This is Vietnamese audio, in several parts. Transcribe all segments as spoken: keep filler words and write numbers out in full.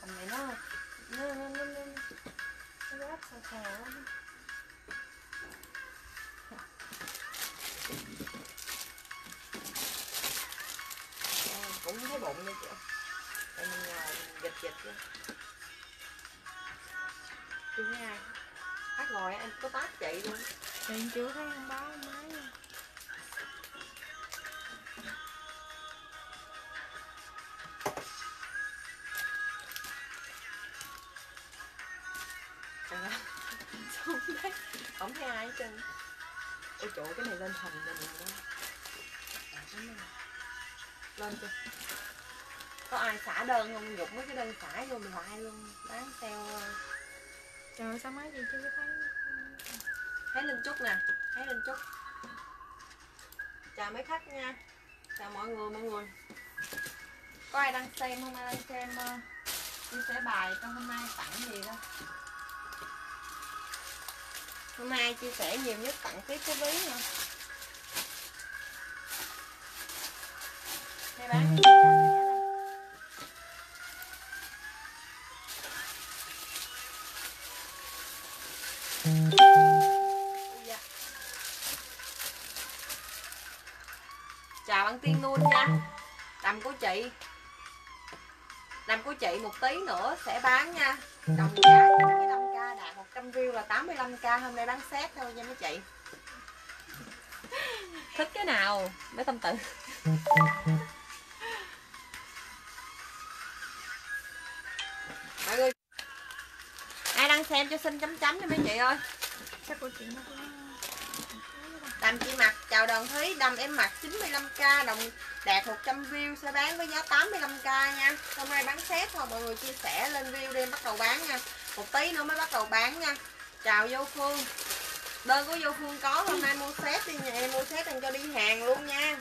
Tầm này nó nó nó nó, nó, nó ráp sao sao lắm. Cũng thấy bụng nha chị. Tại mình ngồi dịch dịch luôn. Thứ hai hát rồi em có tát chị luôn. Thì em chưa thấy không báo máy nha. Xong thấy không thấy ai hết trơn. Ôi chỗ cái này lên hình là mình đó. Lên chưa? Có ai xả đơn không? Nhục mấy cái đơn xả vô mình lại luôn. Bán sale. Trời sao máy gì chưa thấy. Thấy Linh Trúc nè. Thấy Linh Trúc. Chào mấy khách nha. Chào mọi người mọi người. Có ai đang xem không? Ai đang xem uh, chia sẻ bài trong hôm nay tặng gì đâu. Hôm nay chia sẻ nhiều nhất tặng tiếp cái ví nha. Đây bán cái dạ. Chào bạn Tiên luôn nha. Đầm của chị Đầm của chị một tí nữa sẽ bán nha. Đồng giá chín mươi lăm k đạt một trăm view là tám mươi lăm k. Hôm nay bán set thôi nha mấy chị. Thích cái nào để tâm tự. Mọi người ai đang xem cho xin chấm chấm nha mấy chị ơi. Chắc của chị nó có... Đầm chị mặc chào Đoàn Thúy. Đầm em mặc chín mươi lăm k đồng đạt một trăm view sẽ bán với giá tám mươi lăm k nha. Hôm nay bán set thôi mọi người chia sẻ lên view đi bắt đầu bán nha. Một tí nữa mới bắt đầu bán nha. Chào Vô Phương. Đơn của Vô Phương có, hôm nay mua set đi nhà em, mua set em cho đi hàng luôn nha.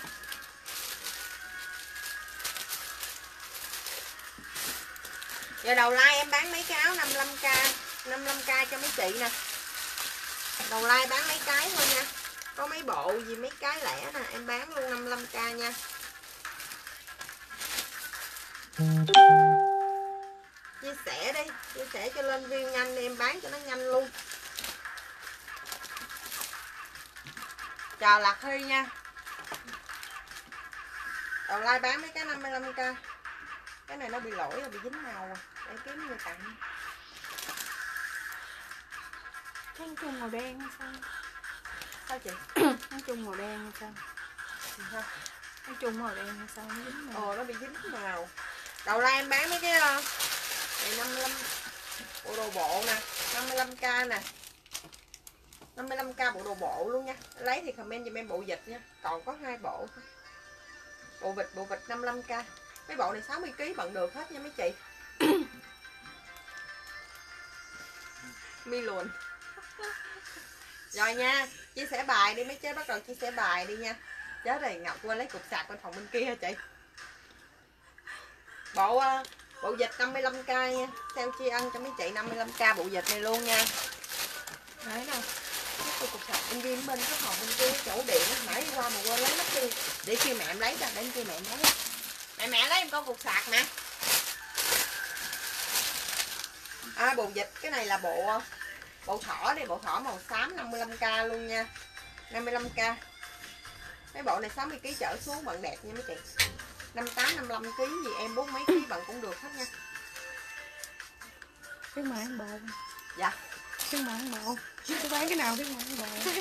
Giờ đầu like em bán mấy cái áo năm mươi lăm k năm mươi lăm k cho mấy chị nè. Đầu like bán mấy cái thôi nha. Có mấy bộ gì mấy cái lẻ nè, em bán luôn năm mươi lăm k nha. Chia sẻ đi, chia sẻ cho lên view nhanh đi, em bán cho nó nhanh luôn. Chào Lạc Huy nha. Đầu like bán mấy cái năm mươi lăm k. Cái này nó bị lỗi rồi, bị dính màu rồi. Để kiếm người tặng. Khăn chung màu đen hay sao? Sao chị? Khăn chung màu đen hay sao? Sao? Khăn chung màu đen hay sao? Nó dính màu. Ồ, nó bị dính màu. Đầu like em bán mấy cái uh, này năm mươi lăm bộ đồ bộ nè, năm mươi lăm k nè. năm mươi lăm k bộ đồ bộ luôn nha. Lấy thì comment giùm em bộ vịt nha. Còn có hai bộ thôi. Bộ vịt, bộ vịt năm mươi lăm k. Mấy bộ này sáu mươi ký bận được hết nha mấy chị. Mi luồn. Rồi nha, chia sẻ bài đi mấy chế, bắt đầu chia sẻ bài đi nha. Chết rồi, Ngọc quên lấy cục sạc bên phòng bên kia hả chị? Bộ uh, bộ vịt năm mươi lăm k nha. Sale tri ân cho mấy chị năm mươi lăm k bộ vịt này luôn nha. Đấy đâu. Cái cục sạc bên kia bên cái phòng bên kia chỗ điện nãy đi qua mà quên lấy mất đi. Để kêu mẹ em lấy ra, để kêu mẹ em lấy. Mẹ mẹ lấy em con cục sạc nè. À, bộ vịt cái này là bộ bộ thỏ đi, bộ thỏ màu xám năm mươi lăm k luôn nha. năm mươi lăm k. Mấy bộ này sáu mươi ký trở xuống bận đẹp nha mấy chị. năm mươi tám, năm mươi lăm ký gì em bốn mấy ký bận cũng được hết nha. Khuyến mãi bộ. Dạ. Khuyến mãi bộ. Tôi bán cái nào khuyến mãi bộ.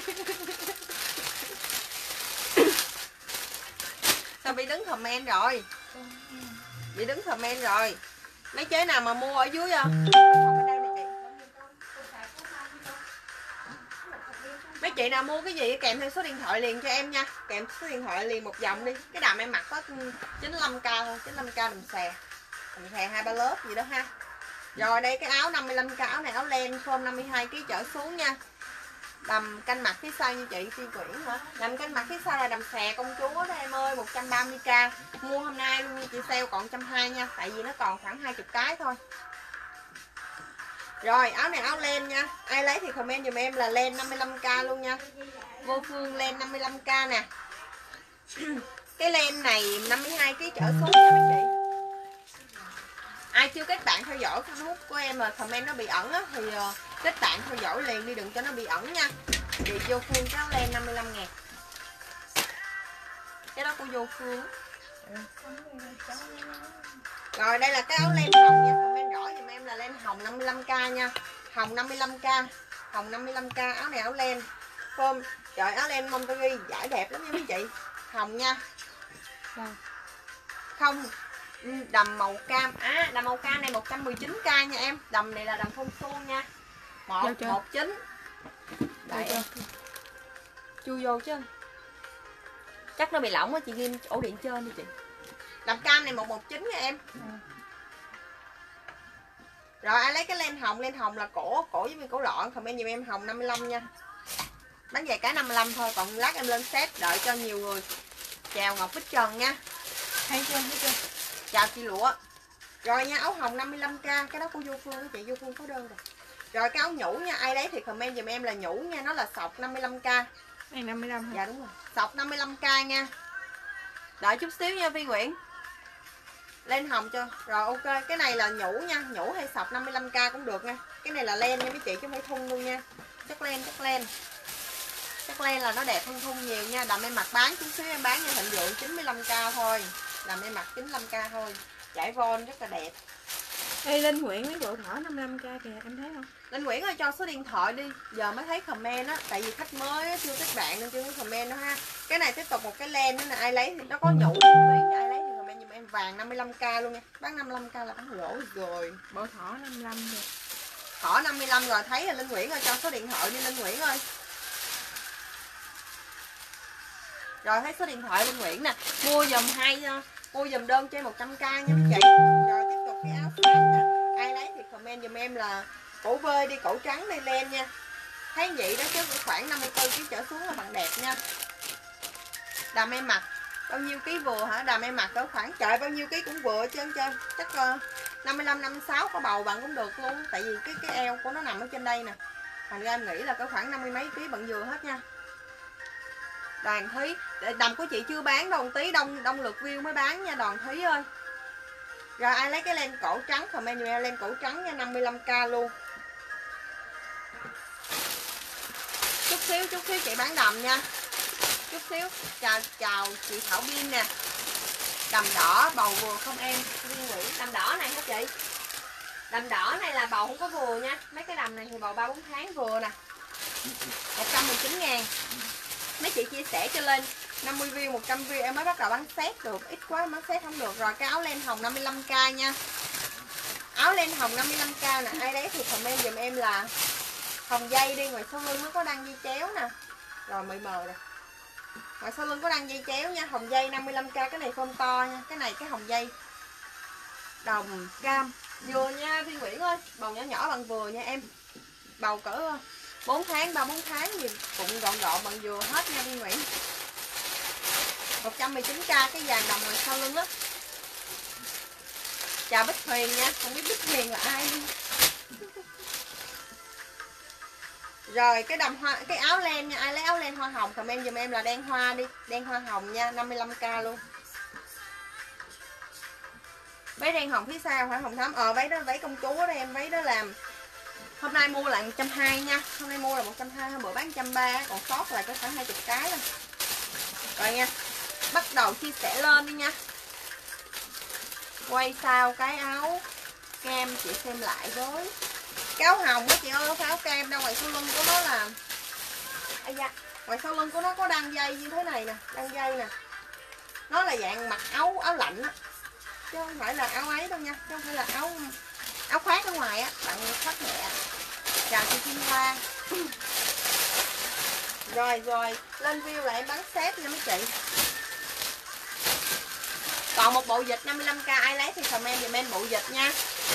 Sao bị đứng comment rồi? Bị đứng comment rồi. Mấy chế nào mà mua ở dưới không? Mấy chị nào mua cái gì kèm theo số điện thoại liền cho em nha. Kèm số điện thoại liền một dòng đi. Cái đầm em mặc có chín mươi lăm k thôi, chín mươi lăm k đầm xè. Đầm xè hai ba lớp gì đó ha. Rồi đây cái áo năm mươi lăm k, áo này áo len form năm mươi hai ký trở xuống nha. Đầm canh mặt phía sau như chị Phi Quyển hả? Đầm canh mặt phía sau là đầm xè công chúa đó em ơi, một trăm ba mươi k. Mua hôm nay luôn chị, sale còn một trăm hai mươi nha, tại vì nó còn khoảng hai mươi cái thôi. Rồi áo này áo len nha. Ai lấy thì comment giùm em là len năm mươi lăm k luôn nha. Vô Phương len năm mươi lăm k nè. Cái len này năm mươi hai ký trở xuống nha mấy chị. Ai chưa kết bạn bạn theo dõi Facebook của em mà comment nó bị ẩn á thì uh, kết bạn theo dõi liền đi, đừng cho nó bị ẩn nha. Thì vô Phương cái áo len năm mươi lăm ngàn. Cái đó của vô Phương. Rồi đây là cái áo len hồng nha, comment rõ giùm em là len hồng năm mươi lăm k nha. Hồng năm mươi lăm k, hồng năm mươi lăm k, áo này áo len. Phơm, trời áo len Monterey giải đẹp lắm nha mấy chị. Hồng nha. Không, đầm màu cam. À, đầm màu cam này một trăm mười chín k nha em. Đầm này là đầm phong suông nha. một một chín. Đây em. Chui vô chứ. Chắc nó bị lỏng á, chị ghim ổ điện trên đi chị. Đầm cam này một một chín nha em. Ừ. Rồi ai lấy cái len hồng, len hồng là cổ, cổ với cổ lọn, comment giùm em hồng năm mươi lăm nha. Bán về cái năm mươi lăm thôi, còn lát em lên set đợi cho nhiều người. Chào Ngọc Bích Trần nha. Thấy chưa, thấy chưa? Chào chị Lụa. Rồi nha, áo hồng năm mươi lăm k, cái đó của Vô Phương, chị Vô Phương có đơn rồi. Rồi cái áo nhũ nha, ai lấy thì comment giùm em là nhũ nha, nó là sọc năm mươi lăm k. Này năm mươi lăm hả? Dạ đúng rồi, sọc năm mươi lăm k nha. Đợi chút xíu nha Phi Nguyễn. Len hồng cho. Rồi ok, cái này là nhũ nha, nhũ hay sọc năm mươi lăm k cũng được nha. Cái này là len nha mấy chị chứ không phải thun luôn nha. Chắc len, chắc len. Chắc len là nó đẹp hơn thun nhiều nha. Đầm em mặc bán chút xíu em bán nha Thịnh Vượng chín mươi lăm k thôi. Đầm em mặc chín mươi lăm k thôi. Trải von rất là đẹp. Ê Linh Nguyễn mấy bộ thỏ năm mươi lăm k kìa, em thấy không? Linh Nguyễn ơi cho số điện thoại đi. Giờ mới thấy comment á, tại vì khách mới á, chưa kết bạn nên chưa có comment đó ha. Cái này tiếp tục một cái len nữa nè, ai lấy thì nó có nhũ tí, ai lấy thì comment giùm em vàng năm mươi lăm k luôn nha. Bán năm mươi lăm k là bán lỗ rồi. Bộ thỏ năm mươi lăm rồi. Thỏ năm mươi lăm rồi, thấy là Linh Nguyễn ơi cho số điện thoại đi Linh Nguyễn ơi. Rồi thấy số điện thoại Linh Nguyễn nè, mua dùm hai mua dùm đơn trên một trăm k nha mấy chị. Rồi tiếp tục cái áo phát nè, ai lấy thì comment dùm em là cổ vơi đi, cổ trắng đi len nha. Thấy vậy đó chứ khoảng năm mươi tư ký trở xuống là bằng đẹp nha. Đầm em mặc bao nhiêu ký vừa hả? Đầm em mặc cỡ khoảng trời bao nhiêu ký cũng vừa chứ trơn. Chắc uh, năm mươi lăm năm mươi sáu có bầu bạn cũng được luôn, tại vì cái cái eo của nó nằm ở trên đây nè. Thành ra em nghĩ là cỡ khoảng năm mươi mấy ký bạn vừa hết nha. Đoàn Thúy, đầm của chị chưa bán đâu, tí đông đông lượt view mới bán nha Đoàn Thúy ơi. Rồi ai lấy cái len cổ trắng comment giùm em len cổ trắng nha, năm mươi lăm k luôn. Chút xíu chút xíu chị bán đầm nha. Chút xíu. Chào chào chị Thảo Biên nè. Đầm đỏ bầu vừa không em? Liên Nguyễn, đầm đỏ này hả chị? Đầm đỏ này là bầu không có vừa nha. Mấy cái đầm này thì bầu ba bốn tháng vừa nè. một trăm mười chín ngàn. Mấy chị chia sẻ cho lên năm mươi view, một trăm view em mới bắt đầu bán set được, ít quá bán set không được. Rồi cái áo len hồng năm mươi lăm k nha. Áo len hồng năm mươi lăm k nè, ai đấy thì comment giùm em là hồng dây đi, ngoài sau lưng nó có đăng dây chéo nè. Rồi mười mờ rồi. Ngoài sau lưng có đăng dây chéo nha, hồng dây năm mươi lăm k, cái này form to nha, cái này cái hồng dây đồng cam vừa nha Phi Nguyễn ơi, bầu nhỏ nhỏ bằng vừa nha em. Bầu cỡ bốn tháng, ba bốn tháng gì cũng gọn gọn bằng vừa hết nha Phi Nguyễn. một trăm mười chín k cái vàng đồng ngoài sau lưng á. Chào Bích Huyền nha, không biết Bích Huyền là ai đi. Rồi cái đầm hoa, cái áo len nha, ai lấy áo len hoa hồng comment giùm em là đen hoa đi, đen hoa hồng nha, năm mươi lăm k luôn. Váy đen hồng phía sau hả Hồng Thắm? Ờ váy đó váy công chúa đó em, váy đó làm hôm nay mua lại một trăm hai mươi nha, hôm nay mua là một trăm hai mươi, hôm bữa bán một trăm ba mươi, còn sót lại có khoảng hai mươi cái thôi. Rồi nha, bắt đầu chia sẻ lên đi nha. Quay sau cái áo kem chị xem lại với cái áo hồng đó chị ơi, không phải áo kem đâu, ngoài sau lưng của nó là à da, ngoài sau lưng của nó có đăng dây như thế này nè, đăng dây nè, nó là dạng mặc áo áo lạnh á, chứ không phải là áo ấy đâu nha, chứ không phải là áo áo khoác ở ngoài á, bạn khoác nhẹ. Chào chị Kim Hoa. Rồi rồi lên view lại em bán set nha mấy chị. Còn một bộ vịt năm mươi lăm k, ai lấy thì comment giùm em bộ vịt nha.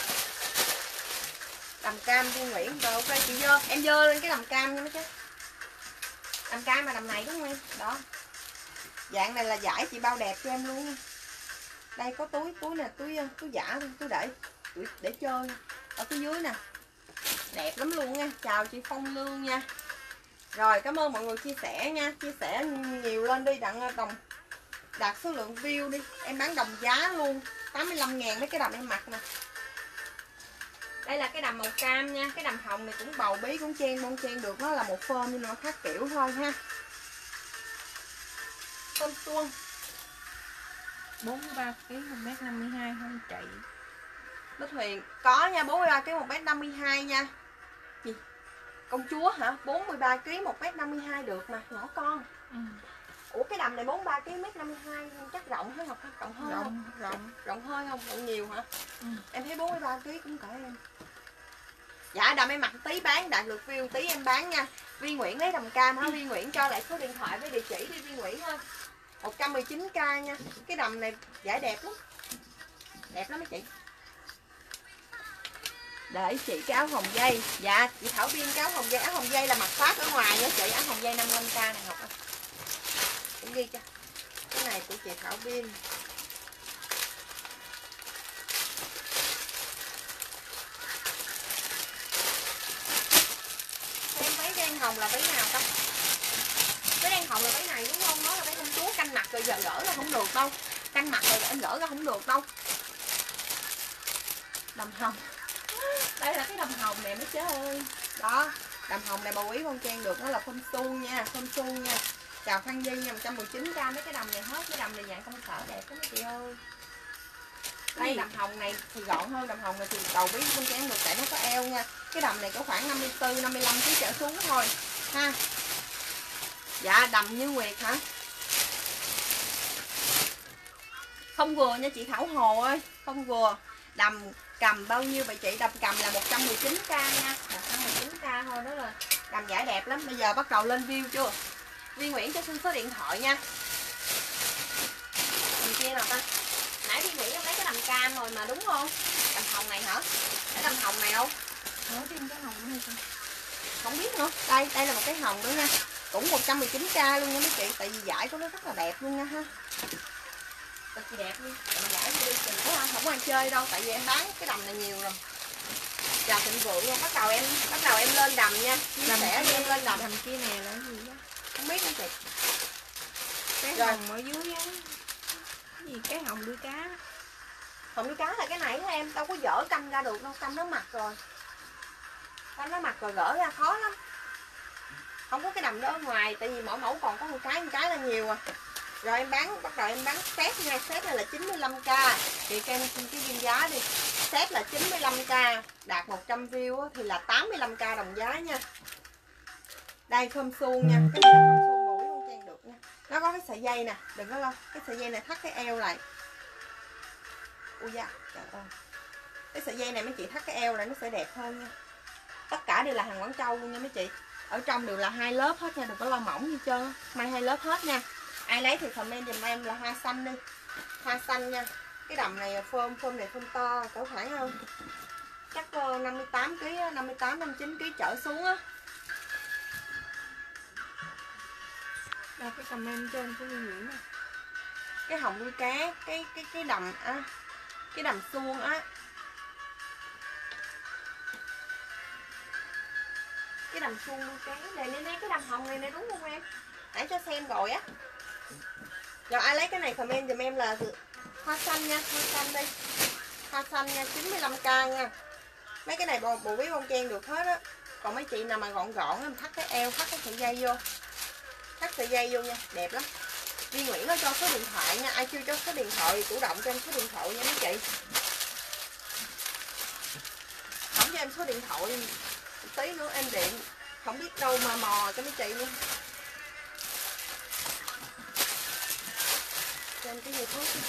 Đầm cam Duy Nguyễn. Rồi ok chị dơ, em dơ lên cái đầm cam nha mấy chứ. Đầm cam mà đầm này đúng không em? Đó. Dạng này là giải chị bao đẹp cho em luôn nha. Đây có túi, túi nè, túi túi giả, túi để để chơi. Ở phía dưới nè. Đẹp lắm luôn nha. Chào chị Phong Lương nha. Rồi cảm ơn mọi người chia sẻ nha, chia sẻ nhiều lên đi đặng đồng đạt số lượng view đi. Em bán đồng giá luôn, tám mươi lăm ngàn mấy cái đầm em mặc nè. Đây là cái đầm màu cam nha. Cái đầm hồng này cũng bầu bí, cũng chen bon chen được. Nó là một form nhưng nó khác kiểu thôi ha. Tôm suông bốn mươi ba ký, một mét năm mươi hai không chị? Bích Huyền có nha, bốn mươi ba ký, một mét năm mươi hai nha. Gì? Công chúa hả? bốn mươi ba ký, một mét năm mươi hai được mà, nhỏ con. Ừ. Ủa cái đầm này bốn mươi ba ký, một mét năm mươi hai chắc rộng hơn Ngọc, rộng hơn Rộng, không? rộng. Rộng hơn không? Rộng nhiều hả? Ừ. Em thấy bốn mươi ba ký cũng cỡ em. Dạ đầm em mặc tí bán, đạt được view tí em bán nha. Vi Nguyễn lấy đầm cam hả? Vi Nguyễn cho lại số điện thoại với địa chỉ đi Vi Nguyễn ơi. một trăm mười chín k nha. Cái đầm này giải đẹp lắm. Đẹp lắm mấy chị. Để chị cái áo hồng dây. Dạ chị Thảo Biên cái áo hồng dây. Áo hồng dây là mặc phát ở ngoài nữa chị. Áo hồng dây năm mươi lăm k này Ngọc ơi. Cũng ghi cho. Cái này của chị Thảo Biên. Em váy đen hồng là váy nào ta? Váy đen hồng là váy này đúng không? Nó là váy công chúa canh mặt rồi giờ gỡ ra không được đâu. Canh mặt rồi em gỡ ra không được đâu. Đầm hồng. Đây là cái đầm hồng nè mấy chế ơi. Đó, đầm hồng này bầu ý con trang được, nó là phun su nha, phun su nha. Chào Phan Di nha, một trăm mười chín k. Mấy cái đầm này hết, cái đầm này dạng công sở đẹp lắm mấy chị ơi. Đây đầm hồng này thì gọn hơn, đầm hồng này thì đầu bí con trang được tại nó có eo nha. Cái đầm này có khoảng năm mươi tư năm mươi lăm ký trở xuống thôi ha. Dạ đầm Như Nguyệt hả? Không vừa nha chị Thảo Hồ ơi, không vừa. Đầm cầm bao nhiêu vậy chị? Đầm cầm là một trăm mười chín k nha, một trăm mười chín k thôi, đó là đầm giải đẹp lắm. Bây giờ bắt đầu lên view chưa? Vi Nguyễn cho xin số điện thoại nha. Đầm kia nào ta? Nãy Vi Nguyễn lấy cái đầm cam rồi mà đúng không? Đầm hồng này hả? Cái đầm hồng này không? Nói thêm cái hồng nữa không? Không biết nữa. Đây, đây là một cái hồng nữa nha. Cũng một trăm mười chín k luôn nha mấy chị. Tại vì vải của nó rất là đẹp luôn nha ha. Cực kỳ đẹp luôn. Đầm vải đi đừng có không, không ai chơi đâu. Tại vì em bán cái đầm này nhiều rồi. Chào Thịnh Vượng luôn. Bắt đầu em bắt đầu em lên đầm nha. Chia sẻ đi em lên đầm. Đầm kia nè là gì đó? Không biết nữa chị. Cái Rồi. hồng ở dưới á. Cái gì cái hồng đuôi cá? Hồng đuôi cá là cái này đó em. Đâu có dở canh ra được đâu. Canh nó mặt rồi. Canh nó mặt rồi gỡ ra khó lắm. Không có cái đầm đó ở ngoài. Tại vì mỗi mẫu còn có một cái một cái là nhiều à. Rồi em bán, bắt đầu em bán set nha. Set này là chín mươi lăm k. Thì cho em xin cái viên giá đi. Set là chín mươi lăm k. Đạt một trăm view thì là tám mươi lăm k đồng giá nha. Đây phơm suông nha. Cái này là phơm suông mũi con trang được nha. Nó có cái sợi dây nè. Đừng có lo. Cái sợi dây này thắt cái eo lại. Ui da, trời ơi. Cái sợi dây này mấy chị thắt cái eo lại nó sẽ đẹp hơn nha. Tất cả đều là hàng Quảng Châu luôn nha mấy chị. Ở trong đều là hai lớp hết nha, đừng có lo mỏng như trơn. May hai lớp hết nha. Ai lấy thì comment giùm em là hoa xanh đi. Hoa xanh nha. Cái đầm này phơm, phơm này phơm to, cỡ khoảng hơn. Chắc năm mươi tám ký, năm mươi tám, năm mươi chín ký trở xuống á. Đây cái comment trên của Nguyên Nguyễn này. Cái hồng đuôi cá, cái cái cái đầm á, cái đầm suông á. Cái đầm suông đuôi cá này nè, nè cái đầm hồng này nè đúng không em? Nãy cho xem rồi á. Rồi ai lấy cái này comment giùm em là hoa xanh nha, hoa xanh đi. Hoa xanh nha, chín mươi lăm k nha. Mấy cái này bộ, bộ bí bông chen được hết á. Còn mấy chị nào mà gọn gọn em thắt cái eo, thắt cái sợi dây vô. Thắt sợi dây vô nha, đẹp lắm. Vi Nguyễn nó cho số điện thoại nha, ai chưa cho số điện thoại thì chủ động cho em số điện thoại nha mấy chị. Không cho em số điện thoại tí nữa em điện, không biết đâu mà mò cho mấy chị luôn. Cho em cái gì thuốc đi.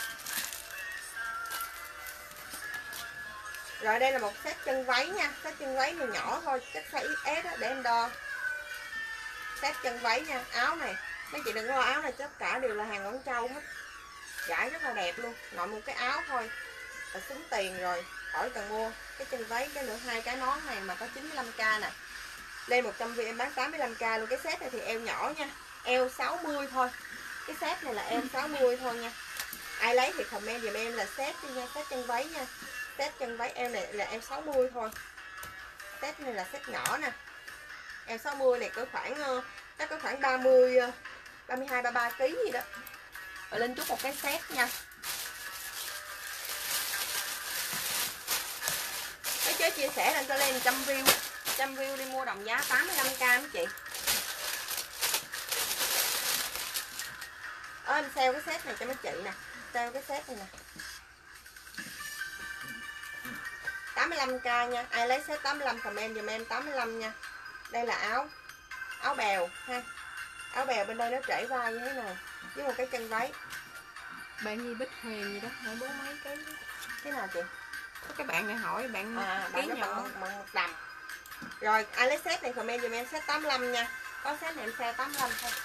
Rồi đây là một set chân váy nha. Set chân váy này nhỏ thôi, chắc size ích ét á, để em đo. Set chân váy nha, áo này. Mấy chị đừng có lo áo này, tất cả đều là hàng Quảng Châu hết. Vải rất là đẹp luôn. Nội một cái áo thôi là xứng tiền rồi, khỏi cần mua. Cái chân váy, cái nữa hai cái nón này mà có chín mươi lăm k nè. Lên một trăm viên em bán tám mươi lăm k luôn. Cái set này thì eo nhỏ nha, eo sáu mươi thôi. Cái set này là eo sáu mươi thôi nha. Ai lấy thì comment giùm em là set đi nha, set chân váy nha. Set chân váy eo này là eo sáu mươi thôi. Set này là set nhỏ nè. Eo sáu mươi này có khoảng nó có khoảng ba mươi, ba mươi hai, ba mươi ba ký gì đó. Rồi lên chút một cái set nha. Thấy chưa cái chia sẻ lên cho lên trăm view, trăm view đi mua đồng giá tám mươi lăm k mấy chị. Ờ, em sale cái set này cho mấy chị nè, sale cái set này nè, tám mươi lăm k nha. Ai lấy set tám mươi lăm comment giùm em tám mươi lăm nha. Đây là áo áo bèo ha, áo bèo bên đây nó trễ vai như thế này với một cái chân váy. Bạn gì Bích Huyền gì đó hỏi bốn mấy cái Cái nào chị? có cái bạn này hỏi bạn À, ký bạn nó nhỏ bằng bằng một đầm. Rồi ai lấy set này comment giùm em set tám mươi lăm nha. Có set này em sale tám mươi lăm thôi.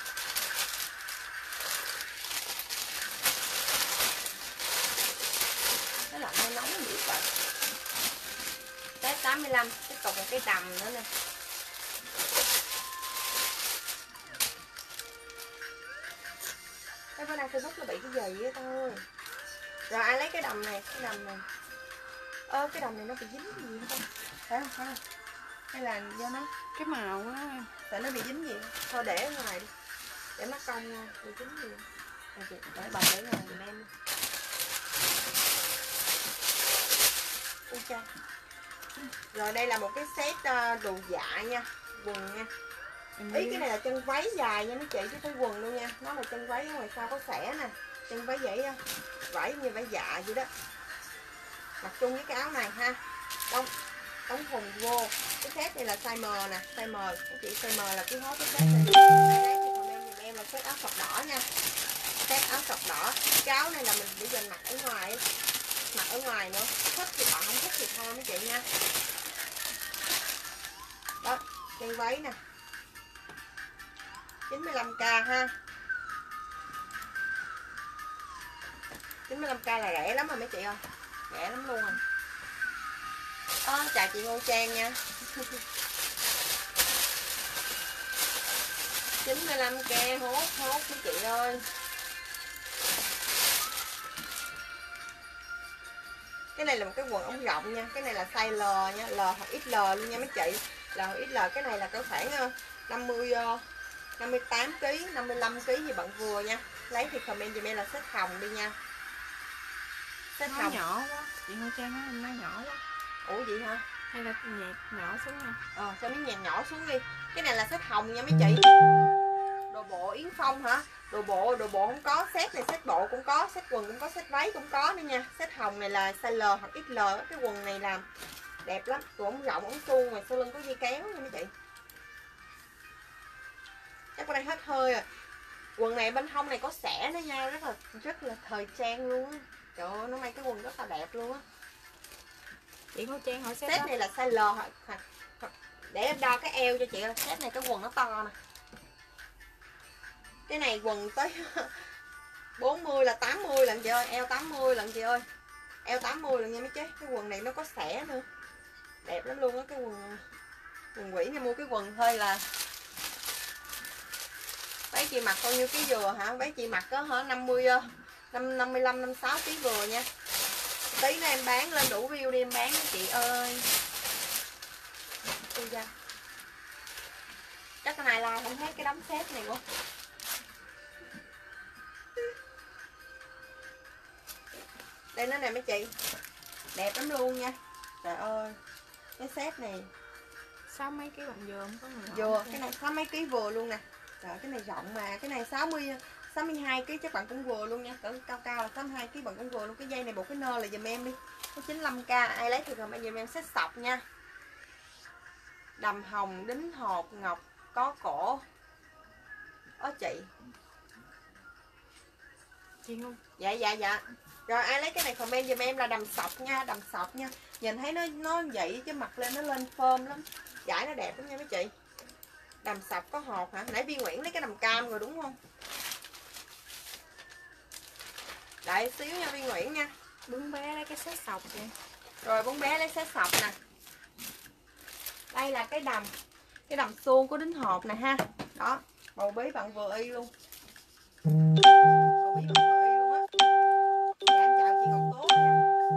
Nó lạnh hay nóng dữ vậy. Set tám mươi lăm, tiếp tục một cái đầm nữa nè. Cái bữa nay Facebook nó bị cái gì á thôi. Rồi ai lấy cái đầm này, cái đầm này. Ơ cái đầm này nó bị dính cái gì không? Phải không? Phải không? Hay là do nó cái màu á, tại nó bị dính gì? Thôi để ở ngoài đi. Để mắt công nha, bị dính gì. Rồi chị để bà để ngoài giùm em. Ui cha. Rồi đây là một cái set đồ dạ nha, quần nha. Ý cái này là chân váy dài nha mấy chị chứ không quần luôn nha. Nó là chân váy ở ngoài sau có xẻ nè. Chân váy vậy á, vải như vải dạ vậy đó. Mặc chung với cái áo này ha. Đóng đóng thùng vô. Cái set này là size M nè, size M. Các chị size M là cái hốt cái set này. Ai lấy thì comment giùm em là set áo sọc đỏ nha. Set áo sọc đỏ. Cái áo này là mình để dành mặc ở ngoài. Mặc ở ngoài nữa. Thích thì bạn không thích thì thôi mấy chị nha. Đó, chân váy nè. chín mươi lăm k ha. chín mươi lăm k là rẻ lắm rồi mấy chị ơi. Rẻ lắm luôn rồi. Đó, chào chị Ngô Trang nha. chín mươi lăm k hốt hốt mấy chị ơi. Cái này là một cái quần ống rộng nha. Cái này là size L nha, L hoặc ích lờ luôn nha mấy chị. L hoặc ích lờ, cái này là cỡ khoảng năm mươi năm mươi tám ki lô gam, năm mươi lăm ki lô gam gì bạn vừa nha. Lấy thì comment giùm em là xếp hồng đi nha. Xếp nó hồng nhỏ quá, chị Ngô Trang nói nó nhỏ quá. Ủa vậy hả? Hay là nhạc nhỏ xuống nha. Ờ, cho miếng nhạc nhỏ xuống đi. Cái này là xếp hồng nha mấy chị. Đồ bộ Yến Phong hả? Đồ bộ, đồ bộ không có. Set này set bộ cũng có, set quần cũng có, set váy cũng có nữa nha. Set hồng này là size L hoặc ích lờ. Cái quần này là đẹp lắm. Quần ống rộng, ống suông, ngoài sau lưng có dây kéo nha mấy chị. Chắc có đây hết hơi rồi. Quần này bên hông này có xẻ nữa nha. Rất là rất là thời trang luôn á. Trời ơi, nó may cái quần rất là đẹp luôn á. Chị Ngô Trang hỏi set, Set này là size L hoặc, hoặc, hoặc để em đo cái eo cho chị. Set này cái quần nó to nè. Cái này quần tới bốn mươi là tám mươi lần chị ơi. Eo tám mươi lần chị ơi. Eo tám mươi lần nha mấy chế. Cái quần này nó có xẻ nữa. Đẹp lắm luôn á. Cái quần quần quỷ này mua cái quần thôi là váy chị mặc bao nhiêu ký vừa hả? Váy chị mặc có hả năm mươi năm năm mươi lăm năm mươi sáu ký vừa nha. Tí nữa em bán lên đủ view đi em bán đó chị ơi. Ui da. Chắc cái này là không thấy cái đống set này quá. Đây nó nè mấy chị. Đẹp lắm luôn nha. Trời ơi. Cái set này sáu mấy ký bạn vừa không có người vừa, cái này sáu mấy ký vừa luôn nè. Trời cái này rộng mà, cái này sáu mươi sáu mươi hai ký chắc bạn cũng vừa luôn nha. Cỡ cao cao là sáu mươi hai ký bạn cũng vừa luôn. Cái dây này buộc cái nơ là giùm em đi. Có chín mươi lăm k, ai lấy thì comment giùm em set sọc nha. Đầm hồng, đính hộp, ngọc, có cổ. Ó chị. Chị không? Dạ dạ dạ. Rồi ai lấy cái này comment giùm em là đầm sọc nha, đầm sọc nha. Nhìn thấy nó nó vậy chứ mặc lên nó lên phơm lắm. Giải nó đẹp lắm nha mấy chị. Đầm sọc có hộp hả? Nãy Vi Nguyễn lấy cái đầm cam rồi đúng không? Đợi xíu nha Vi Nguyễn nha. Bướm bé lấy cái set sọc kìa. Rồi bún bé lấy set sọc nè. Đây là cái đầm. Cái đầm suông có đính hộp nè ha. Đó, bầu bí bằng vừa y luôn. Bầu bí bằng vừa y luôn á. Dạ em chào chị Ngọc Tố nha.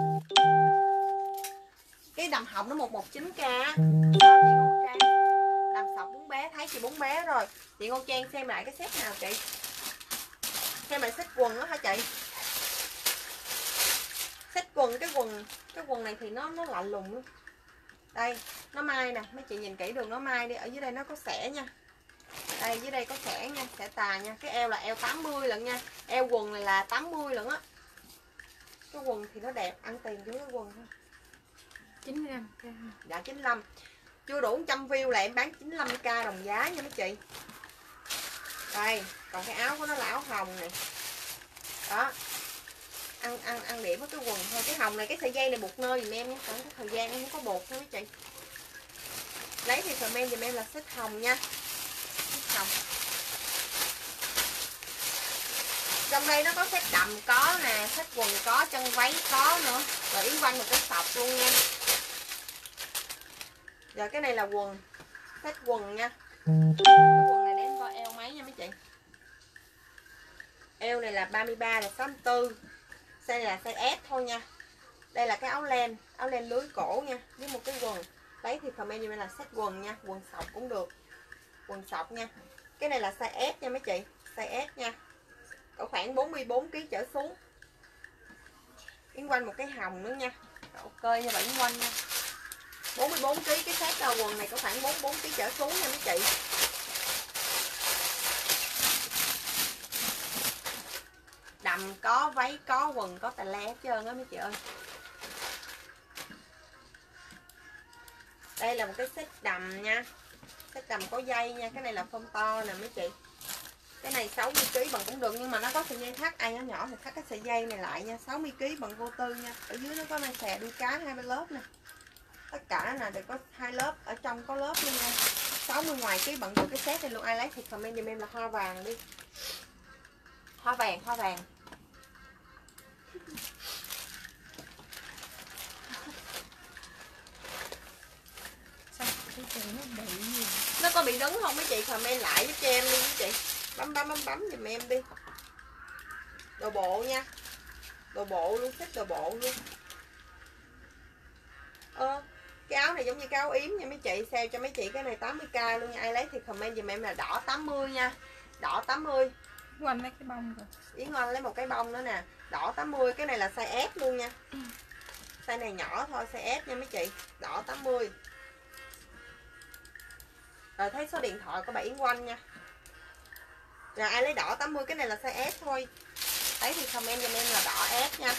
Cái đầm hồng nó một trăm mười chín k. Chào chị Ngô Trang. Đầm sọc bún bé, thấy chị bún bé rồi. Chị Ngô Trang xem lại cái set nào chị. Xem lại set quần đó hả chị? Set quần, cái quần cái quần này thì nó nó lạnh lùng luôn. Đây, nó mai nè, mấy chị nhìn kỹ đường nó mai đi, ở dưới đây nó có xẻ nha. Đây dưới đây có xẻ nha, xẻ tà nha. Cái eo là eo tám mươi lận nha. Eo quần này là tám mươi lận á. Cái quần thì nó đẹp, ăn tiền với cái quần thôi. chín mươi lăm. Dạ chín mươi lăm. Chưa đủ một trăm view là em bán chín mươi lăm k đồng giá nha mấy chị. Đây, còn cái áo của nó là áo hồng này. Đó. Ăn ăn ăn điểm với cái quần thôi. Cái hồng này, cái sợi dây này buộc nơi dùm em nha. Còn cái thời gian em không có buộc nha mấy chị. Lấy thì comment dùm em là xích hồng nha. Xích hồng. Trong đây nó có set đầm có nè, set quần có, chân váy có nữa. Rồi yếm quanh một cái sọc luôn nha. Giờ cái này là quần. Set quần nha. Cái quần này để em coi eo mấy nha mấy chị. Eo này là ba mươi ba là sáu mươi tư. Size này là size S thôi nha. Đây là cái áo len, áo len lưới cổ nha, với một cái quần. Lấy thì comment như là set quần nha, quần sọc cũng được. Quần sọc nha. Cái này là size S nha mấy chị, size S nha. Có khoảng bốn mươi bốn ki lô gam trở xuống. Yến quanh một cái hồng nữa nha. Ok nha bạn Yến quanh nha. bốn mươi bốn ki lô gam cái set là quần này có khoảng bốn mươi bốn ki lô gam trở xuống nha mấy chị. Đầm có, váy có, quần có, tà le hết trơn á mấy chị ơi. Đây là một cái set đầm nha. Set đầm có dây nha, cái này là phông to nè mấy chị. Cái này sáu mươi ki lô gam bằng cũng được nhưng mà nó có sợi dây thắt, ai nó nhỏ thì thắt cái sợi dây này lại nha. sáu mươi ki lô gam bằng vô tư nha. Ở dưới nó có mang xè đuôi cá hai bên lớp nè. Tất cả là đều có hai lớp, ở trong có lớp luôn nha. sáu mươi ngoài ký bằng vô cái set này luôn. Ai lấy thì comment giùm em là hoa vàng đi. Hoa vàng, hoa vàng. Sao cái trời nó bị gì? Nó có bị đứng không mấy chị comment lại giúp cho em đi mấy chị. Bấm bấm bấm bấm giùm em đi. Đồ bộ nha. Đồ bộ luôn, xếp đồ bộ luôn. Ờ, cái áo này giống như cái áo yếm nha mấy chị. Sale cho mấy chị cái này tám mươi k luôn nha. Ai lấy thì comment giùm em là đỏ tám mươi nha. Đỏ tám mươi. Quanh lấy cái bông rồi. Yến Ngon lấy một cái bông nữa nè. Đỏ tám mươi, cái này là size S luôn nha. Ừ. Size này nhỏ thôi, size S nha mấy chị. Đỏ tám mươi. Rồi thấy số điện thoại của bà Yến Quanh nha. Rồi ai lấy đỏ tám mươi, cái này là size S thôi. Thấy thì comment giùm em là đỏ S nha.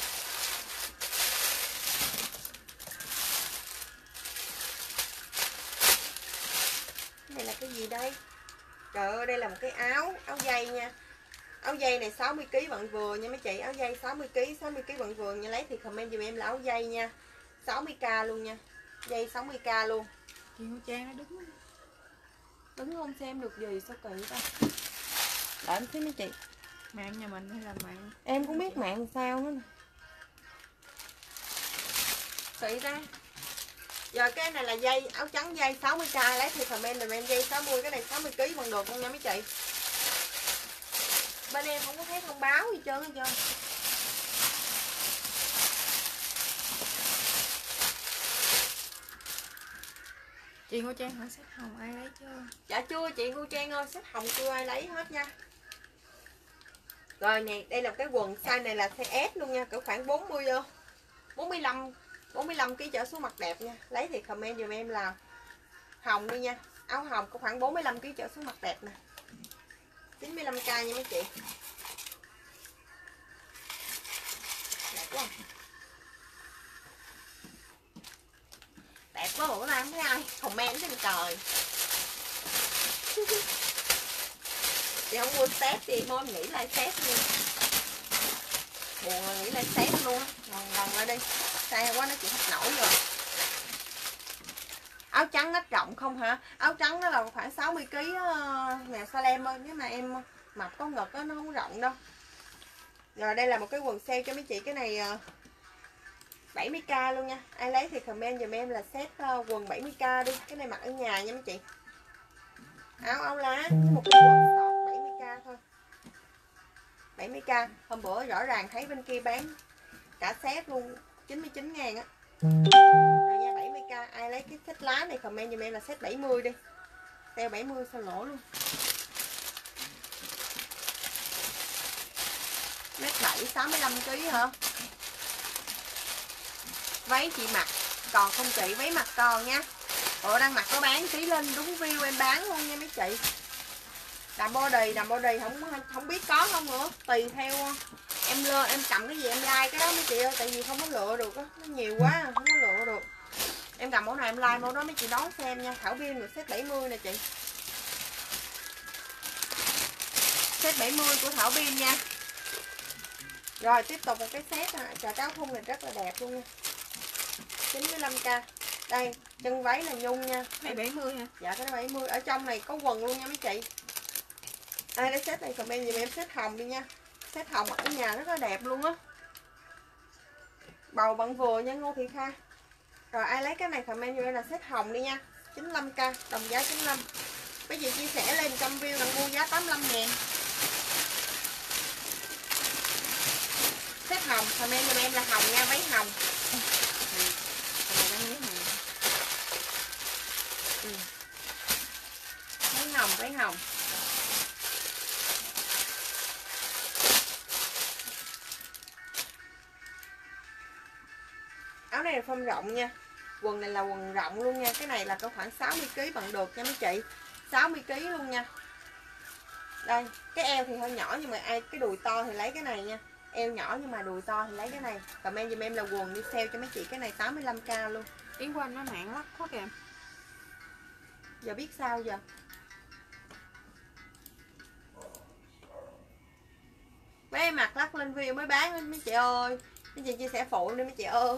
Cái này là cái gì đây? Trời ơi, đây là một cái áo, áo dây nha. Áo dây này sáu mươi ki lô gam bận vừa nha mấy chị. Áo dây sáu mươi ki lô gam, sáu mươi ki lô gam bận vừa nha. Lấy thì comment giùm em là áo dây nha. sáu mươi k luôn nha. Dây sáu mươi k luôn. Chị Hương Trang nó đứng. Đứng không xem được gì sao kỳ ta. Đợi em xíu mấy chị. Mạng nhà mình hay là mạng? Em cũng biết mạng sao nữa nè. Kỳ ra. Giờ cái này là dây áo trắng dây sáu mươi k, lấy thì comment giùm em dây sáu mươi, cái này sáu mươi ki lô gam bằng được luôn nha mấy chị. Bên em không có thấy thông báo gì trơn hết trơn. Chị Ngô Trang hỏi xếp hồng ai lấy chưa? Dạ chưa chị Ngô Trang ơi, xếp hồng chưa ai lấy hết nha. Rồi nè, đây là cái quần size này là size S luôn nha, cỡ khoảng bốn mươi bốn mươi lăm bốn mươi lăm ki lô gam trở xuống mặt đẹp nha. Lấy thì comment giùm em là hồng đi nha. Áo hồng có khoảng bốn mươi lăm ki lô gam trở xuống mặt đẹp nè. chín mươi lăm k nha mấy chị. Đẹp quá. Đẹp quá bữa nay không thấy ai comment trên trời. Chị không mua set thì thôi nghĩ lại set luôn. Buồn là nghĩ lại set luôn á. Lần lần lại đi. Sai quá nó chịu hết nổi rồi. Áo trắng nách rộng không hả? Áo trắng nó là khoảng sáu mươi ki lô gam nè Salem ơi. Nếu mà em mập có ngực đó, nó không rộng đâu. Rồi đây là một cái quần sale cho mấy chị. Cái này bảy mươi k luôn nha. Ai lấy thì comment giùm em là set quần bảy mươi k đi. Cái này mặc ở nhà nha mấy chị. Áo áo lá với một cái quần sọt bảy mươi k thôi. bảy mươi k. Hôm bữa rõ ràng thấy bên kia bán cả set luôn chín mươi chín ngàn á. Rồi nha, bảy mươi k. Ai lấy cái set lá này comment giùm em là set bảy mươi đi. Teo bảy mươi sao lỗ luôn. Mét bảy, sáu mươi lăm ki lô gam hả? Váy chị mặc còn không chị, váy mặc còn nha. Bộ đang mặc có bán tí lên đúng view em bán luôn nha mấy chị. Đầm body, đầm body không không biết có không nữa, tùy theo em lơ em cầm cái gì em like cái đó mấy chị ơi, tại vì không có lựa được á, nó nhiều quá không có lựa được. Em cầm mẫu này em like mẫu đó mấy chị đón xem nha. Thảo Biên được set bảy mươi nè chị. Set bảy mươi của Thảo Biên nha. Rồi tiếp tục một cái set trà cáo thun này rất là đẹp luôn nha. chín mươi lăm k. Đây, chân váy là nhung nha. Này bảy mươi hả? Dạ cái đó bảy mươi. Ở trong này có quần luôn nha mấy chị. Ai lấy set này comment giùm em set hồng đi nha. Set hồng ở nhà rất là đẹp luôn á. Bầu bằng vừa nha Ngô Thị Kha. Rồi ai lấy cái này comment giùm em là set hồng đi nha. chín mươi lăm k, đồng giá chín mươi lăm. Mấy chị chia sẻ lên trăm view là mua giá tám mươi lăm ngàn. Set hồng comment giùm em là hồng nha, váy hồng. Ừ. Váy hồng, váy hồng. Áo này là form rộng nha. Quần này là quần rộng luôn nha. Cái này là có khoảng sáu mươi ki lô gam bằng được nha mấy chị. sáu mươi ki lô gam luôn nha. Đây, cái eo thì hơi nhỏ nhưng mà ai cái đùi to thì lấy cái này nha. Eo nhỏ nhưng mà đùi to thì lấy cái này. Comment giùm em là quần đi sale cho mấy chị cái này tám mươi lăm k luôn. Yến Quanh nó mạng lắc quá kìa. Giờ biết sao giờ. Mấy em mặc lắc lên video mới bán mấy chị ơi. Mấy chị chia sẻ phụ đi mấy chị ơi.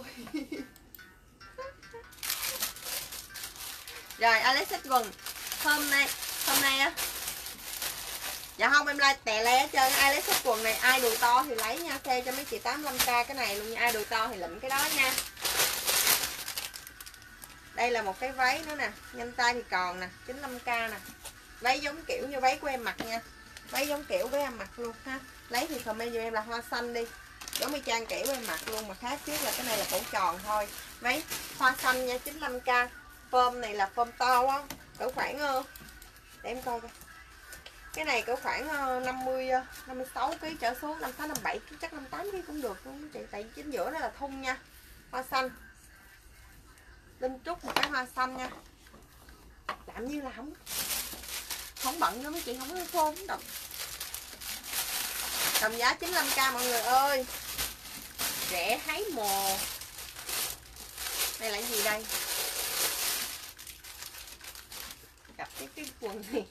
Rồi Alex set quần. Hôm nay Hôm nay á. Dạ không em like tè le hết trơn. Ai lấy set quần này ai đùi to thì lấy nha. Sale cho mấy chị tám mươi lăm k cái này luôn nha. Ai đùi to thì lụm cái đó nha. Đây là một cái váy nữa nè. Nhanh tay thì còn nè, chín mươi lăm k nè. Váy giống kiểu như váy của em mặc nha. Váy giống kiểu với em mặc luôn ha. Lấy thì comment giùm em là hoa xanh đi. Giống y chang kiểu em mặc luôn mà khác trước là cái này là cổ tròn thôi. Váy hoa xanh nha, chín mươi lăm k. Form này là form to quá. Cỡ khoảng để em coi coi. Cái này cỡ khoảng năm mươi năm mươi sáu ki lô gam trở xuống, năm mươi sáu năm mươi bảy ki lô gam, chắc năm mươi tám ki lô gam cũng được luôn chị. Tại chính giữa nó là thun nha. Hoa xanh. Linh trúc một cái hoa xanh nha. Làm như là không không bận nữa mấy chị, không có phôn đâu. Tầm giá chín mươi lăm k mọi người ơi. Rẻ thấy mồ. Đây là cái gì đây? Gặp cái cái quần này.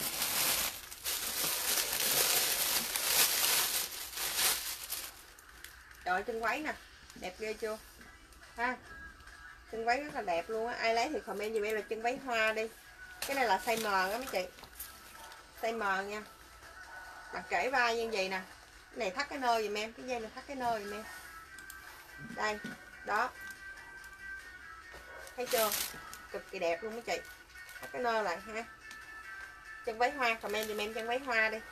Trời chân váy nè, đẹp ghê chưa? Ha. Chân váy rất là đẹp luôn á. Ai lấy thì comment giùm em là chân váy hoa đi. Cái này là size M á mấy chị. Size M nha. Mặc kể vai như vậy nè. Cái này thắt cái nơ giùm em, cái dây này thắt cái nơ giùm em. Đây, đó. Thấy chưa? Cực kỳ đẹp luôn mấy chị. Thắt cái nơ lại ha. Chân váy hoa, comment giùm em chân váy hoa đi.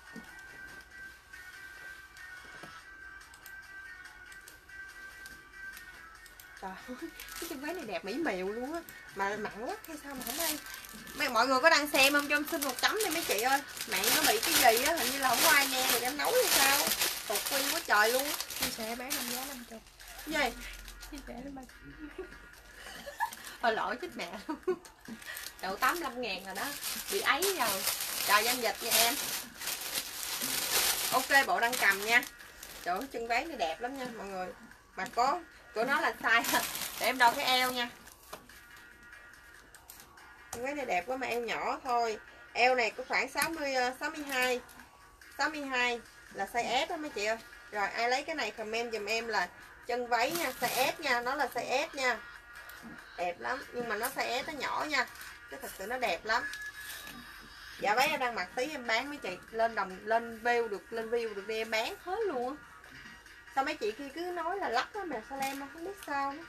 Trời ơi, cái chân váy này đẹp mỹ miều luôn á. Mà mặn quá hay sao mà không ai. Mấy mọi người có đang xem không? Cho em xin một chấm đi mấy chị ơi. Mạng nó bị cái gì á, hình như là không có ai nghe được em nấu hay sao. Tụt quy quá trời luôn. Chia sẻ bán năm giá năm mươi. Cái gì? Chia sẻ đến bao. Thôi lỗi chết mẹ luôn. Đậu tám mươi lăm ngàn rồi đó. Bị ấy rồi. Trời giao dịch nha em. Ok bộ đang cầm nha. Trời ơi, chân váy này đẹp lắm nha mọi người. Mà có của nó là size. Để em đo cái eo nha. Chân váy này đẹp quá mà eo nhỏ thôi. Eo này có khoảng sáu mươi, sáu mươi hai. sáu mươi hai là size S đó mấy chị ơi. Rồi ai lấy cái này comment giùm em là chân váy nha, size S nha, nó là size S nha. Đẹp lắm, nhưng mà nó size S nó nhỏ nha. Chứ thật sự nó đẹp lắm. Dạ váy em đang mặc tí em bán mấy chị, lên đồng lên view được, lên view được đi em bán hết luôn á. Sao mấy chị kia cứ nói là lắc á mà sao em không biết sao nữa.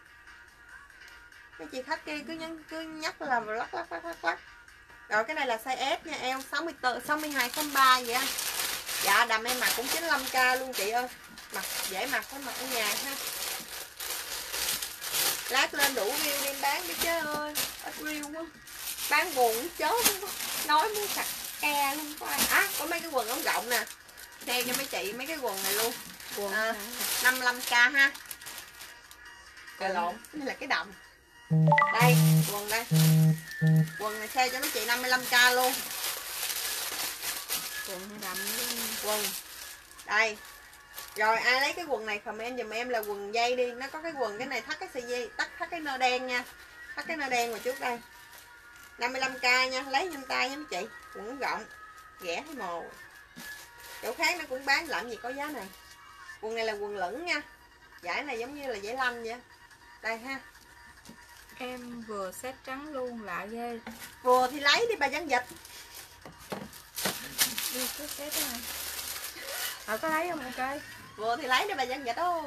Mấy chị khách kia cứ nhắn cứ nhắc là lắc lắc lắc lắc lắc. Rồi cái này là size S nha, eo sáu mươi tư, sáu mươi hai, sáu mươi ba vậy anh. Dạ đầm em mặc cũng chín mươi lăm k luôn chị ơi. Mặc dễ mặc phải mặc ở nhà ha. Lát lên đủ view đi em bán đi chứ ơi. Ít view quá. Bán buồn chết luôn. Nói muốn sặc ke luôn có ai. À có mấy cái quần ống rộng nè. Xem cho mấy chị mấy cái quần này luôn. Quần à, năm mươi lăm k ha. Cà lộn, cái này là cái đầm. Đây, quần đây. Quần này sale cho mấy chị năm mươi lăm k luôn. Quần đầm quần. Đây. Rồi ai lấy cái quần này comment giùm em là quần dây đi. Nó có cái quần cái này thắt cái sợi dây, tắt thắt cái nơ đen nha. Thắt cái nơ đen mà trước đây. năm mươi lăm k nha, lấy nhanh tay nha mấy chị. Quần rộng, rẻ thấy mồ. Chỗ khác nó cũng bán làm gì có giá này. Quần này là quần lửng nha. Giải này giống như là giải lanh vậy. Đây ha. em vừa set trắng luôn, lạ ghê. Vừa thì lấy đi bà dân dịch. Đi cái set đó này. Ở có lấy không ok? Vừa thì lấy đi bà dân dịch đó.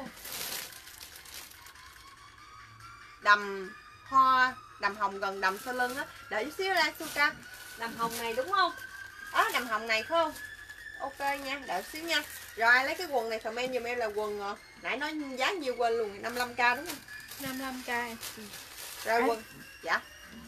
Đầm hoa, đầm hồng gần đầm sau lưng á. Đợi chút xíu ra Suka. Đầm hồng này đúng không? Đó, đầm hồng này phải không? Ok nha, đợi xíu nha. Rồi ai lấy cái quần này comment giùm em là quần à. Nãy nói giá nhiêu quên luôn, năm mươi lăm k đúng không? năm mươi lăm k. Rồi quần. Dạ.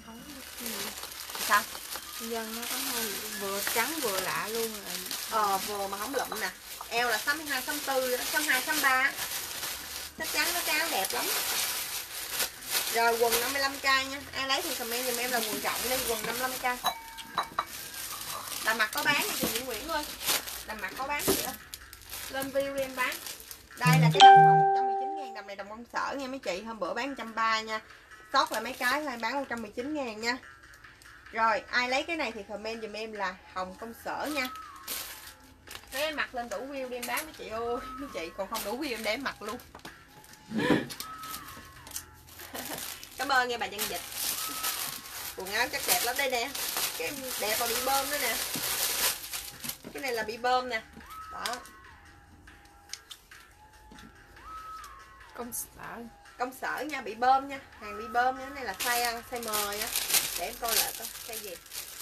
Sao? Dân nó có hơi vừa trắng vừa lạ luôn rồi. Ờ vừa mà không lụm nè. Eo là sáu mươi hai, sáu mươi tư, sáu mươi hai, sáu mươi ba. Chắc chắn nó cái áo đẹp lắm. Rồi quần năm mươi lăm k nha. Ai lấy thì comment giùm em là quần rộng đi, quần năm mươi lăm k. Đầm mặt có bán nha chị Nguyễn Nguyễn ơi. Đầm mặt có bán gì đó. Lên view đi em bán. Đây là cái đầm hồng một trăm mười chín ngàn, đầm này đầm công sở nha mấy chị. Hôm bữa bán một trăm ba mươi nha. Sót lại mấy cái thôi bán một trăm mười chín ngàn nha. Rồi ai lấy cái này thì comment giùm em là hồng công sở nha. Lấy em mặc lên đủ view đi em bán mấy chị ơi. Mấy chị còn không đủ view em để em mặc luôn. Cảm ơn nghe bà dân dịch. Quần áo chắc đẹp lắm đây nè. Cái đẹp và bị bơm nữa nè. Cái này là bị bơm nè. Đó. Công sở. Công sở nha, bị bơm nha. Hàng bị bơm nha. Cái này là size ăn, size M nha. Để em coi lại coi size gì.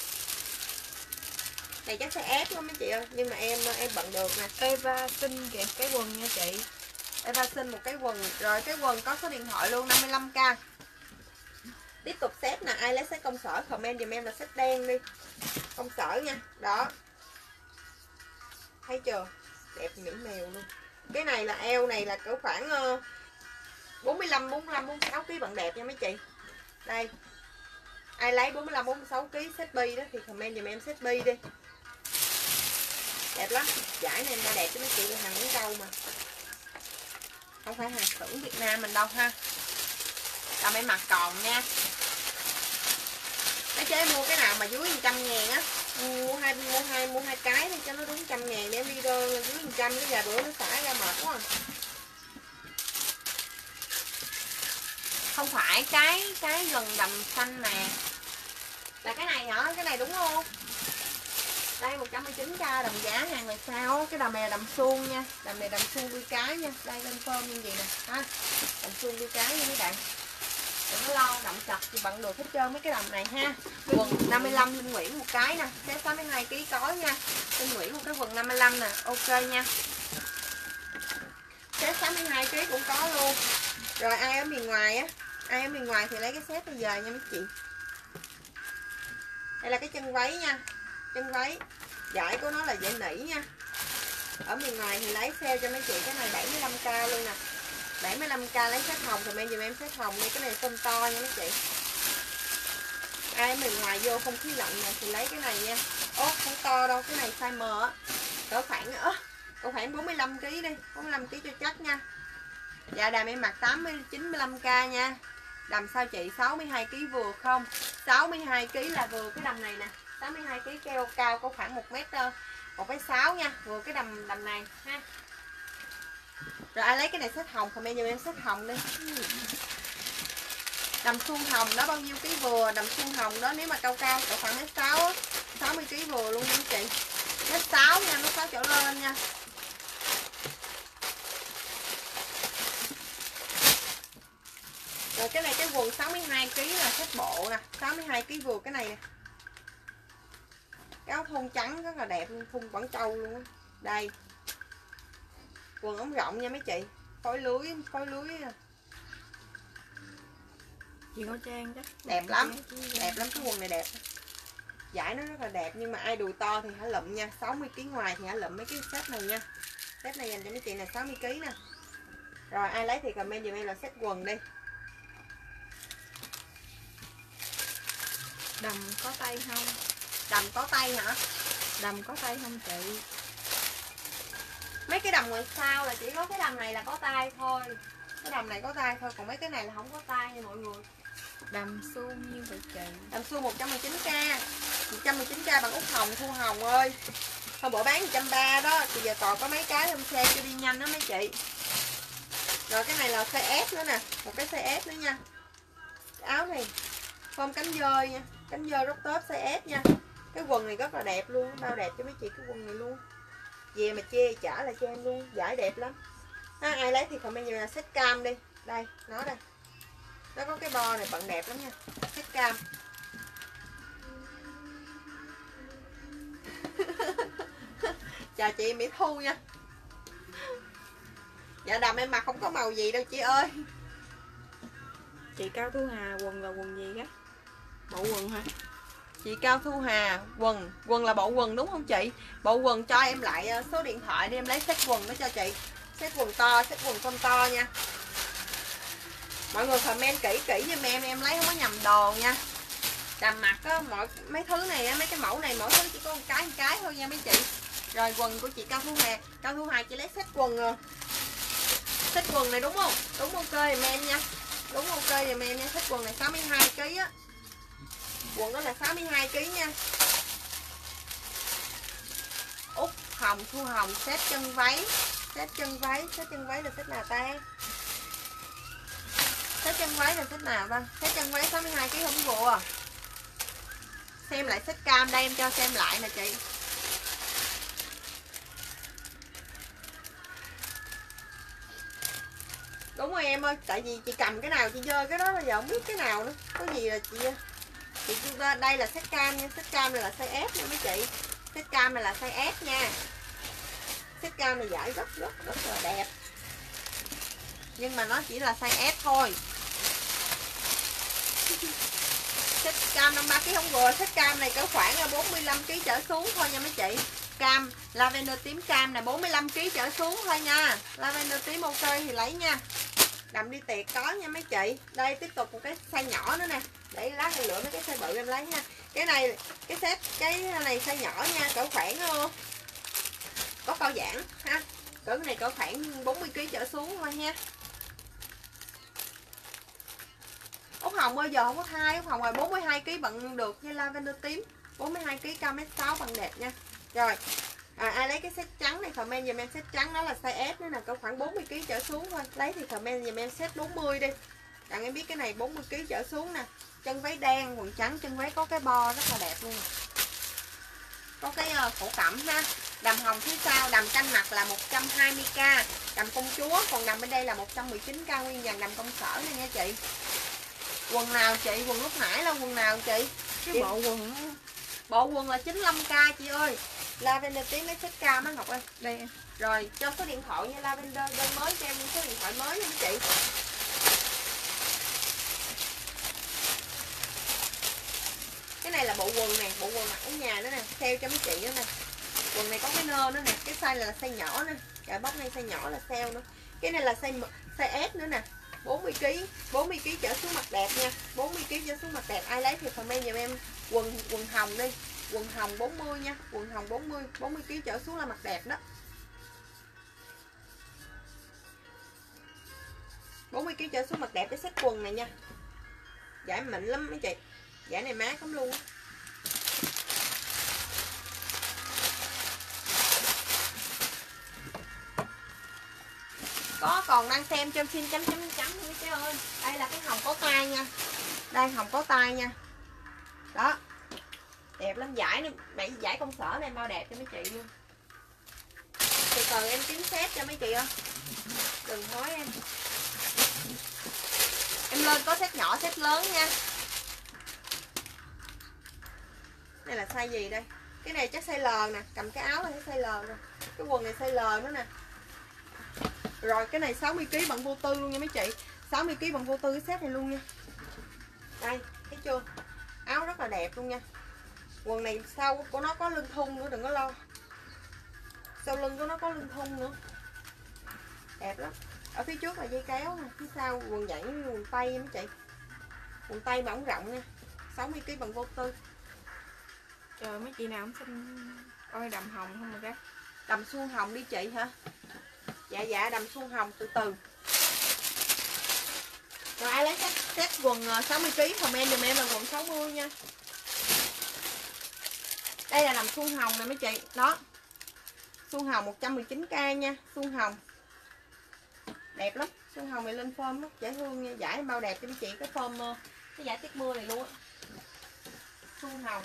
Này chắc size S lắm mấy chị ơi. Nhưng mà em em bận được nè. Eva xin kìa cái quần nha chị. Eva xin một cái quần. Rồi cái quần có số điện thoại luôn, năm mươi lăm k. Tiếp tục set nè. Ai lấy set công sở comment giùm em là set đen đi. Công sở nha. Đó. Thấy chưa? Đẹp mỹ mèo luôn. Cái này là eo này là cỡ khoảng uh, bốn mươi lăm, bốn mươi lăm, bốn mươi sáu ký bận đẹp nha mấy chị. Đây. Ai lấy bốn mươi lăm, bốn mươi sáu ký set bi đó thì comment giùm em set bi đi. Đẹp lắm. Giải này ra đẹp cho mấy chị là hàng Quảng Châu mà. Không phải hàng xưởng Việt Nam mình đâu ha. Đầm em mặc còn nha. Mấy chế mua cái nào mà dưới một trăm ngàn á. Mua hai mua hai mua hai cái đi cho nó đúng trăm ngàn để em đi đơ dưới một trăm cái vài bữa nó xả ra mệt quá. Không phải cái cái gần đầm xanh nè. Là cái này hả? Cái này đúng không? Đây một trăm mười chín k đầm giá hàng này sao? Cái đầm này là đầm suông nha. Đầm này đầm suông đuôi cái nha. Đây lên phơm như vậy nè ha. Đầm suông đuôi cái nha mấy bạn. Đừng có lo đậm chặt thì bận được hết trơn mấy cái đầm này ha. Quần năm mươi lăm Linh Nguyễn một cái nè. Cái sáu mươi hai ký có nha. Linh Nguyễn một cái quần năm mươi lăm nè. Ok nha. Set sáu mươi hai ký cũng có luôn. Rồi ai ở miền ngoài á, ai ở miền ngoài thì lấy cái set bây giờ nha mấy chị. Đây là cái chân váy nha. Chân váy. Giải của nó là dải nỉ nha. Ở miền ngoài thì lấy sale cho mấy chị cái này bảy mươi lăm k luôn nè. bảy mươi lăm k lấy set hồng thì em dùm em set hồng đi, cái này phân to nha mấy chị. Ai ở miền ngoài vô không khí lạnh này thì lấy cái này nha. Ố không to đâu, cái này size M á. Cỡ khoảng ớ, cỡ khoảng bốn mươi lăm ký đi, bốn mươi lăm ký cho chắc nha. Dạ đầm em mặc tám mươi chín mươi lăm k nha. Đầm sao chị sáu mươi hai ký vừa không? sáu mươi hai ký là vừa cái đầm này nè. sáu mươi hai ký keo cao có khoảng một mét một mét sáu nha, vừa cái đầm đầm này ha. Rồi ai lấy cái này xếp hồng comment giùm em xếp hồng đi. Đầm suông hồng đó bao nhiêu ký vừa? Đầm suông hồng đó nếu mà cao cao cỡ khoảng mét sáu á, sáu mươi ký vừa luôn nha chị. Mét sáu nha, mét sáu trở lên nha. Rồi cái này cái quần sáu mươi hai ký là xếp bộ nè, sáu mươi hai ký vừa cái này nè. Cái áo thun trắng rất là đẹp luôn, thun Quảng Châu luôn á. Đây. Quần ống rộng nha mấy chị. Phối lưới, phối lưới nè. Chị có Trang chắc đẹp lắm, đẹp lắm cái quần này đẹp. Giải nó rất là đẹp nhưng mà ai đùi to thì hãy lụm nha, sáu mươi ký ngoài thì hãy lụm mấy cái set này nha. Set này dành cho mấy chị là sáu mươi ký nè. Rồi ai lấy thì comment giùm em là set quần đi. Đầm có tay không? Đầm có tay hả? Đầm có tay không chị? Mấy cái đầm ngoài sau là chỉ có cái đầm này là có tay thôi. Cái đầm này có tay thôi, còn mấy cái này là không có tay nha mọi người. Đầm suông như vậy chị? Đầm suông một trăm mười chín k, một trăm mười chín k bằng út hồng Thu Hồng ơi. Hôm bữa bán một trăm ba mươi đó, thì giờ còn có mấy cái hôm xe cho đi nhanh đó mấy chị. Rồi cái này là size S nữa nè, một cái size S nữa nha. Cái áo này form cánh dơi nha, cánh dơi róc tớp size S nha. Cái quần này rất là đẹp luôn, bao đẹp cho mấy chị cái quần này luôn. Về mà chê trả lại cho em luôn, giải đẹp lắm. Ha, ai lấy thì comment là set cam đi. Đây, nó đây. Nó có cái bo này bận đẹp lắm nha. Set cam. Chào chị Mỹ Thu nha. Dạ đầm em mặc không có màu gì đâu chị ơi. Chị Cao Thu Hà quần là quần gì á? Bộ quần hả? Chị Cao Thu Hà quần, quần là bộ quần đúng không chị? Bộ quần cho em lại số điện thoại đi em lấy set quần đó cho chị. Set quần to, set quần con to nha. Mọi người comment kỹ kỹ giùm em, em lấy không có nhầm đồ nha. Đầm mặc á, mọi mấy thứ này mấy cái mẫu này mỗi thứ chỉ có một cái một cái thôi nha mấy chị. Rồi quần của chị Cao Thu Hà, Cao Thu Hà chị lấy set quần rồi. Set quần này đúng không? Đúng ok giùm em nha. Đúng ok giùm em nha, set quần này sáu mươi hai ki lô gam á. Quần đó là sáu mươi hai ki lô gam nha. Út Hồng Thu Hồng set chân váy. Set chân váy, set chân váy là set nào ta? Set chân váy là set nào ta? Set chân váy sáu mươi hai ki lô gam không vừa. Xem lại set cam đây em cho xem lại nè chị. Đúng rồi em ơi, tại vì chị cầm cái nào chị dơ cái đó bây giờ không biết cái nào nữa. Có gì là chị chị đây là set cam nha, set cam này là size S nha mấy chị. Set cam này là size S nha. Set cam này giải rất rất rất là đẹp. Nhưng mà nó chỉ là size S thôi. Set cam năm mươi ba ki lô gam không vừa, set cam này cỡ khoảng là bốn mươi lăm ki lô gam trở xuống thôi nha mấy chị. Cam lavender tím cam này bốn mươi lăm ki lô gam trở xuống thôi nha. Lavender tím ok thì lấy nha. Đầm đi tiệc có nha mấy chị. Đây tiếp tục một cái size nhỏ nữa nè. Để lát em lựa mấy cái size bự em lấy nha. Cái này cái set cái này size nhỏ nha, cỡ khoảng có cao giãn ha. Cỡ này cỡ khoảng bốn mươi ki lô gam trở xuống thôi nha. Út Hồng ơi giờ không có thai, Út Hồng rồi bốn mươi hai ki lô gam bận được nha, lavender tím bốn mươi hai ki lô gam cao mét sáu bằng đẹp nha. Rồi à, ai lấy cái set trắng này comment giùm em set trắng, đó là size S nữa nè, cỡ khoảng bốn mươi ki lô gam trở xuống thôi. Lấy thì comment giùm em set bốn mươi đi. Đặng em biết cái này bốn mươi ki lô gam trở xuống nè. Chân váy đen, quần trắng, chân váy có cái bo rất là đẹp luôn. Có cái uh, cổ cẩm ha. Đầm hồng phía sau, đầm canh mặt là một trăm hai mươi k, đầm công chúa, còn đầm bên đây là một trăm mười chín k nguyên dàn đầm công sở này nha chị. Quần nào chị? Quần lúc nãy là quần nào chị? Cái chị... bộ quần bộ quần là chín mươi lăm k chị ơi. Lavender tím lấy set cam á Ngọc ơi. đây em. Rồi cho số điện thoại nha, Lavender đơn mới cho em số điện thoại mới nha chị. Cái này là bộ quần nè, bộ quần mặc ở nhà nữa nè, sale cho mấy chị nữa nè. Quần này có cái nơ nữa nè, cái size là size nhỏ nè. Cái bóc này size nhỏ là sale nữa. Cái này là size size S nữa nè. bốn mươi ki lô gam, bốn mươi ki lô gam trở xuống mặt đẹp nha. bốn mươi ki lô gam trở xuống mặt đẹp. Ai lấy thì comment giùm em quần quần hồng đi. Quần hồng bốn mươi nha, quần hồng bốn mươi, bốn mươi ki lô gam trở xuống là mặt đẹp đó. bốn mươi ki lô gam trở xuống mặt đẹp cái set quần này nha. Giải mịn lắm mấy chị. Giải này mát lắm luôn á. Có còn đang xem cho xin chấm chấm chấm nữa chứ ơi. Đây là cái hồng có tay nha. Đây hồng có tay nha. Đó. Đẹp lắm, giải này, bảy giải công sở này bao đẹp cho mấy chị luôn. Từ từ em kiếm set cho mấy chị ơi. Đừng hối em. Em lên có set nhỏ, set lớn nha. Đây là size gì đây? Cái này chắc size L nè, cầm cái áo là thấy size L rồi. Cái quần này size L nữa nè. Rồi cái này sáu mươi ki lô gam bằng vô tư luôn nha mấy chị. sáu mươi ki lô gam bằng vô tư cái set này luôn nha. Đây, thấy chưa? Áo rất là đẹp luôn nha. Quần này sau của nó có lưng thun nữa, đừng có lo. Sau lưng của nó có lưng thun nữa. Đẹp lắm. Ở phía trước là dây kéo nè, phía sau quần dạng như quần tây mấy chị. Quần tây mà ống rộng nha. sáu mươi ki lô gam bằng vô tư. Trời, mấy chị nào cũng xin coi đầm hồng không mà cái. Đầm xuông hồng đi chị hả? Dạ dạ đầm xuông hồng từ từ. Rồi ai lấy set, set quần sáu mươi ki lô gam comment dùm em là quần sáu mươi nha. Đây là đầm xuông hồng nè mấy chị. Đó. Xuông hồng một trăm mười chín k nha. Xuông hồng đẹp lắm. Xuông hồng này lên form đó, dễ thương nha. Giải bao đẹp cho mấy chị. Cái form cái giải tiết mưa này luôn á. Xuông hồng.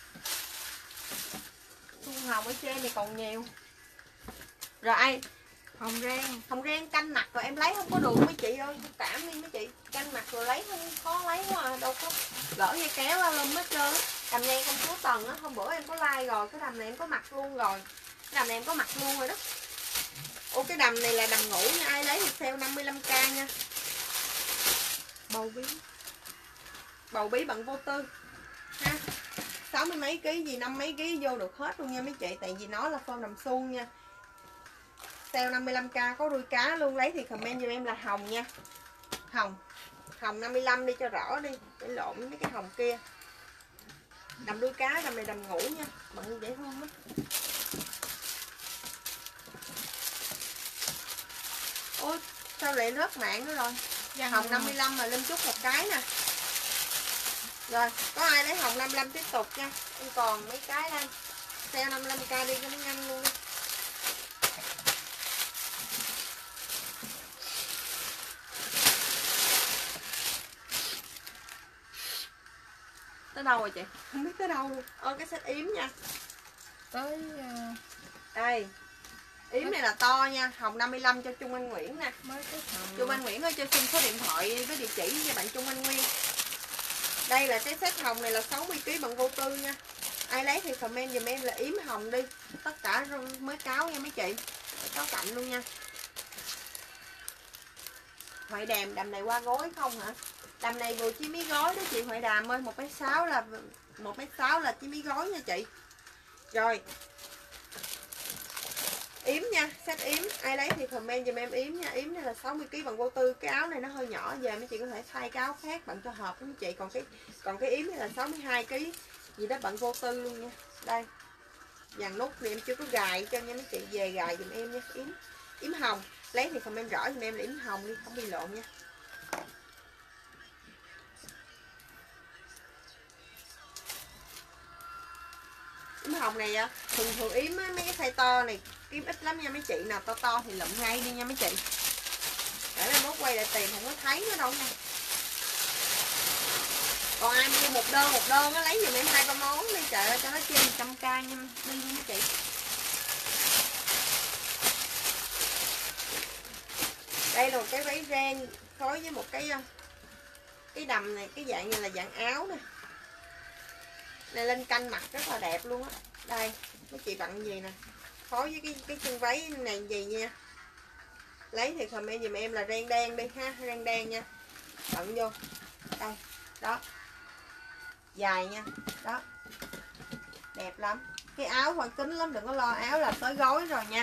Xuông hồng ở trên này còn nhiều. Rồi ai Hồng rang. Hồng rang canh mặt rồi em lấy không có được mấy chị ơi. Cảm đi mấy chị. Canh mặt rồi lấy không khó lấy quá à. Đâu có gỡ dây kéo ra lên hết trơn á. Đầm này công chúa Tần á. Hôm bữa em có like rồi. Cái đầm này em có mặt luôn rồi. Cái đầm này em có mặt luôn rồi đó. Ô cái đầm này là đầm ngủ nha. Ai lấy thì sale năm mươi lăm k nha. Bầu bí. Bầu bí bằng vô tư ha. Sáu mươi mấy ký gì năm mấy ký vô được hết luôn nha mấy chị. Tại vì nó là form đầm suông nha. Sale năm mươi lăm k có đuôi cá luôn. Lấy thì comment cho em là hồng nha. Hồng. Hồng năm mươi lăm đi cho rõ đi. Để lộn với mấy cái hồng kia. Đầm đuôi cá, đầm này đầm ngủ nha. Bận dễ thương lắm. Ôi sao lại rớt mạng nữa rồi. Dạ, Hồng năm mươi lăm mà lên chút một cái nè. Rồi có ai lấy hồng năm mươi lăm tiếp tục nha. Em còn mấy cái đây. Sale năm mươi lăm k đi cho nó nhanh luôn đi. Tới đâu rồi chị? Không biết tới đâu luôn. Ơ cái set yếm nha. Tới uh... Đây. Yếm này là to nha. Hồng năm mươi lăm cho Trung Anh Nguyễn nè. mới cái hồng. Trung Anh Nguyễn ơi cho xin số điện thoại với địa chỉ cho bạn Trung Anh Nguyên. Đây là cái set hồng này là sáu mươi ki lô gam bằng vô tư nha. Ai lấy thì comment dùm em là yếm hồng đi. Tất cả mới cáo nha mấy chị. Cáo cạnh luôn nha. Hoại đàm đầm này qua gối không hả? Đầm này vừa chiếc mí gối đó chị Hoại đàm ơi. một mét sáu là một mét sáu là chiếc mí gối nha chị. Rồi. Yếm nha, set yếm. Ai lấy thì comment dùm em yếm nha. Yếm này là sáu mươi ki lô gam bằng vô tư. Cái áo này nó hơi nhỏ về mấy chị có thể thay cái áo khác bạn cho hợp với mấy chị. Còn cái còn cái yếm này là sáu mươi hai ki lô gam gì đó bằng vô tư luôn nha. Đây. Dàn nút thì em chưa có gài cho nha mấy chị, về gài dùm em nha. Yếm yếm hồng. Lấy thì comment rõ dùm em là yếm hồng đi, không bị lộn nha. Yếm hồng này thường thường yếm mấy cái size to này kiếm ít lắm nha mấy chị. Nào to to thì lụm ngay đi nha mấy chị. Để lên mốt quay lại tìm không có thấy nó đâu nha. Còn ai mua một đơn một đơn á lấy giùm em hai ba món đi trời ơi cho nó trên một trăm k nha. Đi nha mấy chị. Đây là một cái váy ren phối với một cái cái đầm này, cái dạng này là dạng áo nè. Này lên canh mặt rất là đẹp luôn á. Đây, mấy chị bận gì nè. Phối với cái cái chân váy này gì nha. Lấy thì comment dùm em là ren đen đi ha, ren đen nha. Bận vô. Đây, đó. Dài nha. Đó. Đẹp lắm. Cái áo khoan kính lắm, đừng có lo, áo là tới gối rồi nha.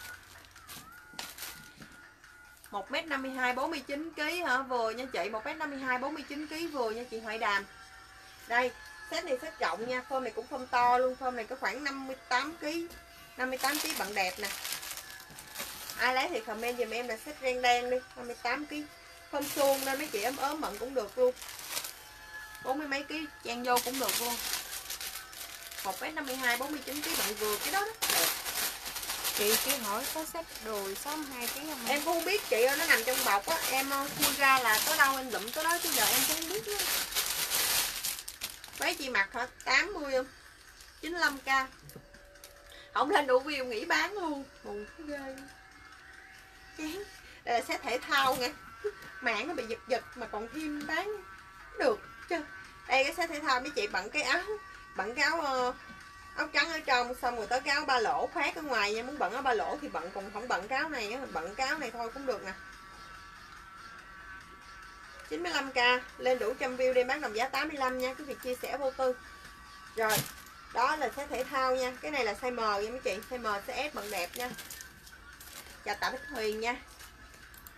một mét năm mươi hai bốn mươi chín ki lô gam hả? Vừa nha chị, một mét năm mươi hai bốn mươi chín ki lô gam vừa nha chị Hoại đàm. Đây, set này set rộng nha, form này cũng form to luôn, form này có khoảng năm mươi tám ki lô gam. năm mươi tám ki lô gam bận đẹp nè. Ai lấy thì comment dùm em là set ren đen đi, năm mươi tám ki lô gam. Form suông nên mấy chị ấm ốm bận cũng được luôn. bốn mươi mấy ký trang vô cũng được luôn. một mét năm mươi hai bốn mươi chín ki lô gam bận vừa cái đó đó. Đẹp. Chị chỉ hỏi có set đùi sáu mươi hai ki lô gam không? Em cũng không biết chị ơi, nó nằm trong bọc á, em khui ra là tới đâu em lụm tới đó chứ giờ em cũng không biết nữa. Váy chị mặc hả? tám mươi không? chín mươi lăm k. Không lên đủ view nghỉ bán luôn. Buồn ghê. Chán. Đây là set thể thao nha. Mạng nó bị giật giật mà còn thêm bán được chứ. Đây cái set thể thao mấy chị bận cái áo, bận cái áo uh, áo trắng ở trong, xong rồi tới cái áo ba lỗ khoác ở ngoài nha. Muốn bận áo ba lỗ thì bận, còn không bận cái áo này á, bận cái áo này thôi cũng được nè. chín mươi lăm k, lên đủ trăm view đi bán đồng giá tám mươi lăm nha, cái việc chia sẻ vô tư. Rồi, đó là set thể thao nha. Cái này là size M nha mấy chị, size M, size S bận đẹp nha. Chào Tạ Bích Huyền nha.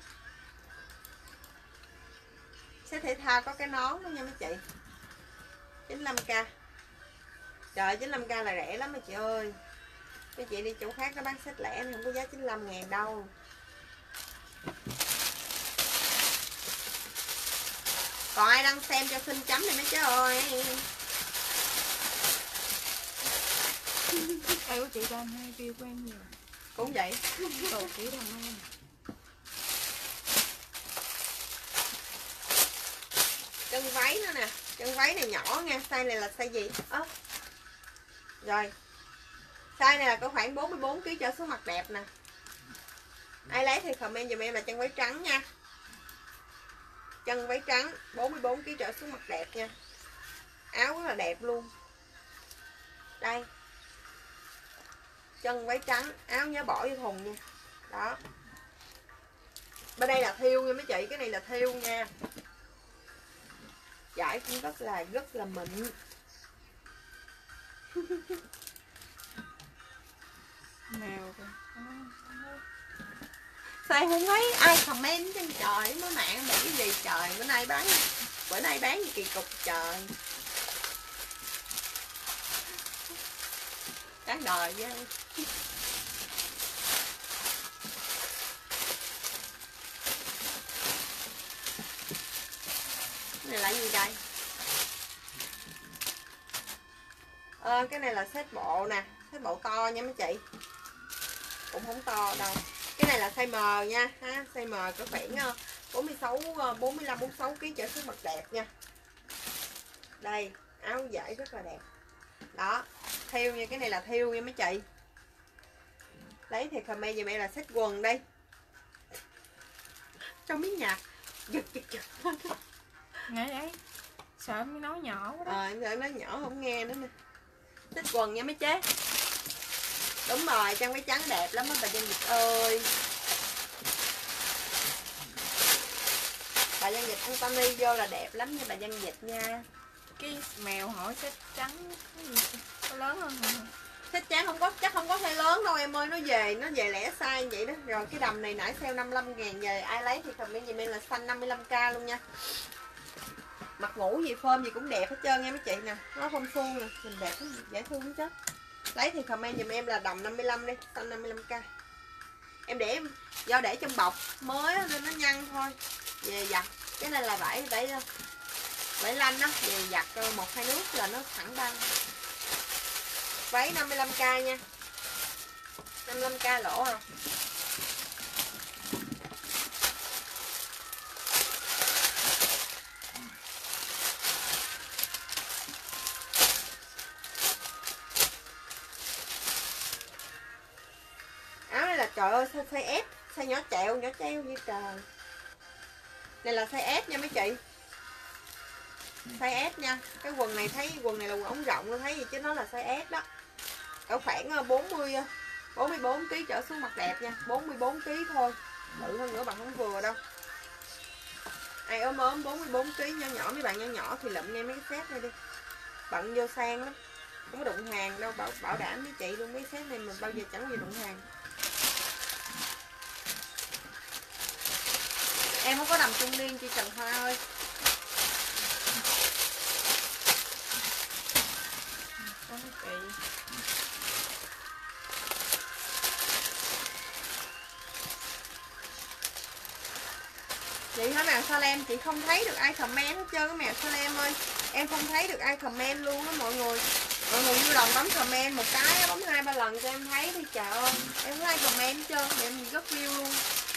Set thể thao có cái nón đó nha mấy chị. chín mươi lăm k. Trời, chín mươi lăm k là rẻ lắm mà chị ơi. Mấy chị đi chỗ khác nó bán set lẻ không có giá chín mươi lăm ngàn đâu. Còn ai đang xem cho xin chấm đi mấy chứ ơi. Ai của chị đang hay view của em nhiều. Cũng vậy. Đồ chỉ đồng em. Chân váy nữa nè. Chân váy này nhỏ nha. Size này là size gì? À. Rồi. Size này là có khoảng bốn mươi bốn ki lô gam trở xuống mặt đẹp nè. Ai lấy thì comment dùm em là chân váy trắng nha. Chân váy trắng bốn mươi bốn ki lô gam trở xuống mặt đẹp nha. Áo rất là đẹp luôn. Đây. Chân váy trắng, áo nhớ bỏ vô thùng nha. Đó. Bên đây là thiêu nha mấy chị, cái này là thiêu nha. Vải cũng rất là rất là mịn. Mèo kìa. Sao không thấy ai comment trên trời mới mạng bị cái gì trời, bữa nay bán bữa nay bán gì kỳ cục trời. Đáng đời chứ. Cái này là gì đây? Ờ, cái này là set bộ nè, set bộ to nha mấy chị. Cũng không to đâu. Cái này là size M nha, ha, size M có khoảng bốn mươi sáu, bốn mươi lăm, bốn mươi sáu ki lô gam trở xuống mặt đẹp nha. Đây, áo vải rất là đẹp. Đó, thiêu nha, cái này là thiêu nha mấy chị. Lấy thì comment giùm em là set quần đây. Trong miếng nhạc giật giật giật. Nghe đấy. Sợ em nói nhỏ quá đó. Ờ, em sợ em nói nhỏ không nghe nữa nè. Set quần nha mấy chế. Đúng rồi, chân váy trắng đẹp lắm á bà Dân Dịch ơi. Bà Dân Dịch ăn Tony vô là đẹp lắm nha bà Dân Dịch nha. Cái mèo hỏi set trắng cái gì có lớn hơn không? Set trắng không có, chắc không có size lớn đâu em ơi, nó về nó về lẻ size vậy đó. Rồi cái đầm này nãy sale năm mươi lăm ngàn, về ai lấy thì comment giùm em là xanh năm mươi lăm k luôn nha. Mặt ngủ gì phơm gì cũng đẹp hết trơn nha mấy chị nè, nó không suông nè, nhìn đẹp dễ thương hết chết. Lấy thì comment giùm em là đầm năm mươi lăm đi, xanh năm mươi lăm k. Em để em do để trong bọc mới nên nó nhăn thôi. Về giặt, cái này là vải vải vải lanh đó, về giặt một hai nước là nó thẳng băng. Váy năm mươi lăm k nha. năm mươi lăm k lỗ à. Áo này là trời ơi size S, size nhỏ chẹo, nhỏ treo như trời. Này là size S nha mấy chị. Size S nha. Cái quần này thấy quần này là quần ống rộng luôn thấy gì chứ nó là size S đó. Ở khoảng bốn mươi bốn mươi bốn ki lô gam trở xuống mặt đẹp nha, bốn mươi bốn ki lô gam thôi. Bự hơn nữa bạn không vừa đâu. Ai ốm ốm bốn mươi bốn ki lô gam nhỏ nhỏ mấy bạn nhỏ nhỏ thì lụm ngay mấy cái set này đi. Bận vô sang lắm. Không có đụng hàng đâu, bảo bảo đảm với chị luôn mấy set này mình bao giờ chẳng bao giờ đụng hàng. Em không có đầm trung niên chị Trần Hoa ơi. Có cái kỳ. Chị hỏi mèo Salem chị không thấy được ai comment hết trơn á mèo Salem ơi. Em không thấy được ai comment luôn á mọi người. Mọi người vui lòng bấm comment một cái, bấm hai ba lần cho em thấy đi trời ơi. Em không thấy ai comment hết trơn, thì em rất view luôn.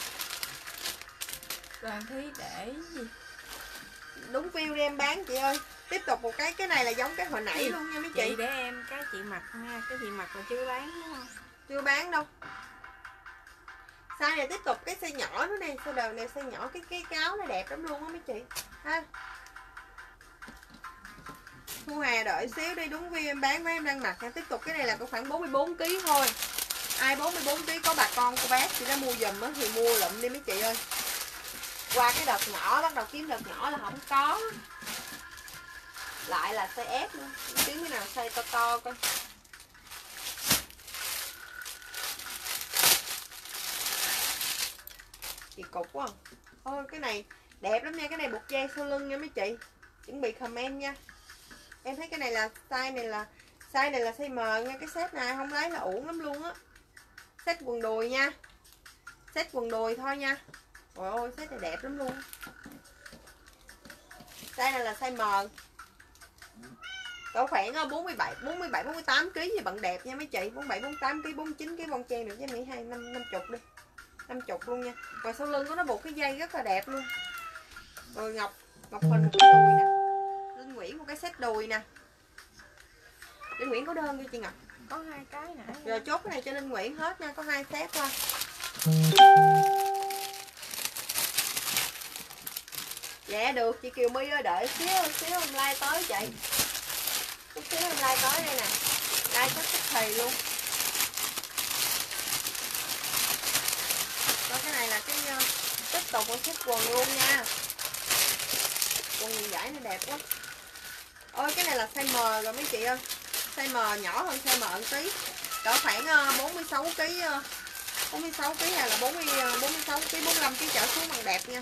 Đoàn Thúy để gì? Đúng view đi em bán chị ơi. Tiếp tục một cái, cái này là giống cái hồi nãy chị, luôn nha mấy chị. Chị để em cái chị mặc nha, cái chị mặc là chưa bán đúng không? Chưa bán đâu. Size này tiếp tục cái size nhỏ nữa nè, size đời này size nhỏ, cái cái cái áo này đẹp lắm luôn á mấy chị. Ha. Thu Hà đợi xíu đi, đúng view em bán với em đang mặc nha. Tiếp tục cái này là có khoảng bốn mươi bốn ki lô gam thôi. Ai bốn mươi bốn ki lô gam có bà con cô bác chị đã mua giùm á thì mua lụm đi mấy chị ơi. Qua cái đợt nhỏ bắt đầu kiếm đợt nhỏ là không có. Lại là size S nữa. Kiếm cái nào size to to coi. Chị cục quá. Ôi cái này đẹp lắm nha, cái này buộc dây sau lưng nha mấy chị. Chuẩn bị comment nha. Em thấy cái này là size này là size này là size M nha. Cái set này không lấy là uổng lắm luôn á. Set quần đùi nha. Set quần đùi thôi nha. Trời ơi set này đẹp lắm luôn. Size này là size M. Cỡ khoảng bốn mươi bảy, bốn mươi bảy, bốn mươi tám ký gì bận đẹp nha mấy chị. bốn mươi bảy, bốn mươi tám ký, bốn mươi chín ký bon chen được chứ em nghĩ hai năm năm mươi đi. năm mươi luôn nha. Rồi sau lưng của nó buộc cái dây rất là đẹp luôn. Rồi ngọc ngọc hình một cái đùi nè. Linh Nguyễn một cái set đùi nè. Linh Nguyễn có đơn chưa chị Ngọc? Có hai cái nè. Rồi chốt cái này cho Linh Nguyễn hết nha, có hai set thôi. Dạ được chị Kiều My ơi, đợi xíu xíu em like tới chị. Chút xíu em like tới đây nè. Like chắc tức thì luôn. Còn cái này là cái uh, tiếp tục một chiếc quần luôn nha. Quần giải này đẹp quá. Ôi cái này là size M rồi mấy chị ơi. Size M nhỏ hơn size M một tí. Cỡ khoảng uh, bốn mươi sáu ký uh, bốn mươi sáu ký hay là bốn mươi uh, bốn mươi sáu ký, bốn mươi lăm ký trở xuống bằng đẹp nha.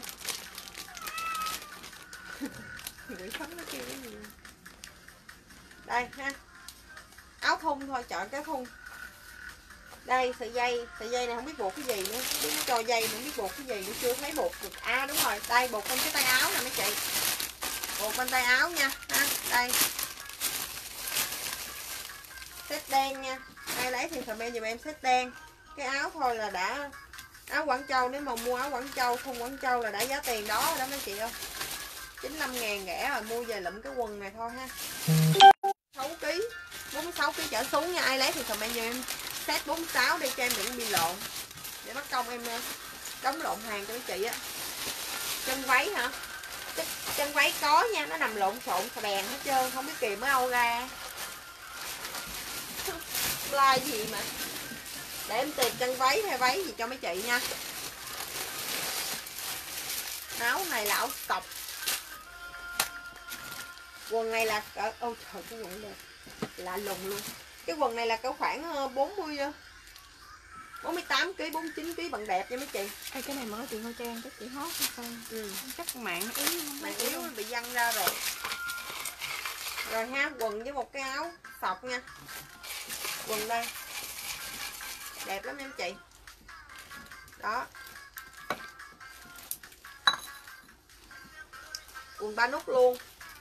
Nguyễn Sống nó kêu cái gì. Đây ha. Áo thun thôi, chọn cái thun. Đây sợi dây, sợi dây này không biết buộc cái gì nữa, không biết nó cho dây nữa, không biết buộc cái gì nữa, chưa thấy buộc được. À đúng rồi, đây buộc bên cái tay áo nè mấy chị. Buộc bên tay áo nha, ha, đây. Set đen nha. Ai lấy thì comment giùm em set đen. Cái áo thôi là đã áo Quảng Châu, nếu mà mua áo Quảng Châu, thun Quảng Châu là đã giá tiền đó đó mấy chị ơi. chín mươi lăm ngàn rẻ rồi, mua về lụm cái quần này thôi ha. sáu ký, bốn mươi sáu ký trở xuống nha. Ai lấy thì comment giùm em set bốn mươi sáu đi cho em đừng bị lộn. Để mất công em đóng lộn hàng cho mấy chị á. Chân váy hả? Chân, chân váy có nha, nó nằm lộn xộn xà bèn hết trơn, không biết kìm mới âu ra. Like gì mà. Để em tìm chân váy hay váy gì cho mấy chị nha. Áo này là áo cọc. Quần này là cỡ ôi trời cái quần này lạ lùng luôn. Cái quần này là cỡ khoảng bốn mươi bốn mươi tám ký, bốn mươi chín ký bằng đẹp nha mấy chị. Ê, cái này mở chị Hoa Trang chắc chị hot hay sao? Ừ. Chắc mạng yếu mạng yếu bị văng ra rồi. Rồi ha, quần với một cái áo sọc nha. Quần đây. Đẹp lắm em chị. Đó. Quần ba nút luôn.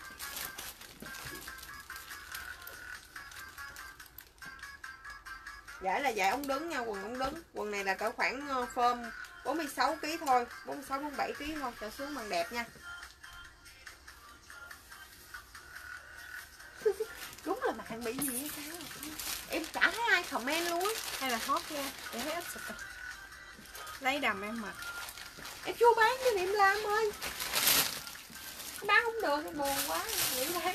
Giải là giải ống đứng nha, quần ống đứng. Quần này là cỡ khoảng phơm bốn mươi sáu ký thôi, bốn mươi sáu bốn mươi bảy ký thôi, trở xuống bằng đẹp nha. Đúng là bạn bị gì hay sao? Em chả thấy ai comment luôn á. Hay là hot ra, để thấy ít sụp. Lấy đầm em mặc. Em chưa bán cho Niệm Lam ơi. Bán không được, em buồn quá, nghĩ bán.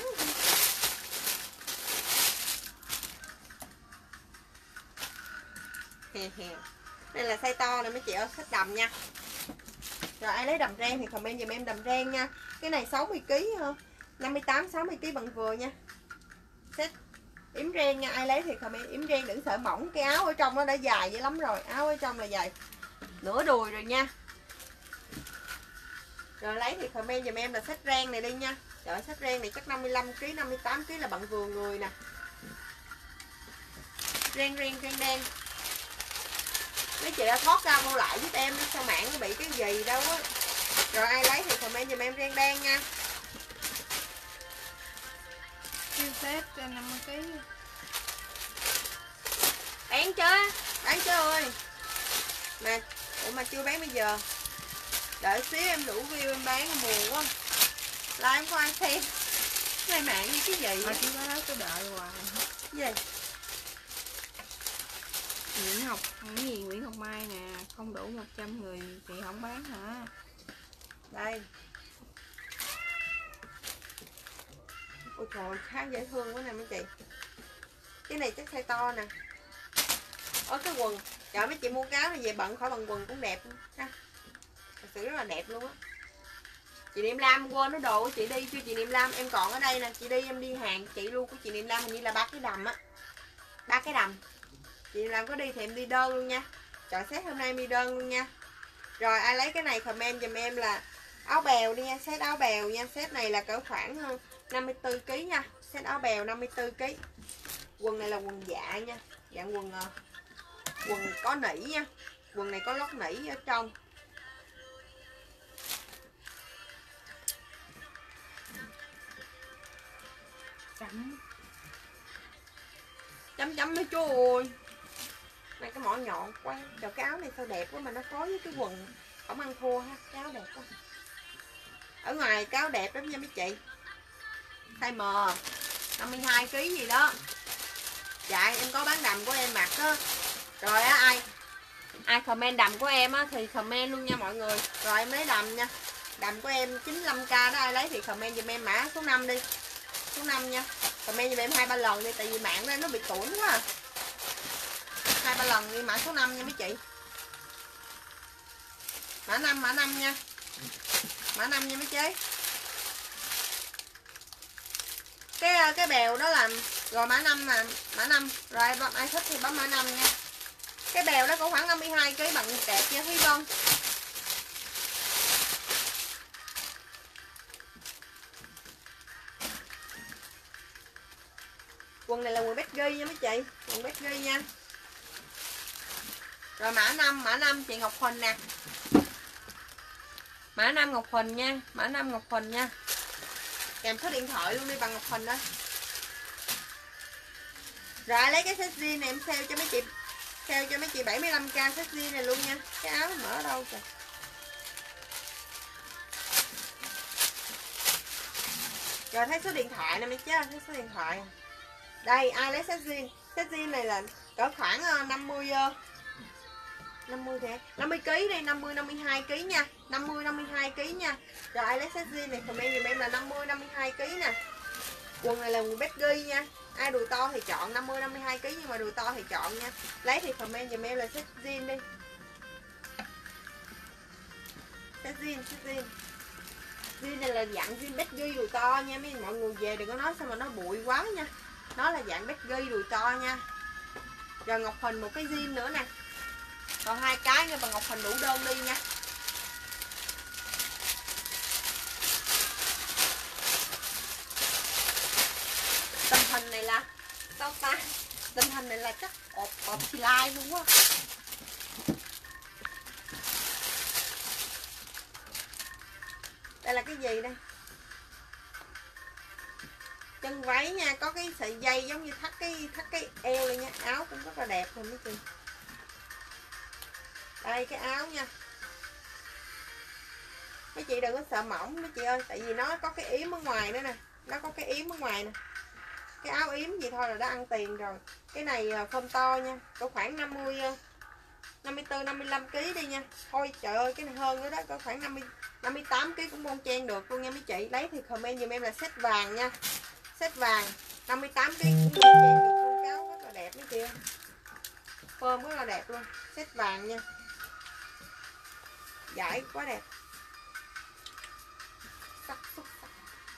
Đây là size to nè mấy chị ơi, thích đầm nha. Rồi ai lấy đầm ren thì comment giùm em đầm ren nha. Cái này sáu mươi ký ha, năm mươi tám sáu mươi ký bằng vừa nha. Set yếm ren nha, ai lấy thì comment yếm ren, đừng sợ mỏng. Cái áo ở trong nó đã dài vậy lắm rồi, áo ở trong là dài nửa đùi rồi nha. Rồi lấy thì comment giùm em là set ren này đi nha. Trời, set ren này chắc năm mươi lăm ký, năm mươi tám ký là bằng vừa người nè. Ren ren ren đen. Mấy chị đã thoát ra vô lại giúp em, sao mạng nó bị cái gì đâu á. Rồi ai lấy thì comment giùm em ren đen nha. Siêu set năm mươi ký. Bán chứ, bán chứ ơi. Mà ủa mà chưa bán bây giờ. Đợi xíu em đủ view em bán, em buồn quá. Like em có ai xem. Này mạng như cái gì mà chị có nói tôi đợi hoài. Gì? Nguyễn Ngọc, cái gì Nguyễn Ngọc Mai nè, không đủ một trăm người chị không bán hả? Đây. Ôi trời, khá dễ thương quá nè mấy chị. Cái này chắc size to nè. Ở cái quần, trời mấy chị mua cái áo này về bận khỏi bằng quần cũng đẹp ha. Thật sự rất là đẹp luôn á. Chị Niệm Lam quên nó đồ của chị đi chưa chị Niệm Lam, em còn ở đây nè, chị đi em đi hàng chị luôn của chị Niệm Lam, hình như là ba cái đầm á. Ba cái đầm. Chị Niệm Lam có đi thì em đi đơn luôn nha. Chọn set hôm nay em đi đơn luôn nha. Rồi ai lấy cái này comment giùm em là Áo bèo đi nha, set áo bèo nha. Set này là cỡ khoảng năm mươi tư ki lô gam nha. Set áo bèo năm mươi tư ki lô gam. Quần này là quần dạ nha. Dạng quần quần có nỉ nha. Quần này có lót nỉ ở trong. Chấm Chấm chấm nữa chú ơi. Này cái mỏ nhọn quá. Trời cái áo này sao đẹp quá mà nó phối với cái quần. Không ăn thua ha, cái áo đẹp quá. Ở ngoài cái áo đẹp lắm nha mấy chị. Size M năm mươi hai ki lô gam gì đó. Dạ em có bán đầm của em mặc đó. Rồi á ai Ai comment đầm của em á thì comment luôn nha mọi người. Rồi em lấy đầm nha. Đầm của em chín mươi lăm k đó, ai lấy thì comment giùm em mã số năm đi. Số năm nha. Comment giùm em hai ba lần đi, tại vì mạng đây nó bị tủn quá à. Hai ba lần đi mã số năm nha mấy chị. Mã năm, mã năm nha. Mã năm nha mấy chế. Cái cái bèo đó là rồi mã năm nè, mã năm. Rồi ai thích thì bấm mã năm nha. Cái bèo đó cũng khoảng năm mươi hai ki lô gam bằng đẹp nha Thúy Vân. Quần này là quần baggy nha mấy chị, quần baggy nha. Rồi mã năm, mã năm chị Ngọc Huỳnh nè. Mã năm Ngọc Huỳnh nha, mã năm Ngọc Huỳnh nha. Kèm số điện thoại luôn đi bằng Ngọc Huỳnh đó. Rồi lấy cái set jean này em sale cho mấy chị, sale cho mấy chị bảy mươi lăm k set jean này luôn nha. Cái áo mở ở đâu kìa. Rồi thấy số điện thoại nè mấy chứ, thấy số điện thoại. Đây ai lấy set jean, set jean này là cỡ khoảng năm mươi năm mươi thế năm mươi ki lô gam đi, năm mươi năm mươi hai ki lô gam nha, năm mươi năm mươi hai ki lô gam nha. Rồi ai lấy set jean này comment giùm em là năm mươi năm mươi hai ki lô gam nè. Quần này là quần baggy nha. Ai đùi to thì chọn năm mươi năm mươi hai ki lô gam, nhưng mà đùi to thì chọn nha. Lấy thì comment giùm em là set jean đi. Set jean, set jean. Jean này là dạng jean baggy đùi to nha mấy mọi người, về đừng có nói sao mà nó bụi quá nha. Nó là dạng baggy đùi to nha. Rồi Ngọc Huỳnh một cái jean nữa nè. Còn hai cái nữa bằng Ngọc Huỳnh đủ đơn đi nha. Tình hình này là sao ta? Tình hình này là chắc ộp ộp xì lai luôn quá. Đây là cái gì đây? Chân váy nha, có cái sợi dây giống như thắt cái thắt cái eo này nha, áo cũng rất là đẹp rồi mấy chị. Đây cái áo nha. Mấy chị đừng có sợ mỏng mấy chị ơi, tại vì nó có cái yếm ở ngoài nữa nè, nó có cái yếm ở ngoài nè. Cái áo yếm gì thôi là đã ăn tiền rồi. Cái này phông to nha, có khoảng năm mươi năm mươi tư năm mươi lăm ki lô gam đi nha. Thôi trời ơi cái này hơn nữa đó, có khoảng năm mươi năm mươi tám ki lô gam cũng bon chen được luôn nha mấy chị. Lấy thì comment giùm em là set vàng nha. Set vàng năm mươi tám ki lô gam cũng bon chen được luôn, cái áo rất là đẹp mấy chị ơi. Phơm rất là đẹp luôn, set vàng nha. Dải quá đẹp. Sắc xúc sắc.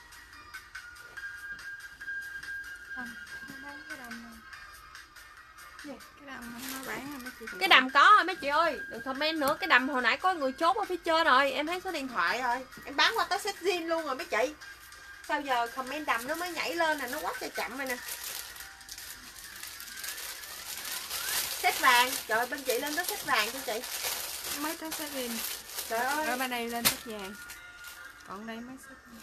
Không, không bán cái đầm này. Gì? Cái đầm không nó bán hả mấy chị? Cái đầm có rồi mấy chị ơi, đừng comment nữa. Cái đầm hồi nãy có người chốt ở phía trên rồi, em thấy số điện thoại rồi. Em bán qua tới set jean luôn rồi mấy chị. Sao giờ comment đầm nó mới nhảy lên nè, nó quá trời chậm rồi nè. Set vàng, trời ơi bên chị lên tới set vàng cho chị. Mấy tới set jean. Trời ơi. Ở bên đây lên set vàng. Còn đây mấy set vàng.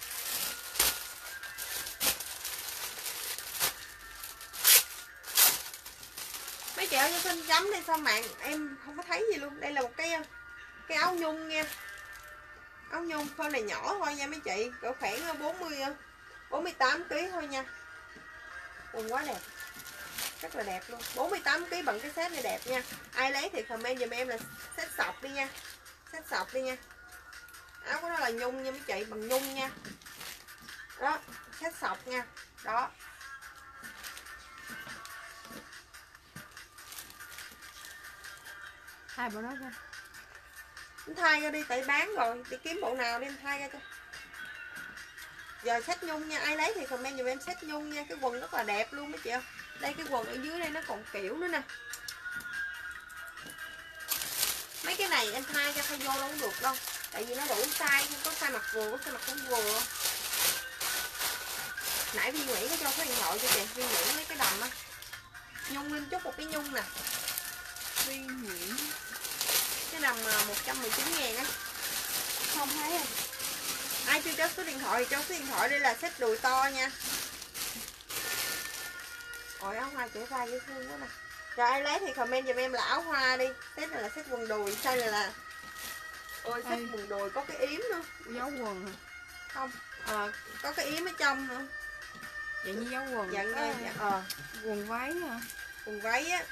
Mấy chị ơi cho xin chấm đi, sao mạng em không có thấy gì luôn. Đây là một cái cái áo nhung nha. Áo nhung con này nhỏ thôi nha mấy chị, cỡ khoảng bốn mươi bốn mươi tám ki lô gam thôi nha. Quần quá đẹp, rất là đẹp luôn. Bốn mươi tám ki lô gam bằng cái set này đẹp nha. Ai lấy thì comment giùm em là set sọc đi nha. Set sọc đi nha. Áo của nó là nhung nha mấy chị, bằng nhung nha. Đó, set sọc nha. Đó. Hai bộ đó cho. Em thay ra đi, tại bán rồi, đi kiếm bộ nào đi em thay ra cho. Giờ set nhung nha, ai lấy thì comment giùm em set nhung nha. Cái quần rất là đẹp luôn mấy chị ơi. Đây cái quần ở dưới đây nó còn kiểu nữa nè. Mấy cái này em thay ra thay vô đâu cũng được đâu. Tại vì nó đủ size, không có size mặt vừa, có size mặt không vừa. Nãy Viên Nguyễn có cho số điện thoại cho chị, Viên Nguyễn lấy cái đầm á. Nhung Linh Trúc một cái nhung nè. Viên Nguyễn. Cái đầm một trăm mười chín ngàn á. Không thấy rồi. Ai chưa cho số điện thoại thì cho số điện thoại, đây là set đùi to nha. Ôi áo hoa trẻ vai dễ thương quá nè. Rồi ai lấy thì comment giùm em là áo hoa đi. Set này là set quần đùi, size này là ôi set quần đùi có cái yếm nữa. Dấu quần hả? Không, à, có cái yếm ở trong nữa. Vậy như dấu quần. Dạ, dạ, dạ. Ờ. Quần váy hả? Quần váy á.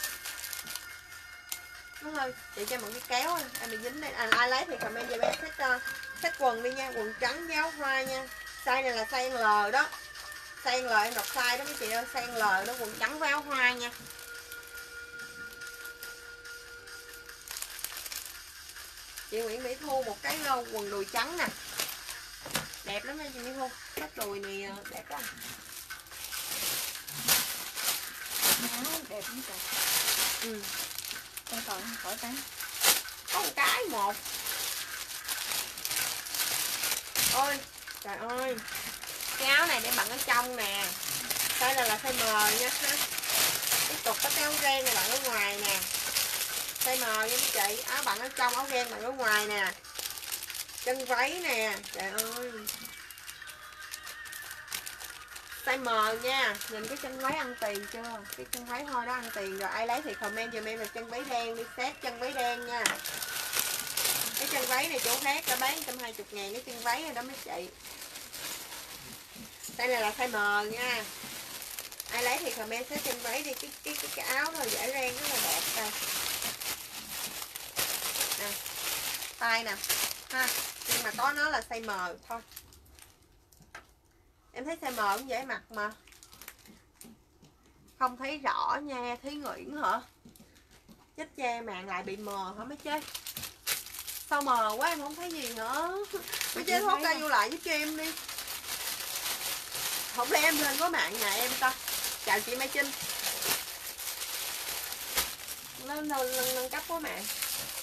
Nó hơi, chị cho mượn cái kéo thôi, em bị dính đây. À, ai lấy thì comment giùm em set uh, set quần đi nha, quần trắng với áo hoa nha. Size này là size L đó. Size L em đọc size đó mấy chị ơi, size L đó, quần trắng với áo hoa nha. Chị Nguyễn Mỹ Thu một cái quần đùi trắng nè. Đẹp lắm nha chị Mỹ Thu. Cái đùi này đẹp lắm. Áo đẹp lắm trời. Ừ. Con còn khỏi cái. Có một cái một. Ôi, trời ơi. Cái áo này để bận ở trong nè. Size này là size M nha ha. Tiếp tục có cái áo ren này bận ở ngoài nè. Size M nha mấy chị, áo bận ở trong, áo ren bận ở ngoài nè. Chân váy nè, trời ơi. Size M nha, nhìn cái chân váy ăn tiền chưa? Cái chân váy thôi đó ăn tiền rồi, ai lấy thì comment giùm em là chân váy đen đi, set chân váy đen nha. Cái chân váy này chỗ khác đã bán một trăm hai mươi ngàn cái chân váy này đó mấy chị. Size này là size M nha. Ai lấy thì comment set chân váy đi, cái cái cái, cái áo thôi giải ren rất là đẹp đây. Nè. Tay nè. Ha, nhưng mà có nó là size M thôi. Em thấy size M cũng dễ mặc mà. Không thấy rõ nha, Thúy Nguyễn hả? Chết che màn lại bị mờ hả mấy chế? Sao mờ quá em không thấy gì nữa. Mấy chế thốt ca vô lại giúp cho em đi. Không lẽ em lên có mạng nhà em ta. Chào chị Mai Trinh. Lên nâng, nâng cấp có mạng.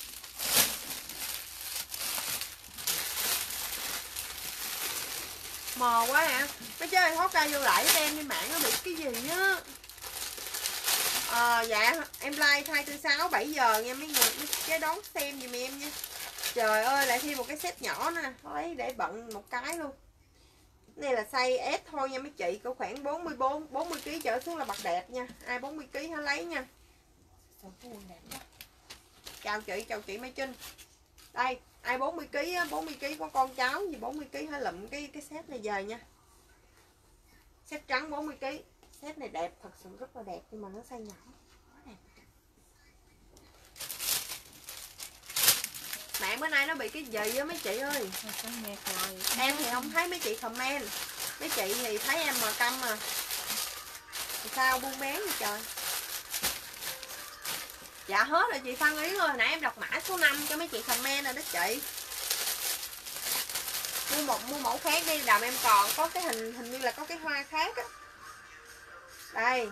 Mờ quá hả? Mấy chơi thốt ca vô lại với em đi, mạng nó bị cái gì á. À, dạ em like hai tư sáu bảy giờ nha mấy người, mấy chế đón xem giùm em nha. Trời ơi lại thêm một cái set nhỏ nè, lấy để bận một cái luôn. Này là size S thôi nha mấy chị, có khoảng bốn mươi bốn bốn mươi ký trở xuống là bật đẹp nha. Ai bốn mươi ký hãy lấy nha. Chào chị, chào chị Mai Trinh. Đây, ai bốn mươi ký bốn mươi ký có con cháu gì bốn mươi ký hãy lụm cái cái set này về nha. Set trắng bốn mươi ký. Set này đẹp, thật sự rất là đẹp nhưng mà nó size nhỏ. Mạng bữa nay nó bị cái gì á mấy chị ơi. Em thì không thấy mấy chị comment. Mấy chị thì thấy em mà câm mà. Thì sao buôn bán vậy trời. Dạ hết rồi chị Phan Yến ơi. Nãy em đọc mã số năm cho mấy chị comment rồi đó chị. Mua một mua mẫu khác đi. Đầm em còn có cái hình hình như là có cái hoa khác á. Đây.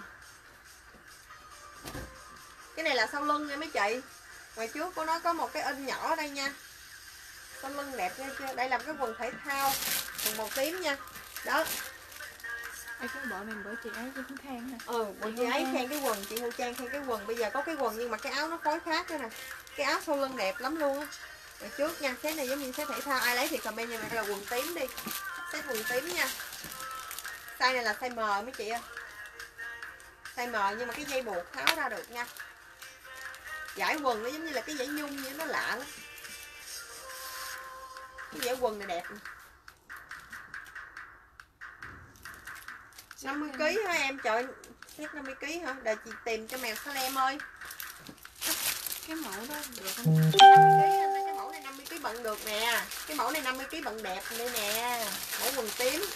Cái này là sau lưng nha mấy chị. Ngoài trước của nó có một cái in nhỏ ở đây nha. Sau lưng đẹp nha chưa. Đây là cái quần thể thao, quần màu tím nha. Đó. Ai cái bộ này bữa chị ấy chị cũng khen hả? Ừ, bữa chị ấy khen cái quần, chị Hương Trang khen cái quần. Bây giờ có cái quần nhưng mà cái áo nó phối khác nữa nè. Cái áo sau lưng đẹp lắm luôn á. Rồi trước nha, set này giống như set thể thao. Ai lấy thì comment như này là quần tím đi. Set quần tím nha. Size này là size M mấy chị ơi. Size M nhưng mà cái dây buộc tháo ra được nha. Giải quần nó giống như là cái dải nhung vậy, nó lạ lắm. Cái dải quần này đẹp nè. năm mươi ký hả em? Trời, set năm mươi ký hả? Đợi chị tìm cho mèo Salem ơi. Cái mẫu đó được không? năm mươi ký anh ơi, cái mẫu này năm mươi ký bận được nè. Cái mẫu này năm mươi ký bận đẹp đây nè. Mẫu quần tím.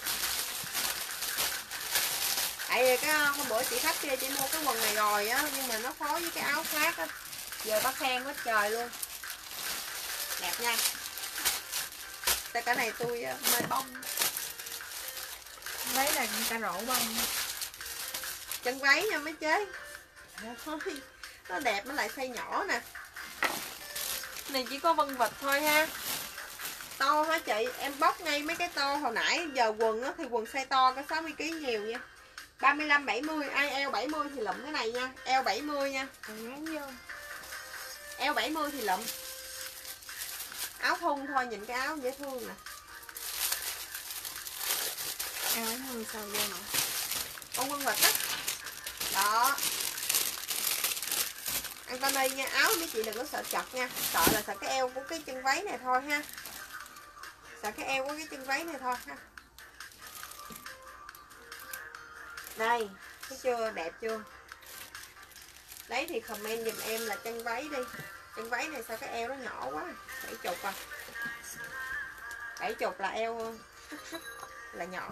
Tại vì cái hôm bữa chị khách kia chị mua cái quần này rồi á, nhưng mà nó phối với cái áo khác á. Giờ bác khen quá trời luôn. Đẹp nha. Tại cái này tôi mê bông. Váy là cà rộ bông. Chân váy nha mấy chế. Thôi, nó đẹp nó lại size nhỏ nè. Này chỉ có vân vịt thôi ha. To hả chị? Em bóc ngay mấy cái to hồi nãy. Giờ quần á, thì quần size to có sáu mươi ký nhiều nha. ba mươi lăm bảy mươi, ai eo bảy mươi thì lụm cái này nha. Eo bảy mươi nha. Eo bảy mươi thì lụm. Áo thun thôi, nhìn cái áo dễ thương nè. Eo bảy mươi sao vô nè. Con quân vật á. Đó. Antony nha, áo mấy chị đừng có sợ chật nha. Sợ là sợ cái eo của cái chân váy này thôi ha. Sợ cái eo của cái chân váy này thôi ha. Đây, thấy chưa, đẹp chưa? Lấy thì comment giùm em là chân váy đi. Chân váy này sao cái eo nó nhỏ quá. Bảy chục à. Bảy chục là eo là nhỏ.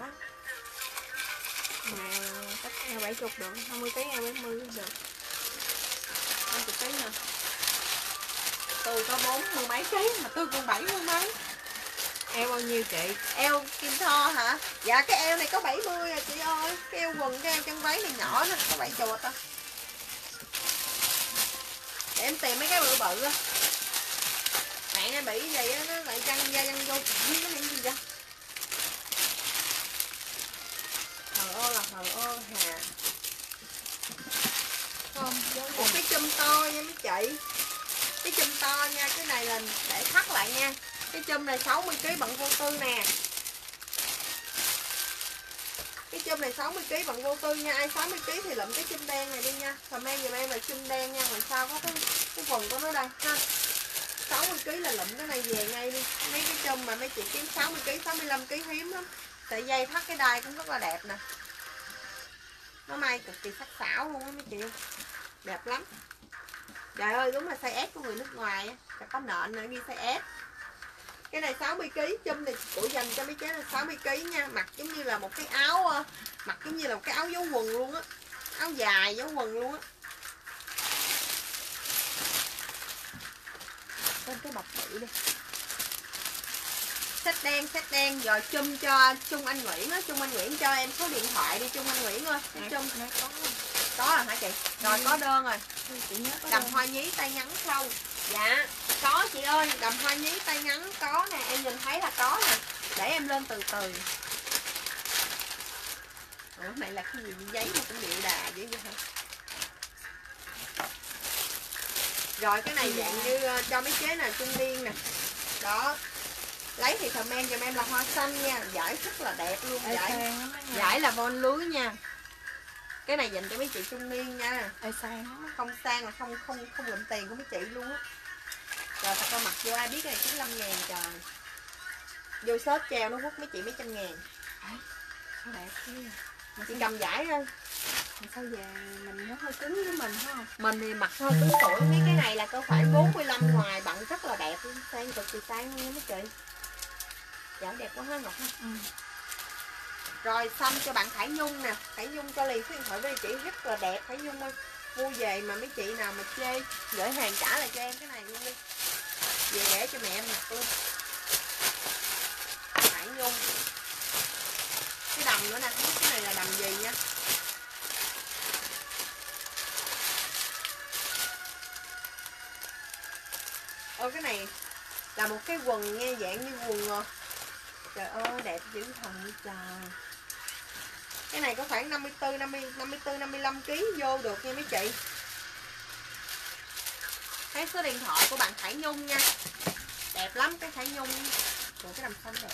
Mà cách eo bảy chục được, hai mươi ký eo bảy mươi được. năm mươi ký nè. Tôi có bốn mươi mấy ký mà tôi còn bảy mươi mấy. Eo bao nhiêu chị? Eo Kim Tho hả? Dạ cái eo này có bảy mươi à chị ơi. Cái eo quần, cái eo chân váy này nhỏ nè, có bảy chục à. Để em tìm mấy cái bự bự á. Mẹ nó bị vậy á, nó lại văng ra văng vô. Cái này gì vậy? Thờ ơ là thờ ơ hà. Không, Một cái chum to nha mấy chị. Cái chum to nha, cái này là để thắt lại nha. Cái chum này sáu mươi ký bằng vô tư nè. Cái chum này sáu mươi ký bằng vô tư nha. Ai sáu mươi ký thì lụm cái chum đen này đi nha. Comment giùm em là chum đen nha. Ngoài sau có cái, cái quần của nó đây ha. sáu mươi ký là lụm cái này về ngay đi. Mấy cái chum mà mấy chị kiếm sáu mươi ký, sáu mươi lăm ký hiếm lắm. Sợi dây thắt cái đai cũng rất là đẹp nè. Nó may cực kỳ sắc sảo luôn á mấy chị. Đẹp lắm. Trời ơi đúng là size S của người nước ngoài á. Có nện nữa ghi size S. Cái này sáu mươi ký, chum này của dành cho mấy chế là sáu mươi ký nha. Mặc giống như là một cái áo, mặc giống như là một cái áo dấu quần luôn á. Áo dài dấu quần luôn á. Lên cái bọc bự đi. Set đen, set đen. Rồi chum cho Trung Anh Nguyễn á. Trung Anh Nguyễn cho em số điện thoại đi Trung Anh Nguyễn ơi. Cái chum có có à hả chị? Rồi có đơn rồi. Đầm hoa nhí tay ngắn không? Dạ có chị ơi. Đầm hoa nhí tay ngắn có nè. Em nhìn thấy là có nè. Để em lên từ từ. Ủa này là cái gì giấy mà cũng điệu đà vậy vậy hả? Rồi cái này dạng như uh, cho mấy chế nè, trung niên nè. Đó. Lấy thì comment giùm em là hoa xanh nha. Giải rất là đẹp luôn. Giải, giải là von lưới nha. Cái này dành cho mấy chị trung niên nha. Ai sang lắm. Không sang là không không không lụm tiền của mấy chị luôn á. Trời thật ra mặc vô ai biết cái này chín mươi lăm ngàn trời. Vô shop treo nó hút mấy chị mấy trăm ngàn. Sao đẹp thế? Chị cầm giải thôi. Mà sao về mình nó hơi cứng với mình phải không? Mình thì mặc hơi cứng tuổi. Mấy cái này là có phải bốn mươi lăm ngoài bận rất là đẹp luôn. Sang cực kỳ sang luôn mấy chị. Giải đẹp quá ha Ngọc ha. Ừ. Rồi xong cho bạn Khải Nhung nè. Khải Nhung cho liền số điện thoại với chị rất là đẹp. Khải Nhung ơi, mua về mà mấy chị nào mà chê gửi hàng trả lại cho em cái này luôn đi. Về để cho mẹ em mặc luôn. Khải Nhung. Cái đầm nữa nè, không biết cái này là đầm gì nha. Ôi cái này là một cái quần nghe dạng như quần. Trời ơi đẹp dữ thần trời. Cái này có khoảng năm mươi tư, năm mươi, năm mươi tư, năm mươi lăm ký vô được nha mấy chị. Thấy số điện thoại của bạn Khải Nhung nha. Đẹp lắm cái Khải Nhung. Ủa cái đầm xanh đẹp.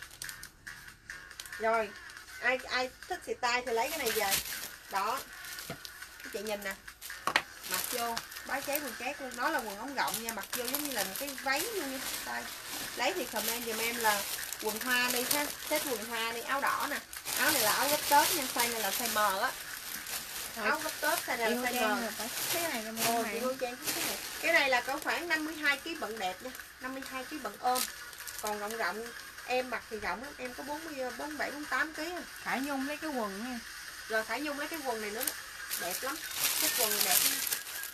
Rồi ai ai thích xì tay thì lấy cái này về. Đó. Các chị nhìn nè. Mặc vô bá cháy quần chét luôn. Nó là quần ống rộng nha. Mặc vô giống như là một cái váy luôn nha. Đây. Lấy thì comment giùm em là quần hoa đi ha. Xếp quần hoa đi. Áo đỏ nè. Áo này là áo gấp tớp nha. Size này là size M á. Áo gấp tớp size này là size M. Cái này là Ồ, chị Hương Trang cái này. Cái này là có khoảng năm mươi hai ký bận đẹp nha. năm mươi hai ký bận ôm. Còn rộng rộng em mặc thì rộng lắm. Em có bốn mươi, bốn mươi bảy, bốn mươi tám ký. Khải Nhung lấy cái quần nha. Rồi Khải Nhung lấy cái quần này nữa. Đẹp lắm. Cái quần này đẹp lắm.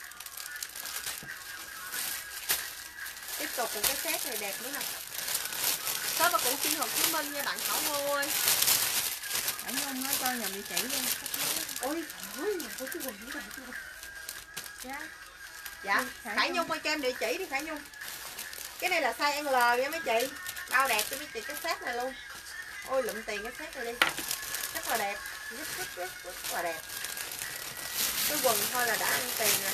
Tiếp tục một cái set này đẹp nữa nè. Shop ở củ Chi Hồ Chí Minh nha bạn Thảo Ngô ơi. Khải Nhung nói cho nhầm địa chỉ luôn. Ôi ôi mà cái quần này đẹp luôn. Dạ. Dạ Khải, Khải Nhung ơi cho em địa chỉ đi Khải Nhung. Cái này là size L nha mấy chị. Bao đẹp cho mấy chị cái set này luôn. Ôi lụm tiền cái set này đi. Rất là đẹp, rất rất rất rất là đẹp. Cái quần thôi là đã ăn tiền rồi.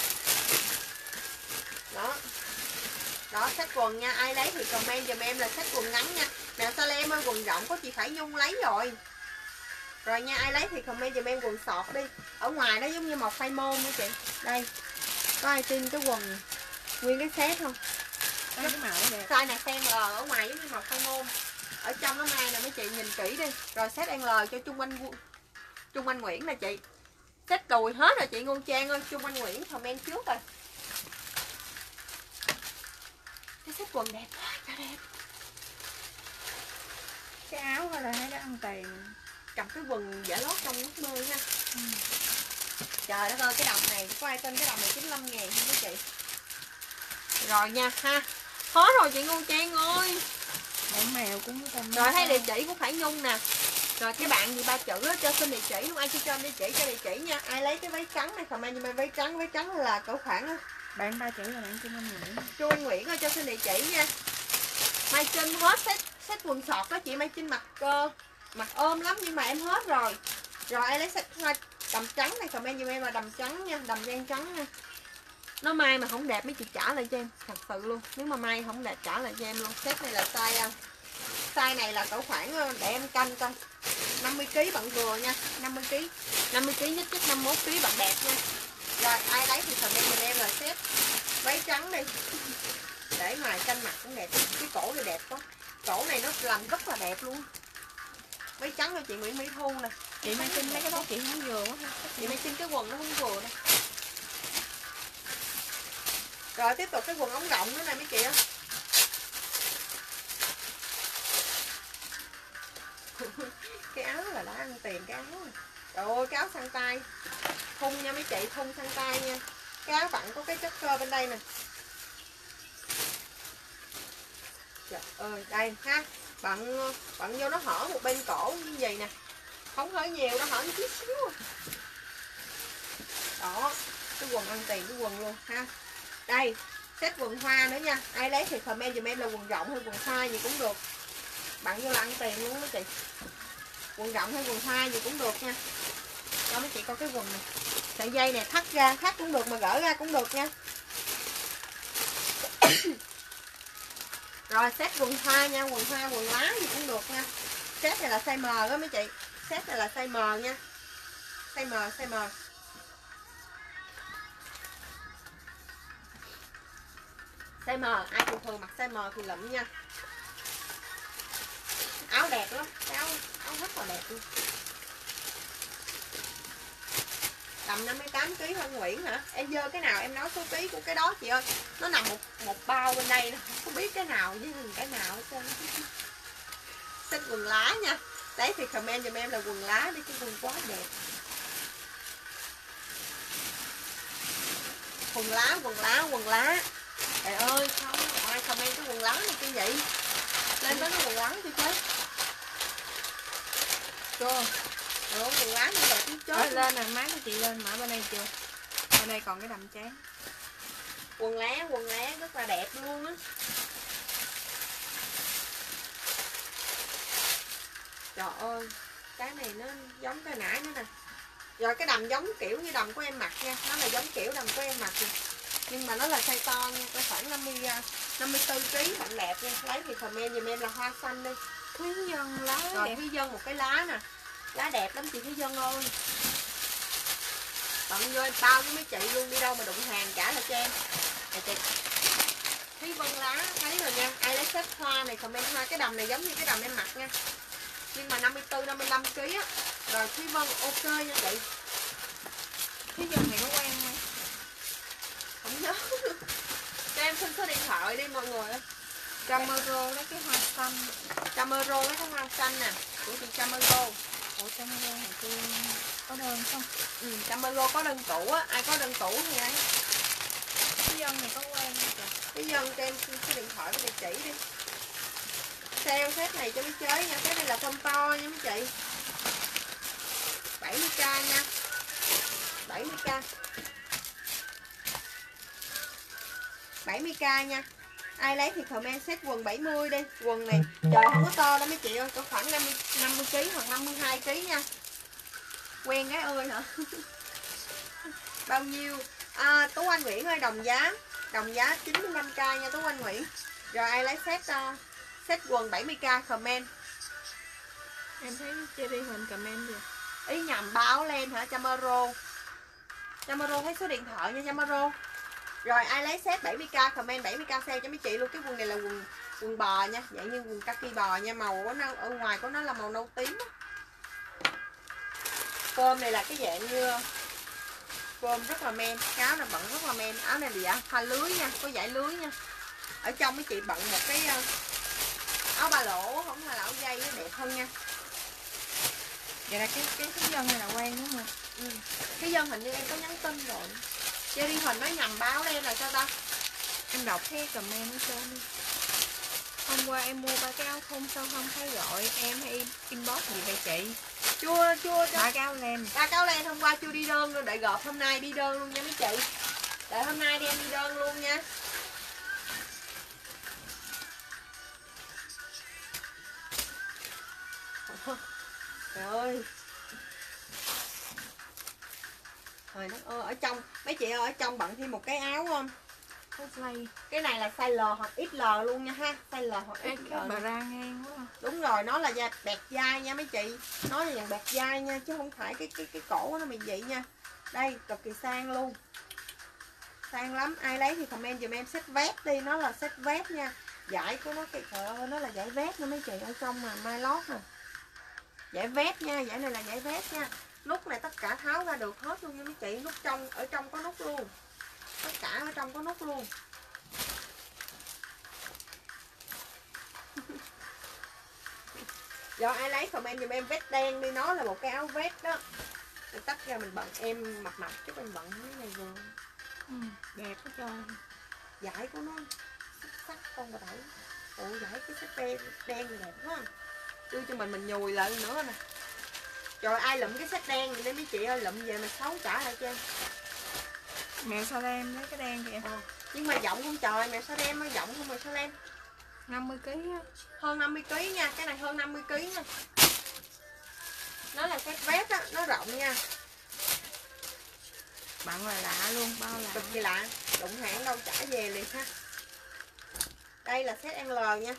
Đó. Đó, set quần nha, ai lấy thì comment giùm em là set quần ngắn nha. Nè sao em ơi, quần rộng có chị phải Nhung lấy rồi. Rồi nha, ai lấy thì comment giùm em quần sọt đi. Ở ngoài nó giống như một phai môn nha chị. Đây. Có ai tin cái quần nguyên cái set không? Cái màu đẹp. Size này size L, ở ngoài giống như màu phai môn. Ở trong nó may nè mấy chị, nhìn kỹ đi. Rồi set L cho Trung Anh Trung Anh Nguyễn nè chị. Set đùi hết rồi chị Ngô Trang ơi, Trung Anh Nguyễn comment trước rồi. Cái set quần đẹp quá, trời đẹp. Cái áo thôi là thấy đã ăn tiền. Cầm cái quần giả lót trong nước mưa ha. Ừ. Trời đất ơi, cái đầm này có ai tin cái đầm này chín mươi lăm ngàn không mấy chị? Rồi nha ha. Hết rồi chị Ngô Trang ơi. Bọn mèo cũng rồi thấy địa chỉ của Khải Nhung nè. Rồi cái bạn gì ba chữ đó cho xin địa chỉ luôn, ai chưa cho địa chỉ cho địa chỉ nha. Ai lấy cái váy trắng này comment giùm em váy trắng, váy trắng là cỡ khoảng bạn ba chữ là bạn Trung Anh Nguyễn. Trung Anh Nguyễn ơi cho xin địa chỉ nha. Mai Trinh hết set set quần sọt đó chị. Mai Trinh mặc uh, mặc ôm lắm nhưng mà em hết rồi. Rồi ai lấy set hoa đầm trắng này comment giùm em là đầm trắng nha, đầm đen trắng nha. Nó may mà không đẹp mấy chị trả lại cho em, thật sự luôn. Nếu mà may không đẹp trả lại cho em luôn. Set này là size size này là cỡ khoảng để em canh coi. năm mươi ki lô gam bạn vừa nha, năm mươi ki lô gam. năm mươi ki lô gam nhất nhất năm mươi mốt ki lô gam bạn đẹp nha. Rồi ai lấy thì comment giùm em là set váy trắng đi. Để ngoài canh mặt cũng đẹp. Cái cổ này đẹp quá. Cổ này nó làm rất là đẹp luôn. Váy trắng cho chị Nguyễn Mỹ Thu nè. Chị Mai Trinh mấy cái đó chị không vừa quá ha. Chị Mai Trinh cái quần nó không vừa nè. Rồi tiếp tục cái quần ống rộng nữa nè mấy chị á. Cái áo là đã ăn tiền cái áo rồi. Trời ơi cái áo xăng tay. Thun nha mấy chị, thun xăng tay nha. Cái áo bận có cái chất cơ bên đây nè. Trời ơi đây ha. Bận bận vô nó hở một bên cổ như vậy nè. Không hở nhiều, nó hở một chút xíu. Đó, cái quần ăn tiền cái quần luôn ha. Đây, set quần hoa nữa nha. Ai lấy thì comment giùm em là quần rộng hay quần hoa gì cũng được. Bạn vô là ăn tiền luôn đó chị. Quần rộng hay quần hoa gì cũng được nha. Cho mấy chị coi cái quần này. Sợi dây này thắt ra, thắt cũng được mà gỡ ra cũng được nha. Rồi set quần hoa nha, quần hoa, quần lá gì cũng được nha. Set này là size M đó mấy chị. Set này là size M nha. Size M, size M. Size M, ai thường thường mặc size M thì lụm nha. Áo đẹp lắm, cái áo, áo rất là đẹp luôn. Tầm năm mươi tám ki lô gam Hoa Nguyễn hả? Em dơ cái nào em nói số ký của cái đó chị ơi. Nó nằm một một bao bên đây, không có biết cái nào với cái nào hết trơn. Xin quần lá nha. Đấy thì comment giùm em là quần lá đi, cái quần quá đẹp. Quần lá, quần lá, quần lá. Trời ơi, không, ai comment cái quần lá này như vậy. Lên tới cái quần lá cho chết. Chưa. Ủa, quần lá này đẹp chứ chết. Lên nè, má của chị lên mà bên đây chưa? Bên đây còn cái đầm trắng. Quần lá, quần lá rất là đẹp luôn á. Trời ơi, cái này nó giống cái nãy nữa nè. Rồi cái đầm giống kiểu như đầm của em mặc nha. Nó là giống kiểu đầm của em mặc nè. Nhưng mà nó là size to nha, có khoảng năm mươi, năm mươi tư ki lô gam bạn đẹp nha. Lấy thì comment giùm em là hoa xanh đi. Thúy Dân lá Rồi đẹp. Thúy Dân một cái lá nè. Lá đẹp lắm chị Thúy Dân ơi. Tận vô em bao với mấy chị luôn, đi đâu mà đụng hàng trả lại cho em. Nè chị. Thúy Vân lá, thấy rồi nha. Ai lấy set hoa này comment hoa. Cái đầm này giống như cái đầm em mặc nha. Nhưng mà năm mươi tư, năm mươi lăm ki lô gam á. Rồi Thúy Vân ok nha chị. Thúy Dân này có quen không? Không nhớ. Cho em xin số điện thoại đi mọi người. Trăm euro lấy cái hoa xanh. Trăm euro lấy cái hoa xanh nè. Của chị trăm euro. Ủa trăm euro này tôi có đơn không? Ừ, trăm euro có đơn tủ á. Ai có đơn tủ thì ấy. Thúy Dân này có quen không trời? Thúy Dân cho em xin số điện thoại với địa chỉ đi. Sale set này cho mấy chơi nha. Cái này là phong to nha mấy chị. bảy mươi k nha. bảy mươi k. bảy mươi k nha. Ai lấy thì comment set quần bảy mươi đi. Quần này trời không có to đâu mấy chị ơi, có khoảng năm mươi, năm mươi ký hoặc năm mươi hai ký nha. Quen gái ơi hả? Bao nhiêu? À, Tú Anh Nguyễn ơi, đồng giá. Đồng giá chín mươi lăm k nha Tú Anh Nguyễn. Rồi ai lấy set uh, set quần bảy mươi k comment. Em thấy Cherry Huỳnh comment gì? Ý nhầm báo lên hả? Chamaro. Chamaro thấy số điện thoại nha Chamaro. Rồi ai lấy set bảy mươi k comment bảy mươi k sale cho mấy chị luôn. Cái quần này là quần quần bò nha, dạng như quần kaki bò nha, màu của nó ở ngoài của nó là màu nâu tím. Cơm này là cái dạng như cơm rất là men, áo này bận rất là men, áo này là hoa lưới nha, có dải lưới nha. Ở trong mấy chị bận một cái áo ba lỗ, không phải là áo dây, nó đẹp hơn nha. Vậy là cái cái cái dân này là quen đúng không? Ừ. Cái dân hình như em có nhắn tin rồi. Cherry Huỳnh nói nhầm báo lên là sao ta? Em đọc cái comment nó cho đi. Hôm qua em mua ba cái áo thun sao không thấy gọi em hay inbox gì vậy chị? Chưa chưa Ba cái áo len. Ba cái áo len hôm qua chưa đi đơn luôn, đợi gộp hôm nay đi đơn luôn nha mấy chị. Đợi hôm nay đi em đi đơn luôn nha. Trời ơi. Trời đất ơi, ở trong mấy chị ơi, ở trong bận thêm một cái áo không? Cái này là size L hoặc ích lờ luôn nha ha, size L hoặc ích lờ. Cái bà ra ngang quá. Đúng rồi, nó là da bẹt dai nha mấy chị. Nó là dạng bẹt dai nha, chứ không phải cái cái cái cổ của nó bị vậy nha. Đây, cực kỳ sang luôn. Sang lắm, ai lấy thì comment dùm em set vest đi, nó là set vest nha. Vải của nó, trời ơi, nó là vải vest nha mấy chị, ở trong mà mai lót nè. Vải vest nha, vải này là vải vest nha. Nút này tất cả tháo ra được hết luôn nha mấy chị, nút trong, ở trong có nút luôn. Tất cả ở trong có nút luôn. Rồi ai lấy comment dùm em vest đen đi, nó là một cái áo vest đó. Mình tắt ra mình bận, em mặt mặt chút em bận cái này vừa. Ừ, đẹp quá trời. Vải của nó sắc sắc con bà đẩy. Ủa vải cái sắc đen đen này đẹp quá. Đưa cho mình mình nhùi lại nữa nè. Rồi ai lụm cái sắc đen vậy nên mấy chị ơi, lụm về mình xấu trả lại cho em. Mèo sao đem lấy cái đen kìa. À, nhưng mà giọng không trời, mèo sao đem nó giọng không, mèo sao đem năm mươi ký á. Hơn năm mươi ký nha, cái này hơn năm mươi ký nha. Nó là set vest á, nó rộng nha. Bạn là lạ luôn, bao lạ. Cực kỳ lạ, đụng hãng đâu trả về liền ha. Đây là set L nha.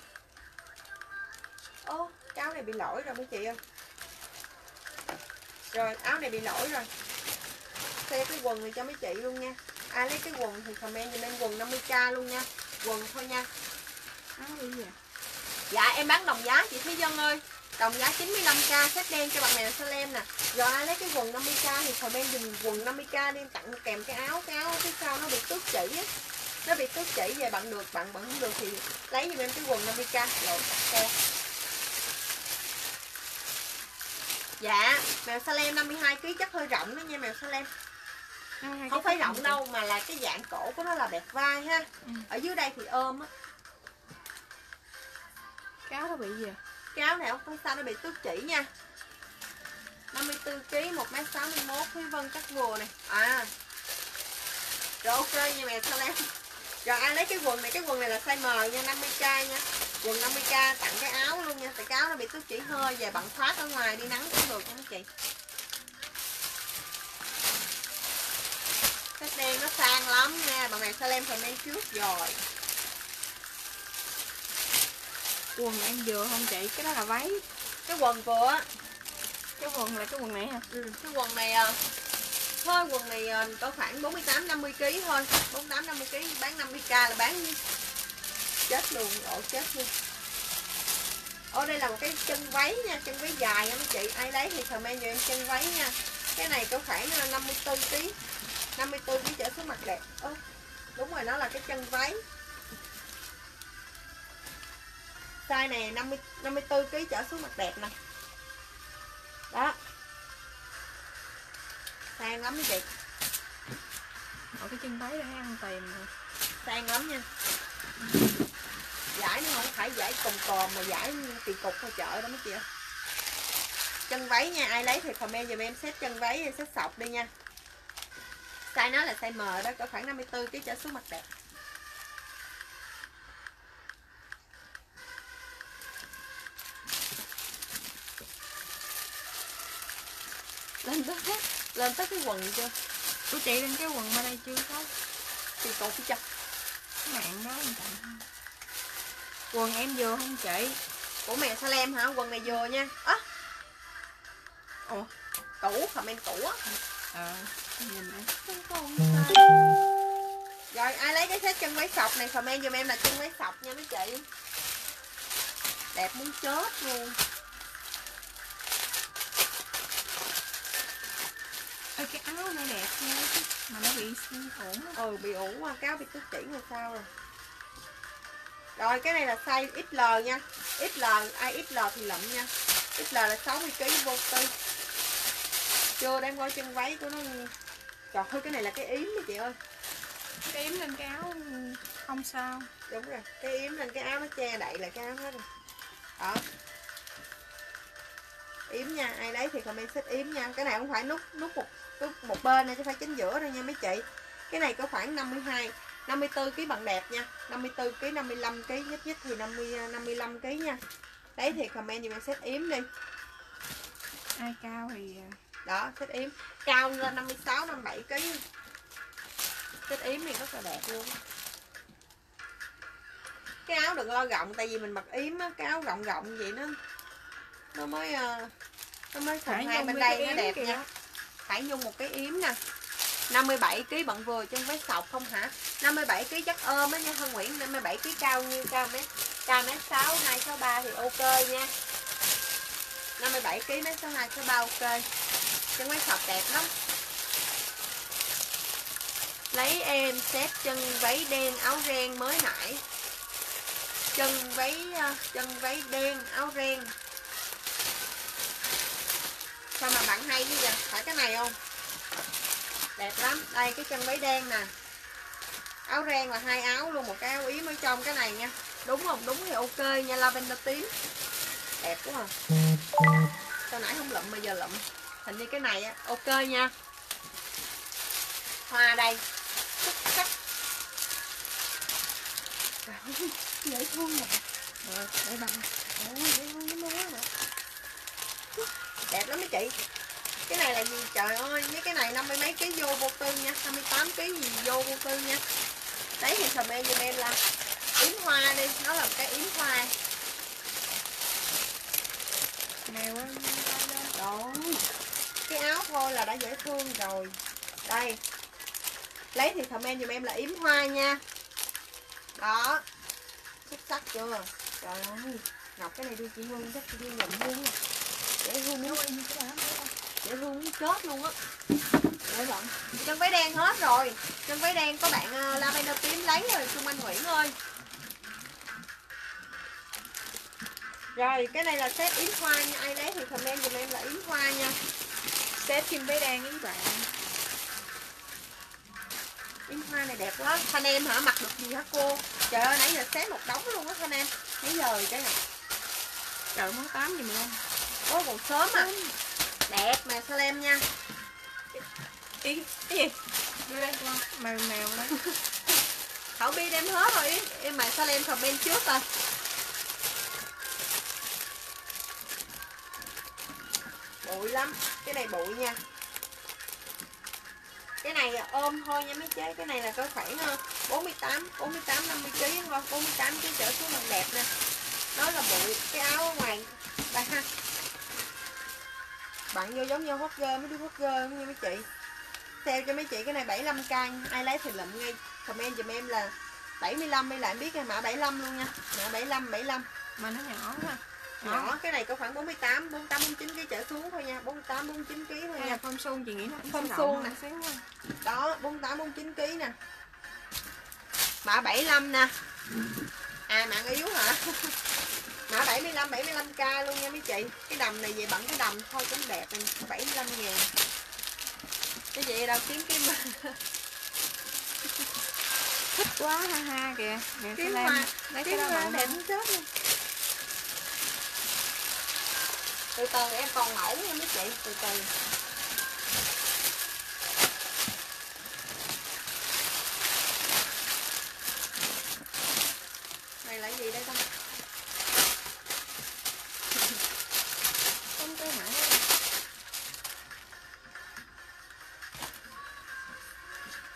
Ô, cái áo này bị lỗi rồi mấy chị ơi. Rồi, áo này bị lỗi rồi. Xe cái quần này cho mấy chị luôn nha. Ai lấy cái quần thì comment cho em quần năm mươi k luôn nha. Quần thôi nha. Áo gì vậy? Dạ em bán đồng giá chị Thúy Dân ơi. Đồng giá chín mươi lăm k, set đen cho bạn mèo Salem nè. Rồi ai lấy cái quần năm mươi k thì comment dùm quần năm mươi k đi, tặng kèm cái áo, cái áo phía sau nó bị tước chỉ á. Nó bị tước chỉ về bạn được, bạn bạn không được thì lấy giùm em cái quần năm mươi k rồi đặt xe. Dạ, mèo Salem năm mươi hai ký chắc hơi rộng đó nha mèo Salem. Không phải rộng đâu mà là cái dạng cổ của nó là bẹt vai ha. Ừ. Ở dưới đây thì ôm á. Cái áo nó bị gì à? Cái áo này không sao nó bị tước chỉ nha. năm mươi tư ký, một mét sáu mươi mốt, Thúy Vân cắt vừa này. À. Rồi ok nha mèo Salem. Rồi ai lấy cái quần này, cái quần này là size M nha, năm mươi k nha. Quần năm mươi k tặng cái áo luôn nha. Tại cái áo nó bị tước chỉ hơi về bạn thoát ở ngoài đi nắng cũng được nha mấy chị. Cái đen nó sang lắm nha, bạn mèo Salem comment trước rồi. Quần em vừa không chị? Cái đó là váy. Cái quần vừa á. Cái quần là cái quần này hả? Ừ, cái quần này à, thôi quần này à, có khoảng bốn mươi tám năm mươi ký thôi, bốn mươi tám năm mươi ký bán năm mươi k là bán chết luôn, ổ chết luôn. Ở đây là một cái chân váy nha, chân váy dài nha mấy chị, ai lấy thì comment cho em chân váy nha. Cái này có khoảng năm mươi tư ký, năm mươi tư ký trở xuống mặt đẹp. Ơ, đúng rồi, nó là cái chân váy. Size này năm mươi, năm mươi tư ký trở xuống mặt đẹp nè. Đó. Sang lắm mấy chị. Ở cái chân váy đã ăn tiền rồi. Sang lắm nha. Giải nó không phải giải cồng còm mà giải kỳ cục ở chợ đó mấy chị ạ. Chân váy nha, ai lấy thì comment dùm em set chân váy, set sọc đi nha. Size nó là size M đó, có khoảng năm mươi tư ký trở xuống mặt đẹp. Lên tới lên tới cái quần chưa? Của chị lên cái quần bên đây chưa có. Thì cột phía chân. Mạng đó anh tặng. Quần em vừa không chị? Của mẹ Salem hả? Quần này vừa nha. Á. Ủa, cũ, comment cũ á. Ờ, nhìn đây. Rồi ai lấy cái set chân váy sọc này comment giùm em là chân váy sọc nha mấy chị. Đẹp muốn chết luôn. Ê, cái áo này đẹp nha. Mà nó bị ổn á. Ừ bị ủ qua cáo bị tức chỉ rồi sao rồi. Rồi cái này là size ích lờ nha. ích lờ, ai ích lờ thì lụm nha. ích lờ là sáu mươi ki lô gam vô tư. Chưa đem coi chân váy của nó. Trời ơi cái này là cái yếm đó chị ơi. Cái yếm lên cái áo không sao. Đúng rồi, cái yếm lên cái áo nó che đậy lại cái áo hết rồi. Đó. Yếm nha, ai lấy thì comment xích yếm nha. Cái này không phải nút nút một nút một bên này chứ phải chính giữa đâu nha mấy chị. Cái này có khoảng năm mươi hai, năm mươi tư ki lô gam bằng đẹp nha. năm mươi tư ki lô gam, năm mươi lăm ki lô gam, nhất nhất thì năm mươi năm mươi lăm ki lô gam nha. Đấy thì comment giùm em xích yếm đi. Ai cao thì đó, xích yếm. Cao lên năm mươi sáu, năm mươi bảy ki lô gam. Xích yếm này rất là đẹp luôn. Cái áo đừng lo rộng tại vì mình mặc yếm á, cái áo rộng rộng vậy nó nó mới nó mới phần hai bên đây nó đẹp nha. Phải nhung một cái yếm nè. năm mươi bảy ki lô gam bận vừa chân váy sọc không hả? năm mươi bảy ki lô gam chắc ôm á nha Hân Nguyễn. Năm mươi bảy ki lô gam cao như cao mét cao mét sáu hai sáu ba thì ok nha. năm mươi bảy ki lô gam mét sáu hai sáu ba ok. Chân váy sọc đẹp lắm. Lấy em set chân váy đen áo ren mới nãy. Chân váy chân váy đen áo ren. Sao mà bạn hay như vậy? Phải cái này không? Đẹp lắm. Đây cái chân váy đen nè. Áo ren là hai áo luôn, một cái áo yếm ở trong cái này nha. Đúng không? Đúng thì ok nha, lavender tím. Đẹp quá à. Sao nãy không lụm bây giờ lụm. Hình như cái này á, ok nha. Hoa đây. Xuất sắc. Dễ thương nè. Rồi, để bằng. Ôi, dễ thương lắm quá. Đẹp lắm mấy chị. Cái này là gì trời ơi, mấy cái này năm mươi mấy ký vô vô tư nha, năm mươi tám ký gì vô vô tư nha. Đấy thì comment giùm em là yếm hoa đi, nó là một cái yếm hoa. Nèo á. Đó. Cái áo thôi là đã dễ thương rồi. Đây. Lấy thì comment giùm em là yếm hoa nha. Đó. Xuất sắc chưa? Trời ơi. Ngọc cái này đưa chị Hương chắc chị Hương lụm luôn. Dễ thương muốn dễ thương muốn chết luôn á. Để lận. Chân váy đen hết rồi. Chân váy đen có bạn uh, lavender tím lấy rồi Trung Anh Nguyễn ơi. Rồi cái này là set yếm hoa nha. Ai lấy thì comment giùm em là yếm hoa nha. Set chân váy đen với bạn. Yếm hoa này đẹp quá. Thanh em hả? Mặc được gì hả cô? Trời ơi nãy giờ set một đống luôn á Thanh em. Mấy giờ rồi cái này? Trời mới tám gì mà không? Ôi còn sớm à. Đẹp mà Salem nha. Ý, cái gì? Đưa đây qua. Mèo mèo đấy. Thảo Bi đem hết rồi. Em mà Salem comment trước rồi. Bụi lắm. Cái này bụi nha. Cái này ôm thôi nha mấy chế. Cái này là có khoảng bốn mươi tám, bốn mươi tám, năm mươi ký không? bốn mươi tám ký trở xuống bằng đẹp nè. Nó là bụi. Cái áo ở ngoài đây ha. Bạn vô giống như hot girl, mấy đứa hot girl nha mấy chị. Sale cho mấy chị cái này bảy mươi lăm k. Ai lấy thì lụm ngay. Comment giùm em là bảy mươi lăm đi, lại em biết cái mã bảy mươi lăm luôn nha. Mã bảy mươi lăm, bảy mươi lăm. Mà nó nhỏ ha. Nhỏ, nhỏ. Cái này có khoảng bốn mươi tám, bốn mươi tám, bốn mươi chín ký trở xuống thôi nha. bốn mươi tám, bốn mươi chín ký thôi nha. Phong suông chị nghĩ nó phong suông nè. Đó, bốn mươi tám, bốn mươi chín ký nè. Mã bảy mươi lăm nè. À mạng yếu hả? Mã bảy mươi lăm, bảy mươi lăm k luôn nha mấy chị. Cái đầm này về bận cái đầm thôi cũng đẹp này. bảy mươi lăm ngàn. Cái gì đâu kiếm kiếm mà. Thích quá ha ha kìa. Kiếm hoa. Kiếm hoa đẹp cũng chết luôn. Từ từ em còn mẫu nha mấy chị. Từ từ. Này là gì đây ta? Không tôi hả?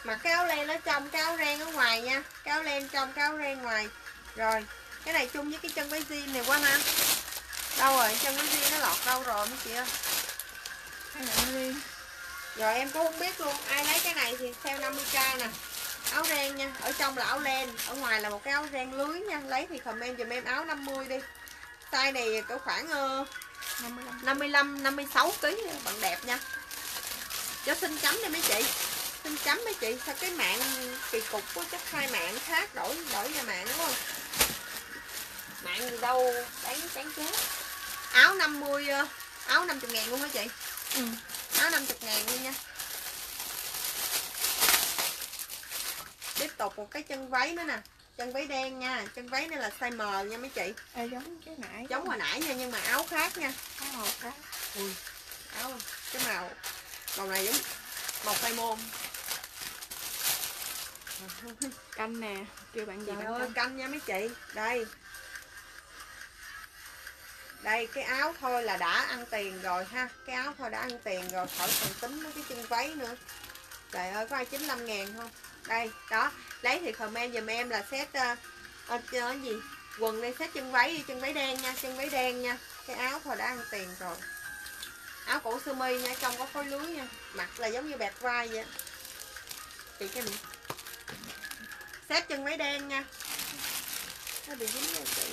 Mặc cái áo len ở trong, cái áo ren ở ngoài nha. Cái áo len trong, cái áo ren ngoài. Rồi, cái này chung với cái chân váy jean này quá ha. Đâu rồi, chân váy jean nó lọt đâu rồi mấy chị ơi. Cái này áo len. Rồi em cũng không biết luôn. Ai lấy cái này thì sale năm mươi k nè. Áo ren nha, ở trong là áo len, ở ngoài là một cái áo ren lưới nha. Lấy thì comment giùm em áo năm mươi đi. Size này cỡ khoảng uh, năm mươi lăm, năm mươi sáu ký bạn đẹp nha. Cho xin chấm đi mấy chị. Xin chấm mấy chị, sao cái mạng kỳ cục quá, chắc hai mạng khác đổi đổi nhà mạng đúng không? Mạng gì đâu đáng chán chết. Áo năm mươi, áo năm mươi ngàn luôn hả chị? Ừ. Áo năm mươi ngàn luôn nha. Tiếp tục một cái chân váy nữa nè. Chân váy đen nha. Chân váy này là size M nha mấy chị. À, giống cái nãy. Giống hồi nãy nha, nhưng mà áo khác nha. Áo màu khác. Ui, áo cái màu màu này giống màu khoai môn. Canh nè, kêu bạn gì Trời bạn ơi, canh. canh nha mấy chị. Đây. Đây cái áo thôi là đã ăn tiền rồi ha. Cái áo thôi đã ăn tiền rồi, khỏi cần tính mấy cái chân váy nữa. Trời ơi, có ai chín mươi lăm ngàn không? Đây, đó. Lấy thì comment giùm em là set uh, uh, cái gì? Quần đây set chân váy đi, chân váy đen nha, chân váy đen nha. Cái áo thôi đã ăn tiền rồi. Áo cổ sơ mi nha, trong có phối lưới nha. Mặc là giống như bẹt vai vậy. Chị cái này. Set chân váy đen nha. Nó bị dính nha chị.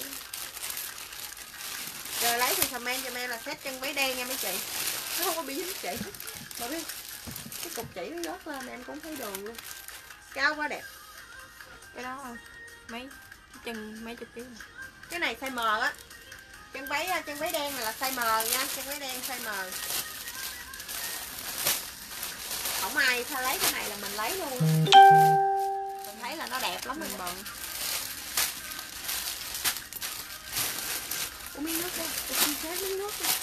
Rồi lấy thì comment cho em là set chân váy đen nha mấy chị. Nó không có bị dính chị. Mà biết cái cục chỉ nó rớt lên em cũng thấy đường luôn. Cái áo quá đẹp. Cái đó không? Mấy chân mấy chục ký. Cái này size M á. Chân váy chân váy đen này là size M nha, chân váy đen size M. Không ai thay lấy cái này là mình lấy luôn. Mình thấy là nó đẹp lắm mình bận. Ủa miếng nước đây, tôi xin xếp miếng nước đây.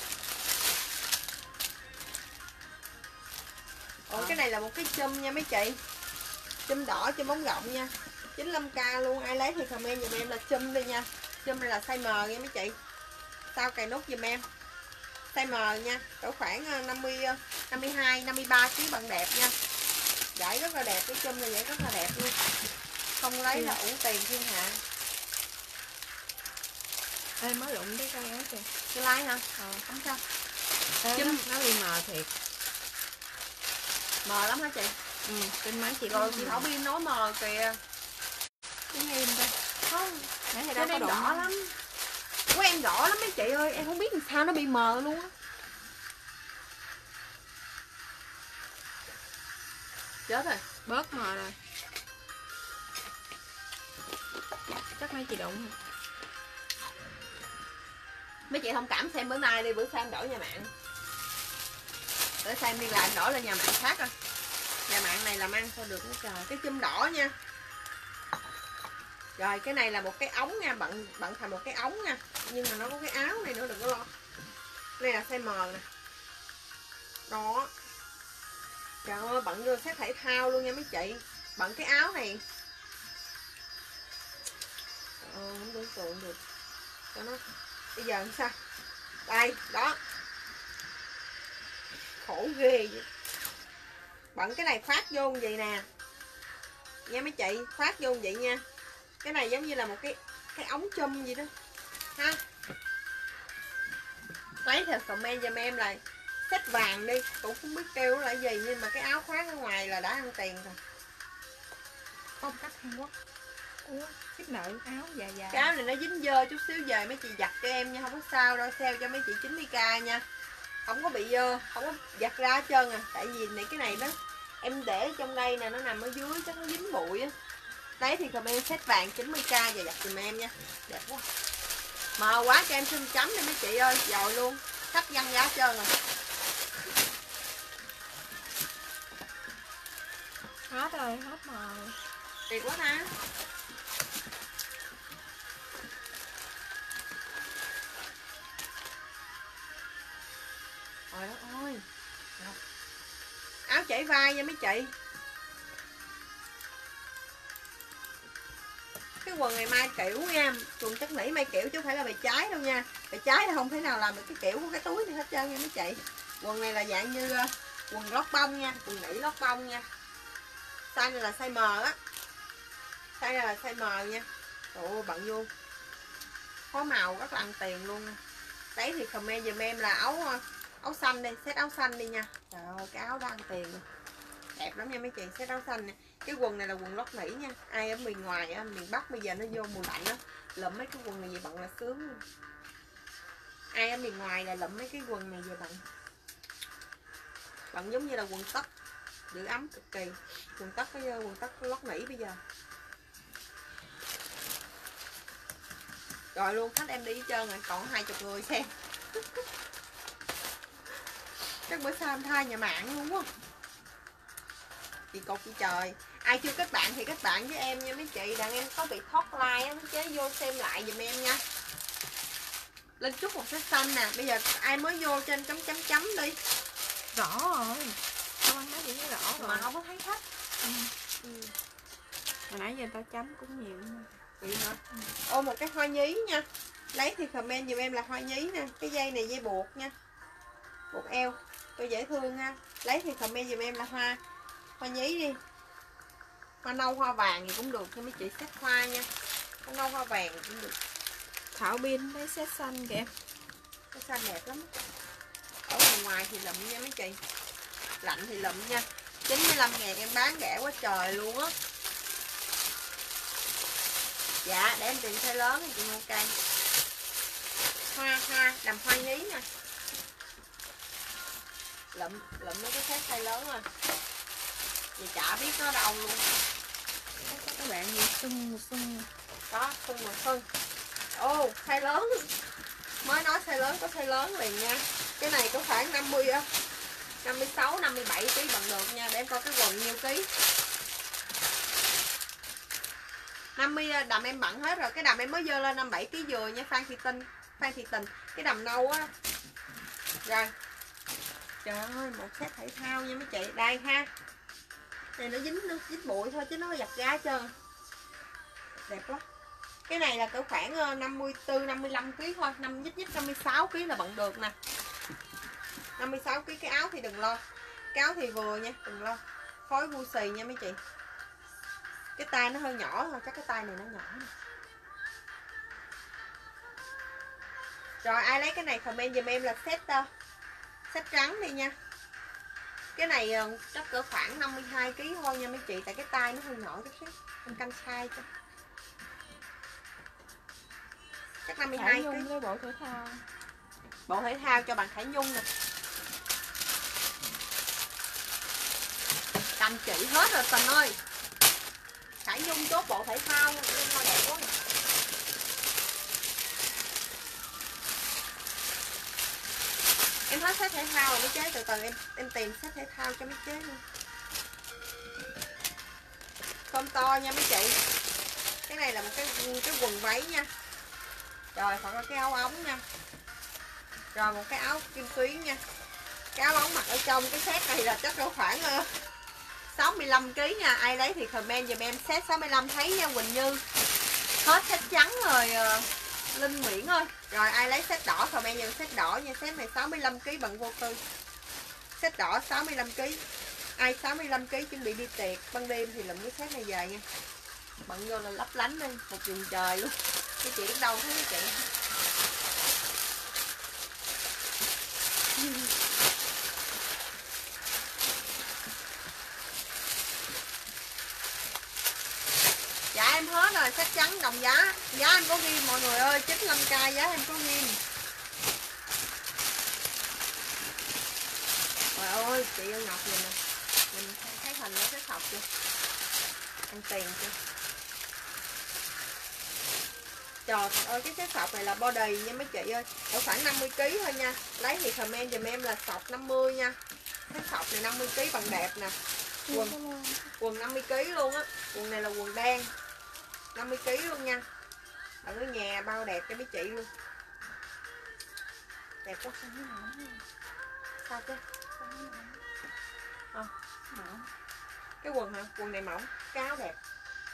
Ủa cái này là một cái chum nha mấy chị. Chum đỏ, chum bóng rộng nha. chín mươi lăm k luôn, ai lấy thì comment giùm em là chum đi nha. Chum này là size M nha mấy chị. Sao cài nút giùm em. Size M nha, cỡ khoảng năm mươi, năm mươi hai, năm mươi ba ký bằng đẹp nha. Giải rất là đẹp, cái chum này giải rất là đẹp luôn. Không lấy là uổng tiền thiên hạ. Ê, mới lụng cái cây áo kìa. Cái like hả? Ờ, không sao. Ê, Chum nó, nó bị mờ thiệt. Mờ lắm hả chị? Ừ, trên máy chị rồi chị Thảo Biên nói mờ kìa. Đứng im thôi. Không, nãy thì đâu đâu có em đỏ đụng. lắm. Của em đỏ lắm mấy chị ơi, em không biết làm sao nó bị mờ luôn á. Chết rồi. Bớt mờ rồi. Chắc mấy chị đụng. Mấy chị thông cảm xem bữa nay đi, bữa sau em đổi nhà mạng. Bữa sau em đi làm đổi lên nhà mạng khác rồi. Nhà mạng này làm ăn sao được nữa trời. Cái chum đỏ nha. Rồi cái này là một cái ống nha, bận bận thành một cái ống nha. Nhưng mà nó có cái áo này nữa, đừng có lo. Đây là size M nè. Đó. Trời ơi, bận vô set thể thao luôn nha mấy chị. Bận cái áo này. Ờ, không tưởng tượng được. Cho nó. Bây giờ làm sao? Đây, đó. Khổ ghê vậy. Bận cái này khoác vô như vậy nè. Nha mấy chị, khoác vô như vậy nha. Cái này giống như là một cái cái ống chum gì đó. Ha. Lấy theo comment giùm em là set vàng đi, cũng không biết kêu là gì, nhưng mà cái áo khoác ở ngoài là đã ăn tiền rồi. Phong cách Hàn Quốc. Ủa, ship nợ áo dài dài. Cái áo này nó dính dơ chút xíu, về mấy chị giặt cho em nha, không có sao đâu, sale cho mấy chị chín mươi k nha. Không có bị dơ, không có giặt ra hết trơn à. Tại vì này cái này đó em để trong đây nè, nó nằm ở dưới chắc nó dính bụi á. Đấy thì comment set vàng chín mươi k và giặt giùm em nha. Đẹp quá. Mờ quá cho em xin chấm đi mấy chị ơi, dồi luôn. Khách văng giá hết trơn rồi. Hết rồi, hết mờ. Tuyệt quá ha. Trời đất ơi. Áo chảy vai nha mấy chị. Cái quần này may kiểu nha, quần chất nỉ may kiểu chứ không phải là bề trái đâu nha. Bề trái là không thể nào làm được cái kiểu của cái túi này hết trơn nha mấy chị. Quần này là dạng như quần lót bông nha, quần nỉ lót bông nha. Size này là size M á. Size này là size M nha. Ồ, bận vô có màu rất là ăn tiền luôn. Đấy thì comment giùm em là áo áo xanh đi, set áo xanh đi nha. Trời ơi cái áo đó ăn tiền. Đẹp lắm nha mấy chị, set áo xanh nè. Cái quần này là quần lót nỉ nha. Ai ở miền ngoài á, miền Bắc bây giờ nó vô mùa lạnh á, lụm mấy cái quần này về bận là sướng luôn. Ai ở miền ngoài là lụm mấy cái quần này về bận. Bận giống như là quần tất, giữ ấm cực kỳ. Quần tất bây giờ, quần tất lót nỉ bây giờ. Rồi luôn, khách em đi hết trơn rồi, còn hai chục người xem. Chắc bữa sau em thay nhà mạng luôn quá. Chị cột chị trời. Ai chưa kết bạn thì kết bạn với em nha mấy chị. Đàn em có bị thoát like á, chế vô xem lại giùm em nha. Lên chút một set xanh nè. Bây giờ ai mới vô trên chấm chấm chấm đi. Rõ rồi. Không ăn nói gì rõ rồi. Mà không có thấy khách. Ừ. Ừ. Hồi nãy giờ tao chấm cũng nhiều mà. Vậy hả? Ừ. Ô một cái hoa nhí nha. Lấy thì comment giùm em là hoa nhí nè. Cái dây này dây buộc nha. Buộc eo. Tôi dễ thương ha. Lấy thì comment giùm em là hoa hoa nhí đi. Hoa nâu hoa vàng thì cũng được cho mấy chị set hoa nha. Hoa nâu hoa vàng cũng được. Thảo Bin lấy set xanh kìa. Cái xanh đẹp lắm. Ở ngoài ngoài thì lụm nha mấy chị. Lạnh thì lụm nha. chín mươi lăm ngàn em bán rẻ quá trời luôn á. Dạ để em tìm size lớn thì chị mua cây. Hoa hoa đầm hoa nhí nha. Lụm lụm mấy cái set size lớn rồi. Chị chả biết nó đâu luôn. Các bạn gì sưng một sưng. Đó sưng một sưng. Ô size lớn. Mới nói size lớn có size lớn liền nha. Cái này có khoảng năm mươi á, năm mươi sáu năm mươi bảy ký bằng được nha. Để em coi cái quần nhiêu ký. năm mươi đầm em bận hết rồi. Cái đầm em mới dơ lên năm mươi bảy ký vừa nha. Phan Thị Tinh, Phan Thị Tình. Cái đầm nâu á. Rồi. Trời ơi một set thể thao nha mấy chị. Đây ha. Này nó dính nước dính bụi thôi chứ nó giặt ra hết trơn. Đẹp quá. Cái này là cỡ khoảng năm mươi tư năm mươi lăm ký thôi, năm nhích nhích năm mươi sáu ký là bận được nè. năm mươi sáu ký. Cái áo thì đừng lo. Cái áo thì vừa nha, đừng lo. Phối gu xì nha mấy chị. Cái tay nó hơi nhỏ thôi, chắc cái tay này nó nhỏ nè. Rồi ai lấy cái này comment giùm em là set uh, set trắng đi nha. Cái này uh, chắc cỡ khoảng năm mươi hai ký thôi nha mấy chị. Tại cái tay nó hơi nhỏ chút xíu. Em canh size cho. Chắc năm mươi hai ký. Nhung với bộ thể thao. Bộ thể thao cho bạn Khải Nhung nè. Cầm chỉ hết rồi Tình ơi. Khải Nhung chốt bộ thể thao nha. Đẹp quá nè. Em hết set thể thao rồi mấy chế. Từ từ em em tìm set thể thao cho mấy chế luôn. Phôm to nha mấy chị. Cái này là một cái cái quần váy nha. Rồi hoặc là cái áo ống nha. Rồi một cái áo kim tuyến nha. Cái áo ống mặc ở trong cái set này là chắc có khoảng uh, sáu mươi lăm ký nha. Ai lấy thì comment giùm em set sáu mươi lăm thấy nha Quỳnh Như. Hết set trắng rồi uh, Linh Nguyễn ơi. Rồi ai lấy set đỏ comment giùm set đỏ nha. Set này sáu mươi lăm ký bằng vô tư. Set đỏ sáu mươi lăm ký. Ai sáu mươi lăm ký chuẩn bị đi tiệc ban đêm thì lụm cái set này về nha. Bận vô là lấp lánh đi, một vùng trời luôn. Cái chị đứng đâu thấy cái chị. Dạ em hết rồi, sách trắng đồng giá. Giá em có ghi mọi người ơi, chín mươi lăm k giá em có ghi. Trời ơi, chị ơi Ngọc nhìn nè. Mình thấy hình nó cái học chưa? Ăn tiền chưa? Trời ơi cái cái sọc này là body nha mấy chị ơi. Ở khoảng năm mươi ký thôi nha. Lấy thì comment giùm em là sọc năm mươi nha. Cái sọc này năm mươi ký bằng đẹp nè. Quần quần năm mươi ký luôn á. Quần này là quần đen năm mươi ký luôn nha. Ở nhà bao đẹp cho mấy chị luôn. Đẹp quá. Sao chứ? À, cái quần hả? Quần này mỏng. Cái áo đẹp.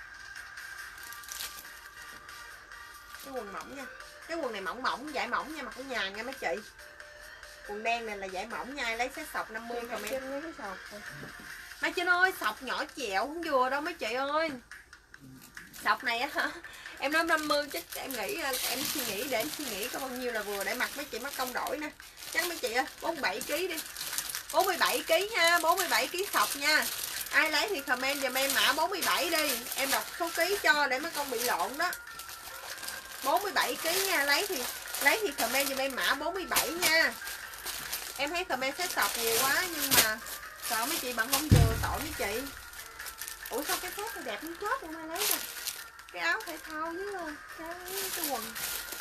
Cái quần mỏng nha. Cái quần này mỏng mỏng, vải mỏng nha, mặc ở nhà nha mấy chị. Quần đen này là vải mỏng nha, lấy set sọc năm mươi comment. Mai Trinh ơi, sọc nhỏ chẹo không vừa đâu mấy chị ơi. Sọc này á hả? Em nói năm mươi chắc em nghĩ em suy nghĩ để em suy nghĩ có bao nhiêu là vừa để mặc mấy chị mất công đổi nè. Chắc mấy chị ơi, bốn mươi bảy ki lô gam đi. bốn mươi bảy ki lô gam nha, bốn mươi bảy ki lô gam sọc nha. Ai lấy thì comment giùm em mã bốn mươi bảy đi. Em đọc số ký cho để mấy con bị lộn đó. bốn mươi bảy ki lô gam nha, lấy thì lấy thì comment giùm em mã bốn mươi bảy nha. Em thấy comment set sọc nhiều quá nhưng mà sợ mấy chị bận không vừa tội mấy chị. Ủa sao cái set này đẹp như chết luôn, ai lấy nè. Cái áo thể thao với cái, cái quần.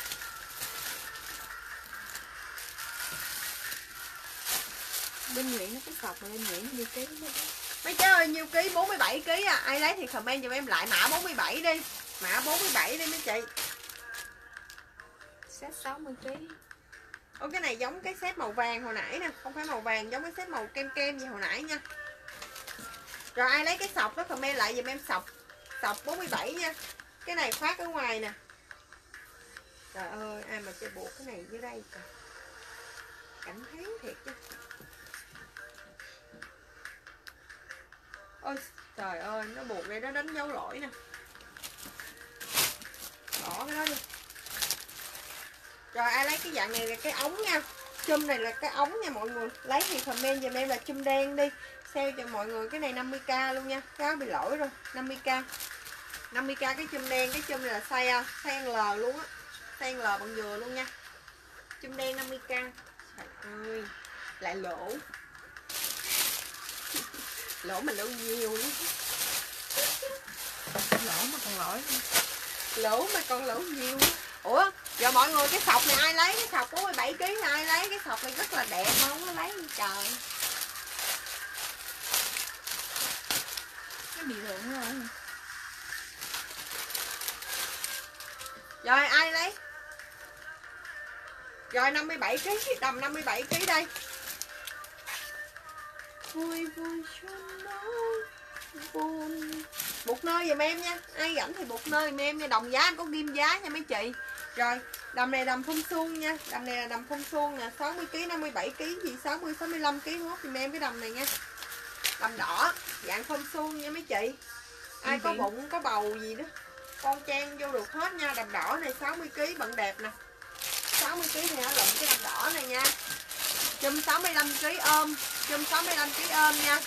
Bên Nguyễn nó cái sọc mà bên Nguyễn nhiêu ký đó. Mấy cháu ơi, nhiêu ký? bốn mươi bảy ki lô gam à. Ai lấy thì comment giùm em lại mã bốn mươi bảy đi. Mã bốn mươi bảy đi mấy chị. Set sáu mươi ký. Ô cái này giống cái set màu vàng hồi nãy nè, không phải màu vàng, giống cái set màu kem kem gì hồi nãy nha. Rồi ai lấy cái sọc đó comment lại giùm em sọc. Sọc bốn mươi bảy nha. Cái này khoác ở ngoài nè. Trời ơi, ai mà chơi buộc cái này dưới đây trời. Cảm thấy thiệt chứ. Ôi trời ơi, nó buộc đây nó đánh dấu lỗi nè. Bỏ cái đó đi. Rồi ai lấy cái dạng này là cái ống nha. Chum này là cái ống nha mọi người. Lấy thì comment giùm em là chum đen đi. Sale cho mọi người cái này năm mươi k luôn nha. Cái áo bị lỗi rồi, năm mươi k. năm mươi k cái chum đen, cái chum này là size size L luôn á. Size L bằng dừa luôn nha. Chum đen năm mươi k. Trời ơi, lại lỗ. Lỗ mà lỗ nhiều lắm. Lỗ mà còn lỗi luôn. Lỗ mà còn lỗ nhiều. Ủa, giờ mọi người cái sọc này ai lấy? Cái sọc bốn mươi bảy ki lô gam ai lấy? Cái sọc này rất là đẹp mà không có lấy gì trời. Nó bị rụng rồi. Rồi ai lấy? Rồi năm mươi bảy ki lô gam, tầm năm mươi bảy ki lô gam đây. Vui vui xuân nói buồn. Buộc nơi giùm em nha. Ai rảnh thì buộc nơi giùm em nha. Đồng giá em có ghim giá nha mấy chị. Rồi đầm này đầm phun suông nha. Đầm này là đầm phun suông nè. sáu mươi ki lô gam, năm mươi bảy ki lô gam gì sáu mươi, sáu mươi lăm ki lô gam hốt giùm em cái đầm này nha. Đầm đỏ dạng phun suông nha mấy chị. Ai có bụng có bầu gì đó con trang vô được hết nha. Đầm đỏ này sáu mươi ki lô gam bận đẹp nè. sáu mươi ki lô gam thì nó lụm cái đầm đỏ này nha. Chum sáu mươi lăm ki lô gam ôm. Chum sáu mươi lăm ki lô gam ôm nha.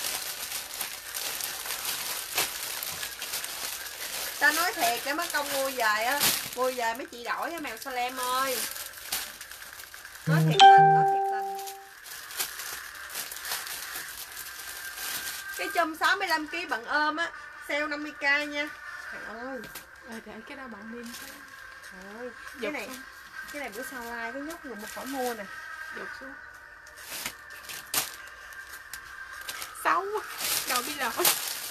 Ta nói thiệt cái mất công mua về á, mua về mấy chị đổi mèo Salem ơi. Nói thiệt tình, nói thiệt tình. Cái chum sáu mươi lăm ki lô gam bận ôm á, sale năm mươi k nha. Trời ơi. Ờ để cái đó bạn đi. Trời ơi, cái này không? Cái này bữa sau like cái nhóc người một khỏi mua nè. Được xuống. Xấu quá. Đầu bị lỗi.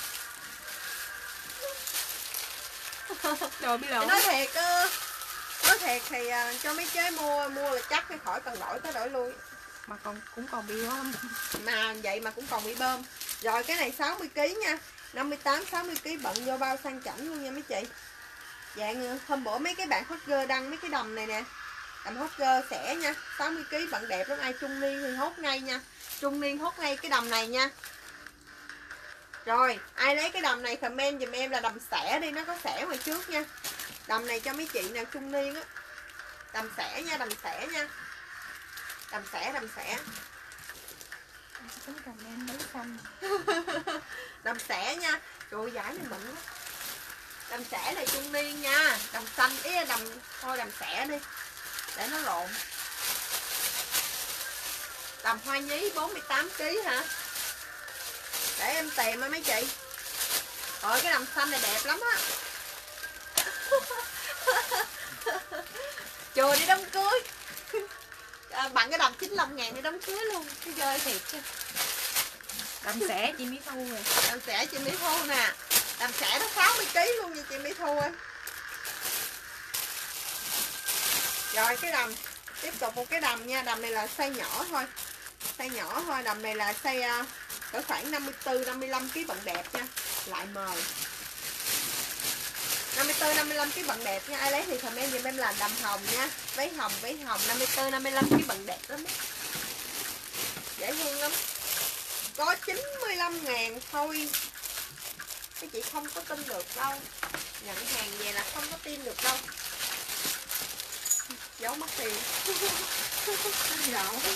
Đồ bị lỗi. Nói thiệt nói thiệt thì cho mấy chế mua mua là chắc cái khỏi cần đổi tới đổi lui. Mà còn cũng còn bị bơm. Mà vậy mà cũng còn bị bơm. Rồi cái này sáu mươi ki lô gam nha. năm mươi tám sáu mươi ki lô gam bận vô bao sang chảnh luôn nha mấy chị. Dạng hôm bữa mấy cái bạn hot girl đăng mấy cái đầm này nè. Đầm hot girl xẻ nha. sáu mươi ki lô gam bận đẹp lắm. Ai trung niên thì hốt ngay nha. Trung niên hốt ngay cái đầm này nha. Rồi, ai lấy cái đầm này comment giùm em là đầm xẻ đi, nó có xẻ ngoài trước nha. Đầm này cho mấy chị nào trung niên á. Đầm xẻ nha, đầm xẻ nha. Đầm xẻ, đầm xẻ. Tính comment mấy xanh. Đầm xẻ nha. Trời ơi, giải này mịn quá. Đầm xẻ này trung niên nha. Đầm xanh, ý là đầm, thôi đầm xẻ đi. Để nó lộn. Đầm hoa nhí bốn mươi tám ki lô gam hả? Để em tìm á mấy chị. Rồi cái đầm xanh này đẹp lắm á. Chùa đi đám cưới. À, bằng cái đầm chín mươi lăm ngàn đi đám cưới luôn. Cái chơi thiệt chứ. Đầm xẻ chị Mỹ Thu rồi. Đầm xẻ chị Mỹ Thu nè. Đầm xẻ nó sáu mươi ki lô gam luôn nha chị Mỹ Thu ơi. Rồi cái đầm. Tiếp tục một cái đầm nha. Đầm này là size nhỏ thôi. Size nhỏ thôi. Đầm này là size cỡ khoảng năm mươi tư năm mươi lăm ki lô gam bận đẹp nha. Lại mời. năm mươi tư năm mươi lăm ki lô gam bận đẹp nha. Ai lấy thì comment giùm em là đầm hồng nha. Váy hồng, váy hồng năm mươi tư năm mươi lăm ki lô gam bận đẹp lắm. Dễ thương lắm. có chín mươi lăm ngàn thôi. Cái chị không có tin được đâu. Nhận hàng về là không có tin được đâu. Giấu mất tiền. Giấu.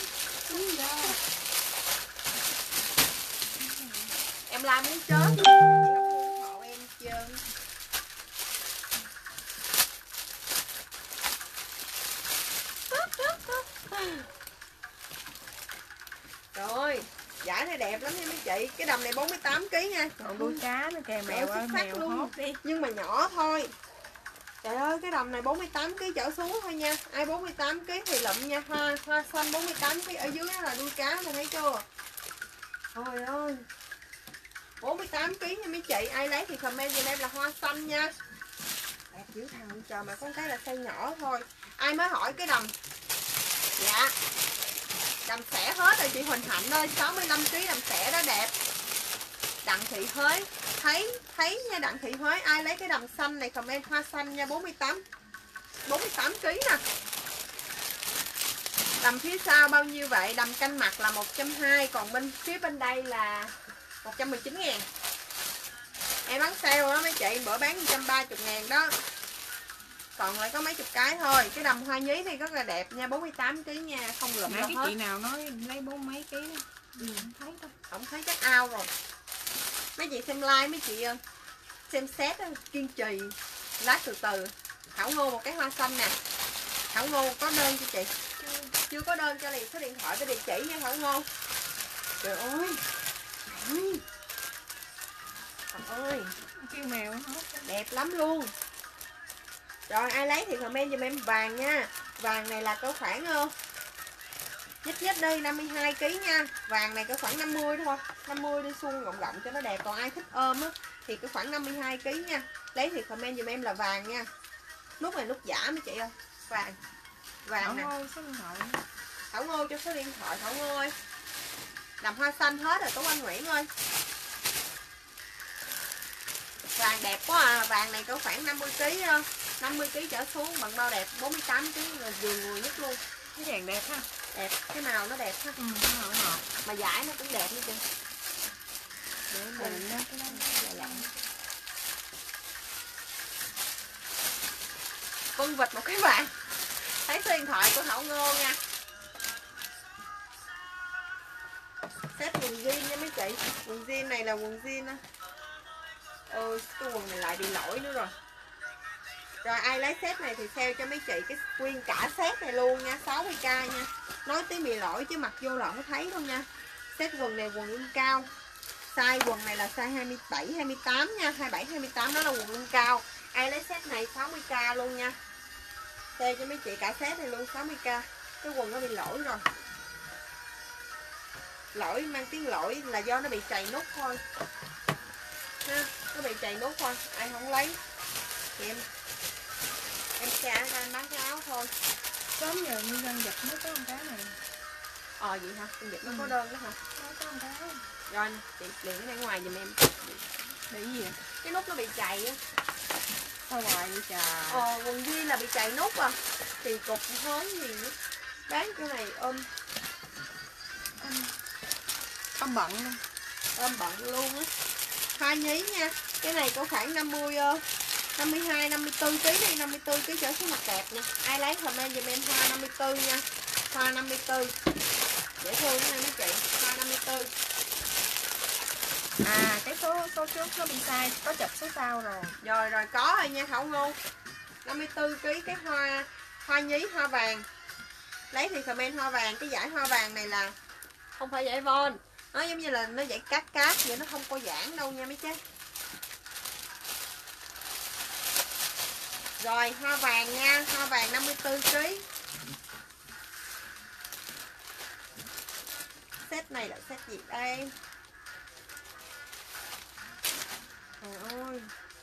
Em la muốn chết. Chị không ủng hộ em trơn. Rồi, giải này đẹp lắm nha mấy chị. Cái đầm này bốn mươi tám ki lô gam nha. Còn đuôi cá nữa kìa, mèo ơi, mèo hót đi. Nhưng mà nhỏ thôi. Trời ơi, cái đầm này bốn mươi tám ki lô gam trở xuống thôi nha. Ai bốn mươi tám ki lô gam thì lụm nha. Hoa hoa xanh bốn mươi tám ki lô gam, ở dưới đó là đuôi cá, mình thấy chưa? Trời ơi, bốn mươi tám ki lô gam nha mấy chị. Ai lấy thì comment giùm em là hoa xanh nha. Đẹp dữ thằng trời, mà con cái là size nhỏ thôi. Ai mới hỏi cái đầm? Dạ, đầm xẻ hết rồi chị Huỳnh Hạnh ơi. Sáu mươi lăm ki lô gam đầm xẻ đó đẹp. Đặng Thị Huế, thấy thấy nha Đặng Thị Huế. Ai lấy cái đầm xanh này comment hoa xanh nha. bốn mươi tám ki lô gam nè. Đầm phía sau bao nhiêu vậy? Đầm canh mặt là một trăm hai mươi. Còn bên phía bên đây là một trăm mười chín ngàn. Em bán sale đó mấy chị. Bữa bán một trăm ba mươi ngàn đó. Còn lại có mấy chục cái thôi. Cái đầm hoa nhí này rất là đẹp nha. bốn mươi tám ki lô gam nha. Không lụm đâu cái hết. chị nào nói lấy bốn mấy ký đó. Ừ, không thấy đâu. Không thấy chắc ao rồi. Mấy chị xem like mấy chị ơi, xem xét kiên trì, lát từ từ. Thảo Ngô một cái hoa xanh nè. Thảo Ngô có đơn cho chị? Chưa, chưa có đơn cho liền số điện thoại với địa chỉ nha Thảo Ngô. Trời ơi. Trời ơi. Kêu mèo hót. Đẹp lắm luôn. Rồi ai lấy thì comment giùm em vàng nha. Vàng này là có khoảng nhích nhích đi năm mươi hai ki lô gam nha. Vàng này có khoảng năm mươi thôi. năm mươi đi xuông rộng rộng cho nó đẹp. Còn ai thích ôm á thì có khoảng năm mươi hai ki lô gam nha. Lấy thì comment giùm em là vàng nha. Nút này nút giả mấy chị ơi. Vàng. Vàng nè. Ngô số điện thoại. Thảo Ngô cho số điện thoại Thảo Ngô ơi. Đầm hoa xanh hết rồi Tú Anh Nguyễn ơi. Vàng đẹp quá à. Vàng này có khoảng năm mươi ki lô gam. năm mươi ki lô gam trở xuống bằng bao đẹp. bốn mươi tám ki lô gam là vừa người nhất luôn. Cái vàng đẹp ha. Đẹp, cái màu nó đẹp ha. Ừ, cái màu nó ngọt. Mà giải nó cũng đẹp nữa chị. Để mình đó, cái đó là lặng. Con vịt một cái bạn. Thấy số điện thoại của Thảo Ngô nha. Set quần jean nha mấy chị. Quần jean này là quần jean á. Ừ, cái quần này lại bị lỗi nữa rồi. Rồi ai lấy set này thì sale cho mấy chị cái nguyên cả set này luôn nha, sáu mươi k nha. Nói tí bị lỗi chứ mặc vô là không có thấy đâu nha. Set quần này quần lưng cao. Size quần này là size hai mươi bảy, hai mươi tám nha, hai mươi bảy, hai mươi tám đó là quần lưng cao. Ai lấy set này sáu mươi k luôn nha. Sale cho mấy chị cả set này luôn sáu mươi k. Cái quần nó bị lỗi rồi. Lỗi mang tiếng lỗi là do nó bị chày nút thôi. Ha, nó bị chày nút thôi, ai không lấy thì em em sẽ ra em bán cái áo thôi. Sớm giờ nhân dân giật mới có con cá này. Ờ vậy hả? Em giật nó ừ. có đơn đó hả? Nó có con cá. Rồi chị liền cái này ngoài giùm em. Để gì vậy? Cái nút nó bị chày á. Sao hoài vậy trời? Ờ quần jean là bị chày nút à. Thì cục hớn gì nữa. Bán cái này ôm ôm ôm bận luôn. Ôm bận luôn á. Hai nhí nha. Cái này có khoảng năm mươi năm mươi hai, năm mươi tư ký đi, năm mươi tư ký trở xuống mặt đẹp nha. Ai lấy comment giùm em hoa năm mươi tư nha. Hoa năm mươi tư. Dễ thương nha mấy chị, hoa năm mươi tư. À cái số số trước nó bị sai, có chụp số sau rồi. Rồi rồi có rồi nha Thảo Ngô. năm mươi tư ký cái hoa hoa nhí hoa vàng. Lấy thì comment hoa vàng, cái giải hoa vàng này là không phải giải von. Nó giống như là nó giải cát cát vậy, nó không có giãn đâu nha mấy chứ. Rồi hoa vàng nha, hoa vàng năm mươi tư ký. Set này là set gì đây? Trời ơi.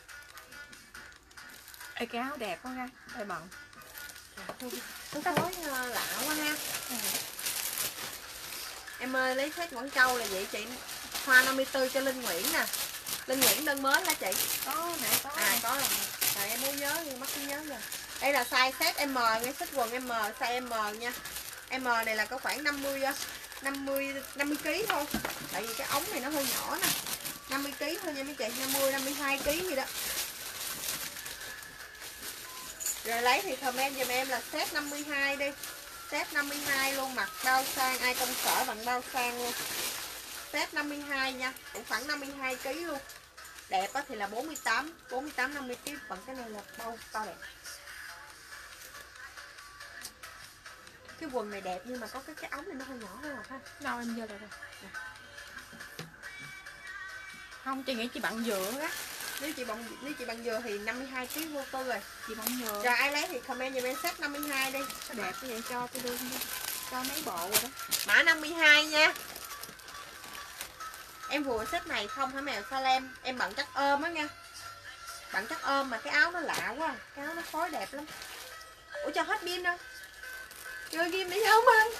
Ê, cái áo đẹp quá ra, hơi bận. Nó phối lạ quá ha. Ừ. Em ơi lấy set Quảng Châu là vậy chị. Hoa năm mươi tư cho Linh Nguyễn nè. Linh Nguyễn đơn mới hả chị? Có, nè có. À có rồi. Rồi em muốn nhớ nhưng mắc cái nhớ rồi. Đây là size set M, ngay set quần M, size M nha. M này là có khoảng năm mươi năm mươi năm mươi ký thôi. Tại vì cái ống này nó hơi nhỏ nè. năm mươi ký thôi nha mấy chị, năm mươi năm mươi hai ký gì đó. Rồi lấy thì comment giùm em là set năm mươi hai đi. Set năm mươi hai luôn, mặc bao sang, ai công sở bằng bao sang luôn. Set năm mươi hai nha, cũng khoảng năm mươi hai ký luôn. Đẹp á thì là bốn mươi tám, bốn mươi tám năm mươi ký, bằng cái này là bao bao đẹp. Cái quần này đẹp nhưng mà có cái cái ống này nó hơi nhỏ hơn ha. Đâu em vô rồi rồi. Không, chị nghĩ chị bận dừa á. Nếu chị bằng nếu chị bằng dừa thì năm mươi hai ký vô tư rồi. Chị bận dừa. Rồi ai lấy thì comment giùm em set năm mươi hai đi. Nó đẹp như vậy cho tôi đưa đi. Cho mấy bộ rồi đó. Mã năm mươi hai nha. Em vừa set này không hả mèo Salem? Em bận chắc ôm á nha. Bận chắc ôm mà cái áo nó lạ quá. Cái áo nó phối đẹp lắm. Ủa cho hết pin đâu. Chơi game đi không anh?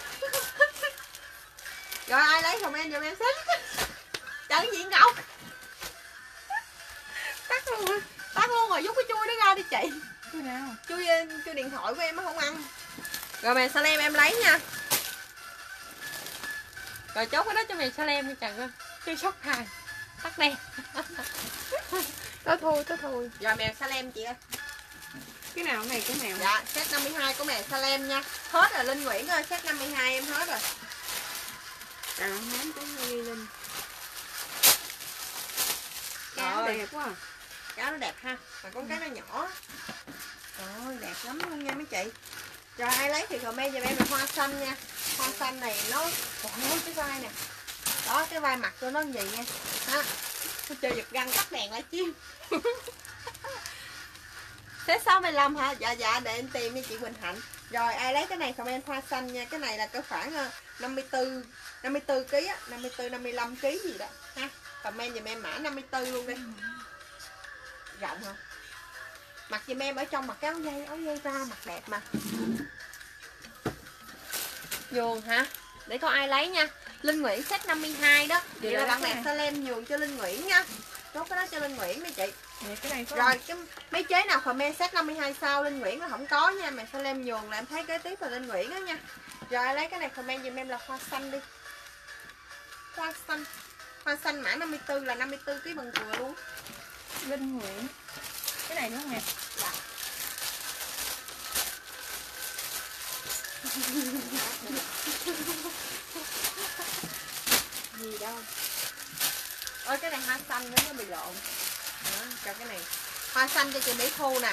Rồi ai lấy comment giùm em set. Chẳng gì Ngọc. Tắt luôn rồi. Tắt luôn rồi, rút cái chui nó ra đi chị. Chui nào? Chui, chui điện thoại của em nó không ăn. Rồi mèo Salem em lấy nha. Rồi chốt cái đó cho mèo Salem đi chẳng ơi. Chơi sóc hàng. Tắt đèn. Đó thôi, đó thôi. Rồi mèo Salem chị ơi. Cái nào này cái nào? Dạ, set năm mươi hai của mèo Salem nha. Hết rồi Linh Nguyễn ơi, set năm mươi hai em hết rồi. À, hám cái ghi Linh. Trời Áo ơi, đẹp quá à. cái áo nó đẹp ha. Mà con cái nó nhỏ. Trời ơi, đẹp lắm luôn nha mấy chị. Rồi ai lấy thì comment giùm em là hoa xanh nha. Hoa xanh này nó trời ơi cái vai nè. Đó cái vai mặt của nó như vậy nha. Ha. Tôi chơi giật găng tắt đèn lại chiêu. Set sáu mươi lăm hả? Dạ dạ để em tìm đi chị Quỳnh Hạnh. Rồi ai lấy cái này comment hoa xanh nha. Cái này là cái khoảng năm mươi tư năm mươi tư ký á, năm mươi tư năm mươi lăm ký gì đó ha. Comment giùm em mã năm mươi tư luôn đi. Rộng không? Mặc giùm em ở trong mặc cái áo dây, áo dây ra mặc đẹp mà. Nhường hả? Để có ai lấy nha. Linh Nguyễn set năm mươi hai đó. Vậy là bạn mẹ Salem nhường cho Linh Nguyễn nha. Chốt cái đó cho Linh Nguyễn mấy chị. Vậy cái này có rồi cái mấy chế nào comment set năm mươi hai sau Linh Nguyễn là không có nha. Mẹ Salem nhường là em thấy kế tiếp là Linh Nguyễn đó nha. Rồi ai lấy cái này comment giùm em là hoa xanh đi. Hoa xanh. Hoa xanh mã năm mươi tư là năm mươi tư ký bằng vừa luôn. Linh Nguyễn. Cái này nữa không nè? Dạ. Gì đâu. Ôi cái này hoa xanh nó bị lộn. Đó, cho cái này. Hoa xanh cho chị Mỹ Thu nè.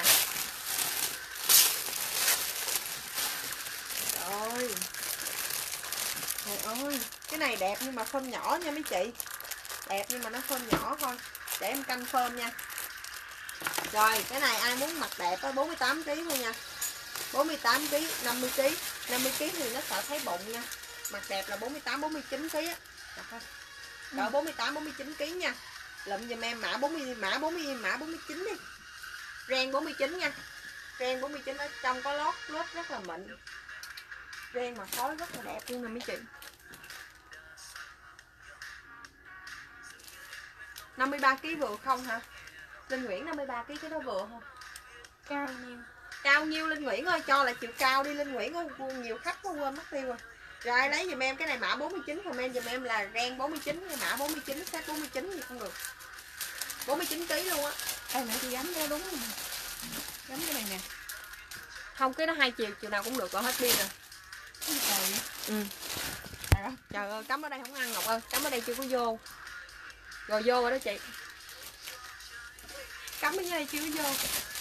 Trời ơi. Trời ơi, cái này đẹp nhưng mà phơm nhỏ nha mấy chị. Đẹp nhưng mà nó phơm nhỏ thôi. Để em canh phơm nha. Rồi, cái này ai muốn mặc đẹp á bốn mươi tám ký thôi nha. bốn mươi tám ký, năm mươi ký. năm mươi ký thì nó sợ thấy bụng nha. Mặc đẹp là bốn mươi tám bốn mươi chín ký á. Cỡ bốn mươi tám bốn mươi chín ký nha. Lụm giùm em mã bốn mươi mã bốn mươi mã bốn mươi chín đi. Ren bốn mươi chín nha. Ren bốn mươi chín ở trong có lót lót rất là mịn. Ren mà phối rất là đẹp luôn nè mấy chị. năm mươi ba ký vừa không hả? Linh Nguyễn năm mươi ba ký cái đó vừa không? Cao nhiêu? Cao nhiêu Linh Nguyễn ơi, cho là chiều cao đi Linh Nguyễn ơi, nhiều khách quá quên mất tiêu rồi. Rồi ai lấy giùm em cái này mã bốn mươi chín, comment giùm em là ren bốn mươi chín, mã bốn mươi chín, set bốn mươi chín gì không được. bốn mươi chín ký luôn á. Đây nãy chị gắm cái đúng rồi. Gắm cái này nè. Không, cái đó hai chiều, chiều nào cũng được, rồi hết pin rồi. Trời. Ừ. Trời ơi, trời ơi, cắm ở đây không ăn Ngọc ơi, cắm ở đây chưa có vô. Rồi vô rồi đó chị. Cắm ở đây chưa có vô.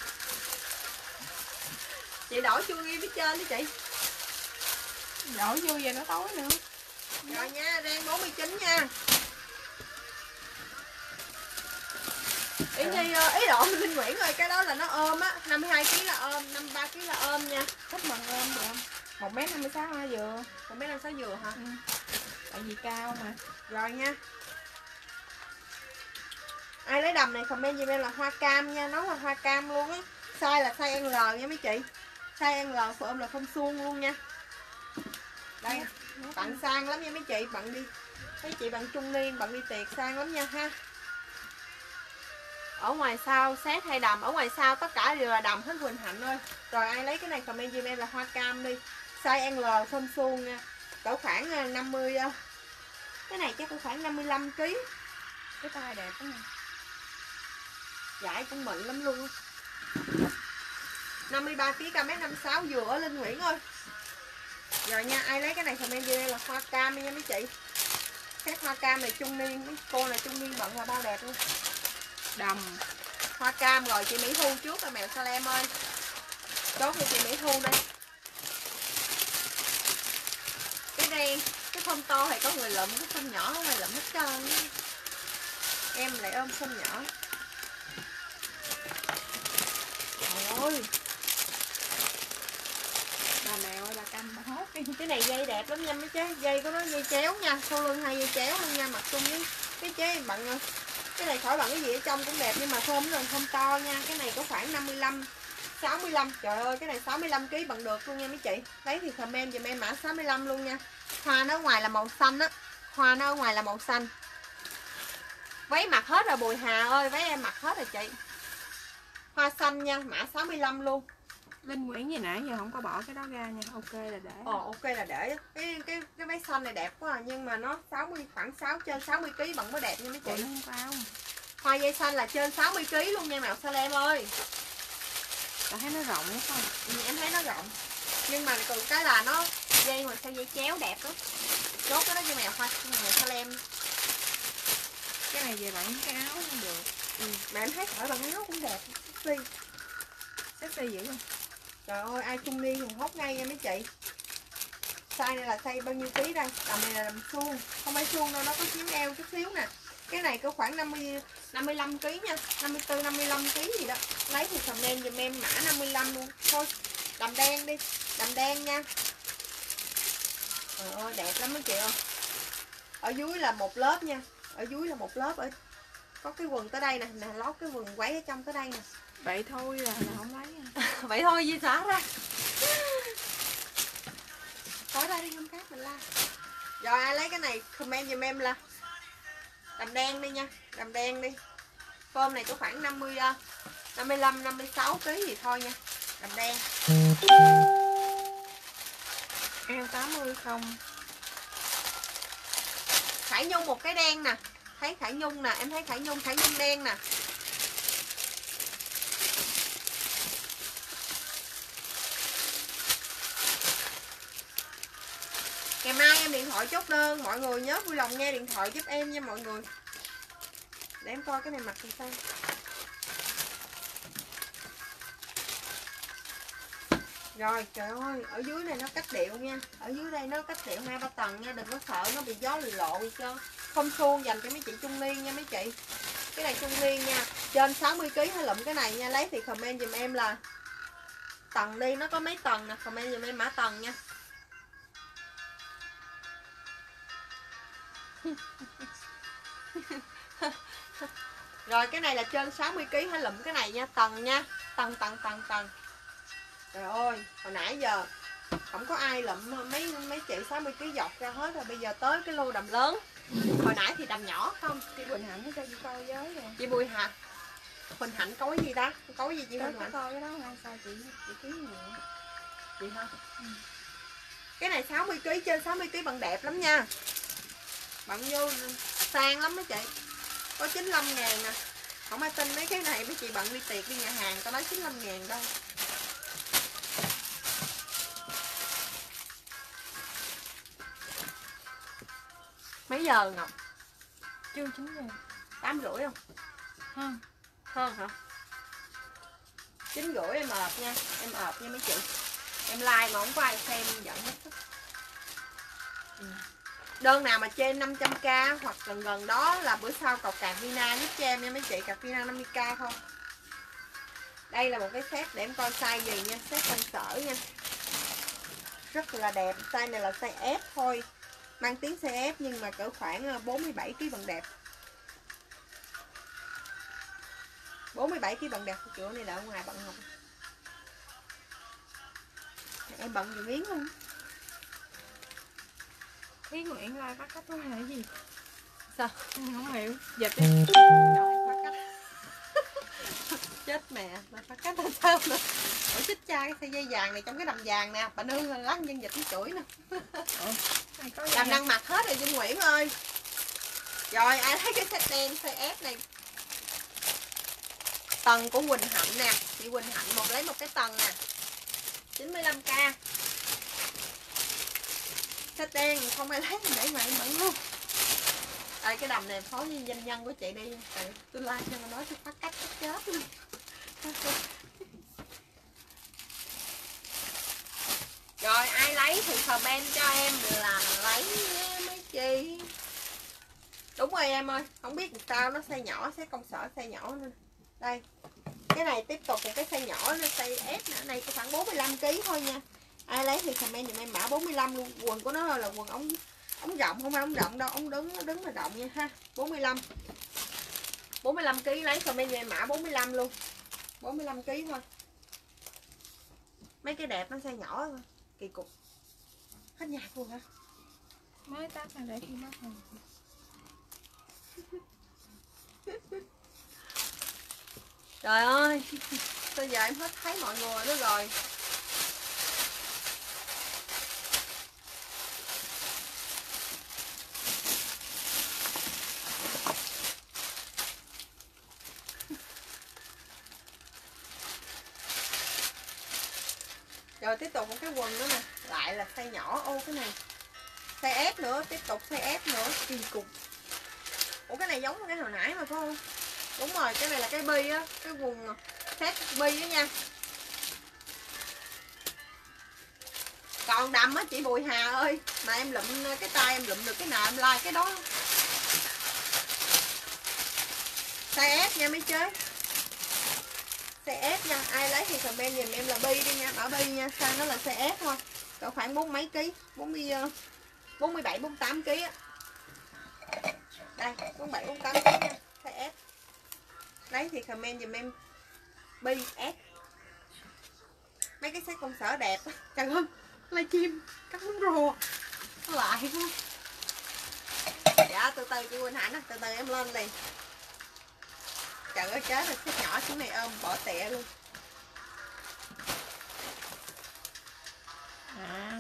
Chị đổi chưa ghi phía trên đó chị. Đổi vô về nó tối nữa. Rồi nha, ren bốn mươi chín nha. Ý Nhi ý lộn Linh Nguyễn ơi, cái đó là nó ôm á, năm mươi hai ký là ôm, năm mươi ba ký là ôm nha. Thích bằng ôm được không? một mét năm mươi sáu hoa dừa. một mét năm mươi sáu dừa hả? Ừ. Tại vì cao mà. Rồi nha. Ai lấy đầm này comment giùm em là hoa cam nha, nó là hoa cam luôn á. Size là size L nha mấy chị. Size L ôm là không suông luôn nha. Đây, bận sang lắm nha mấy chị, bận đi. Mấy chị bận trung niên, bận đi tiệc sang lắm nha ha. Ở ngoài sau set hay đầm, ở ngoài sau tất cả đều là đầm hết Quỳnh Hạnh ơi. Rồi ai lấy cái này comment giùm em là hoa cam đi. Size L không suông nha. cỡ khoảng năm mươi, cái này chắc cỡ khoảng năm mươi lăm ký. Cái tay đẹp đó nè. Vải cũng mịn lắm luôn. năm mươi ba ký, ca mét năm mươi sáu vừa ở Linh Nguyễn ơi. Rồi nha, ai lấy cái này comment vô đây là hoa cam nha mấy chị. Cái hoa cam này trung niên, mấy cô này trung niên bận là bao đẹp luôn. Đầm. Hoa cam rồi chị Mỹ Thu trước rồi mèo Salem ơi. Chốt cho chị Mỹ Thu đây. Cái đen, cái phông to thì có người lụm, cái phông nhỏ không ai lụm hết trơn. Em lại ôm phông nhỏ. Trời ơi. Bà mèo ơi, bà canh bà hốt đi. Cái này dây đẹp lắm nha mấy chế, dây của nó dây chéo nha, sau lưng hai dây chéo luôn nha, mặc chung với cái chế bận. Cái này khỏi bận cái gì ở trong cũng đẹp nhưng mà phông nó không to nha. Cái này có khoảng năm mươi lăm, sáu mươi lăm. Trời ơi, cái này sáu mươi lăm ký bận được luôn nha mấy chị. Lấy thì comment giùm em mã sáu mươi lăm luôn nha. Hoa nó ở ngoài là màu xanh á. Hoa nó ở ngoài là màu xanh. Váy mặc hết rồi Bùi Hà ơi, váy em mặc hết rồi chị. Hoa xanh nha, mã sáu mươi lăm luôn. Linh Nguyễn gì nãy giờ không có bỏ cái đó ra nha. Ok là để. Ờ ok là để cái cái cái váy xanh này đẹp quá à, nhưng mà nó sáu mươi, khoảng sáu trên sáu mươi ký bận mới đẹp nha mấy chị. Không cao. Hoa dây xanh là trên sáu mươi ký luôn nha mèo Salem ơi. Bà thấy nó rộng đúng không? Ừ, em thấy nó rộng. Nhưng mà từ cái là nó dây ngoài sao dây chéo đẹp lắm. Chốt cái đó cho mèo hoa mèo Salem. Cái này về bản cái áo cũng được. Ừ, mà em thấy khỏi bằng áo cũng đẹp. Sexy. Sexy dữ không? Trời ơi, ai trung niên thì hốt ngay nha mấy chị. Size này là size bao nhiêu ký đây? Đầm này là đầm suông. Không phải suông đâu, nó có chiếu eo chút xíu nè. Cái này có khoảng năm mươi, năm mươi lăm ký nha. năm mươi tư, năm mươi lăm ký gì đó. Lấy thì comment giùm em mã năm mươi lăm luôn. Thôi, đầm đen đi. Đầm đen nha. Trời ơi, đẹp lắm mấy chị ơi. Ở dưới là một lớp nha. Ở dưới là một lớp. Ở có cái quần tới đây nè. Nè, lót cái quần quấy ở trong tới đây nè. Vậy thôi là, là không lấy nha. Vậy thôi gì xả ra. Xóa ra đi không khác mình la. Rồi ai lấy cái này comment giùm em là đầm đen đi nha. Đầm đen đi. Phôm này có khoảng năm mươi, năm mươi lăm, năm mươi sáu ký gì thôi nha. Đầm đen. Eo tám mươi không? Khải Nhung một cái đen nè. Thấy Khải Nhung nè, em thấy Khải Nhung, Khải Nhung đen nè. Ngày mai em điện thoại chốt đơn, mọi người nhớ vui lòng nghe điện thoại giúp em nha mọi người. Để em coi cái này mặc làm sao. Rồi trời ơi, ở dưới này nó cách điệu nha. Ở dưới đây nó cách điệu hai ba tầng nha, đừng có sợ nó bị gió lộ gì cho. Không suông dành cho mấy chị trung niên nha mấy chị. Cái này trung niên nha, trên sáu mươi ký hay lụm cái này nha, lấy thì comment giùm em là tầng đi, nó có mấy tầng nè, comment giùm em mã tầng nha. Rồi cái này là trên sáu mươi ký hay lụm cái này nha, tầng nha, tầng tầng tầng tầng. Trời ơi, hồi nãy giờ không có ai lụm mấy mấy chị sáu mươi ký dọc ra hết rồi, bây giờ tới cái lô đầm lớn. Hồi nãy thì đầm nhỏ không? Chị Quỳnh Hạnh nó cho chị coi với rồi. Chị Bùi Hạnh. Quỳnh Hạnh có cái gì ta? Có cái gì chị Quỳnh Hạnh? Coi cái đó ngay sao chị chị ký nhiều. Chị hả? Ừ. Cái này sáu mươi ký, trên sáu mươi ký bận đẹp lắm nha. Bận vô sang lắm mấy chị. Có chín mươi lăm ngàn nè. Không ai tin mấy cái này mấy chị bận đi tiệc đi nhà hàng tao nói chín mươi lăm ngàn đâu. Mấy giờ Ngọc? Chưa chín giờ. Tám rưỡi không? Hơn. Hơn hả? Chín rưỡi em ợp nha. Em ợp nha mấy chị. Em like mà không có ai xem giận hết. Ừ. Đơn nào mà trên năm trăm k hoặc gần gần đó là bữa sau cọc cạc Vina giúp cho em nha mấy chị. Cạc Vina năm mươi k không. Đây là một cái set để em coi size gì nha. Set công sở nha. Rất là đẹp. Size này là size S thôi. Mang tiếng size S nhưng mà cỡ khoảng bốn mươi bảy ký bằng đẹp. bốn mươi bảy ký bằng đẹp. Chỗ này là ở ngoài bận không? Em bận gì miếng không? Thúy Nguyễn like bắt cách nó là cái gì? Sao? Em không hiểu. Dịch đi. Rồi, bắt cách. Chết mẹ, mà bắt cách là sao nữa? Ủa chích cha cái sợi dây vàng này trong cái đầm vàng nè. Bà nương là lắc nhân dịch với chuỗi nè. Này có Làm đang mặc hết rồi Trinh Nguyễn ơi. Rồi ai thấy cái set đen size S này. Tầng của Quỳnh Hạnh nè. Chị Quỳnh Hạnh một lấy một cái tầng nè, chín mươi lăm k. Set đen không ai lấy để ngoài bẩn luôn. Đây cái đầm này phó như danh nhân của chị đi. Tại tôi like cho nó nói tôi phát cách chết luôn. Rồi ai lấy thì comment cho em là lấy nha mấy chị. Đúng rồi em ơi, không biết làm sao nó size nhỏ, size công sở size nhỏ nữa. Đây. Cái này tiếp tục một cái size nhỏ nó size S nữa, này khoảng bốn mươi lăm ki lô gam thôi nha. Ai lấy thì comment giùm em mã bốn mươi lăm luôn. Quần của nó là quần ống ống rộng, không phải ống rộng đâu, ống đứng nó đứng là rộng nha ha. bốn mươi lăm. bốn mươi lăm ki lô gam lấy comment giùm em mã bốn mươi lăm luôn. bốn mươi lăm ki lô gam thôi. Mấy cái đẹp nó size nhỏ thôi. Kỳ cục. Hết nhạc luôn hả? Mới tắt ra để khi mất rồi. Trời ơi, bây giờ em hết thấy mọi người nữa rồi. Rồi tiếp tục một cái quần nữa nè, lại là size nhỏ. Ô cái này size S nữa, tiếp tục size S nữa, kỳ cục. Ủa cái này giống cái hồi nãy mà phải không? Đúng rồi, cái này là cái bi á, cái quần set bi á nha. Còn đầm á chị Bùi Hà ơi, mà em lụm cái tay em lụm được cái nào em like cái đó. Size S nha mấy chế. Size S nha, ai lấy thì comment giùm em là bi đi nha, bảo bi nha, size nó là size S thôi. Cỡ khoảng bốn mấy ký, bốn mươi bốn mươi bảy bốn mươi tám ký á. Đây, bốn mươi bảy bốn mươi tám ký nha, size S. Lấy thì comment giùm em bi S. Mấy cái set công sở đẹp á. Trời ơi, livestream cắt miếng rùa. Nó lại quá. Dạ từ từ chị Quỳnh Hạnh á, từ từ em lên liền. Trời ơi chết rồi, set nhỏ xuống này ôm bỏ tệ luôn. À.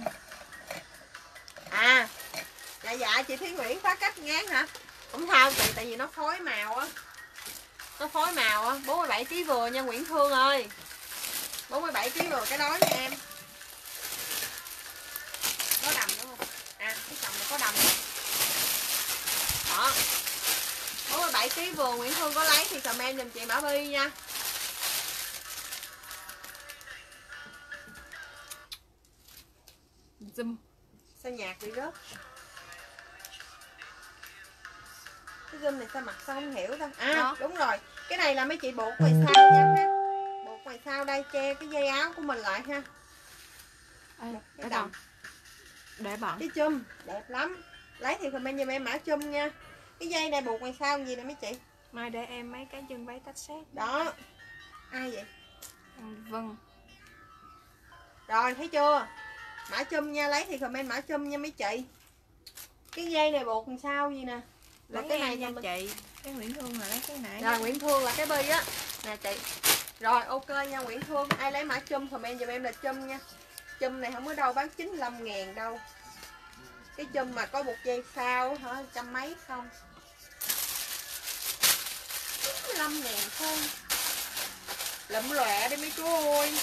À. Dạ dạ chị Thúy Nguyễn phá cách ngán hả? Không sao chị, tại vì nó phối màu á. Nó phối màu á, bốn mươi bảy ký vừa nha Nguyễn Phương ơi. bốn mươi bảy ký vừa cái đó nha em. Có đầm đúng không? À, cái chồng này có đầm. Đó. bốn mươi bảy ký vừa Nguyễn Phương có lấy thì comment giùm chị Bảo Bi nha. Zoom. Sao nhạc bị rớt? Cái zoom này sao mặt sao không hiểu đâu. À đó. Đúng rồi, cái này là mấy chị buộc ngoài sau nha ha. Buộc ngoài sau đây che cái dây áo của mình lại ha. Ê, cái đầm để bận cái chum đẹp lắm. Lấy thì comment giùm em mã chum nha. Cái dây này buộc ngoài sau gì nè mấy chị. mai để em mấy cái chân váy tách xét đó. Ai vậy? Vâng. Rồi thấy chưa, mã chum nha. Lấy thì comment mã chum nha mấy chị. Cái dây này buộc làm sao gì nè. Là cái này nha mình... chị. Cái Nguyễn Thương là lấy cái nãy. Rồi Nguyễn Thương là cái bi á nè chị. Rồi ok nha Nguyễn Thương. Ai lấy mã chum comment giùm em là chum nha. Chum này không có đâu bán chín mươi lăm ngàn đâu. Cái chum mà có buộc dây sao hả, trăm mấy không, chín mươi lăm ngàn thôi. Lụm lẹ đi mấy chú ơi.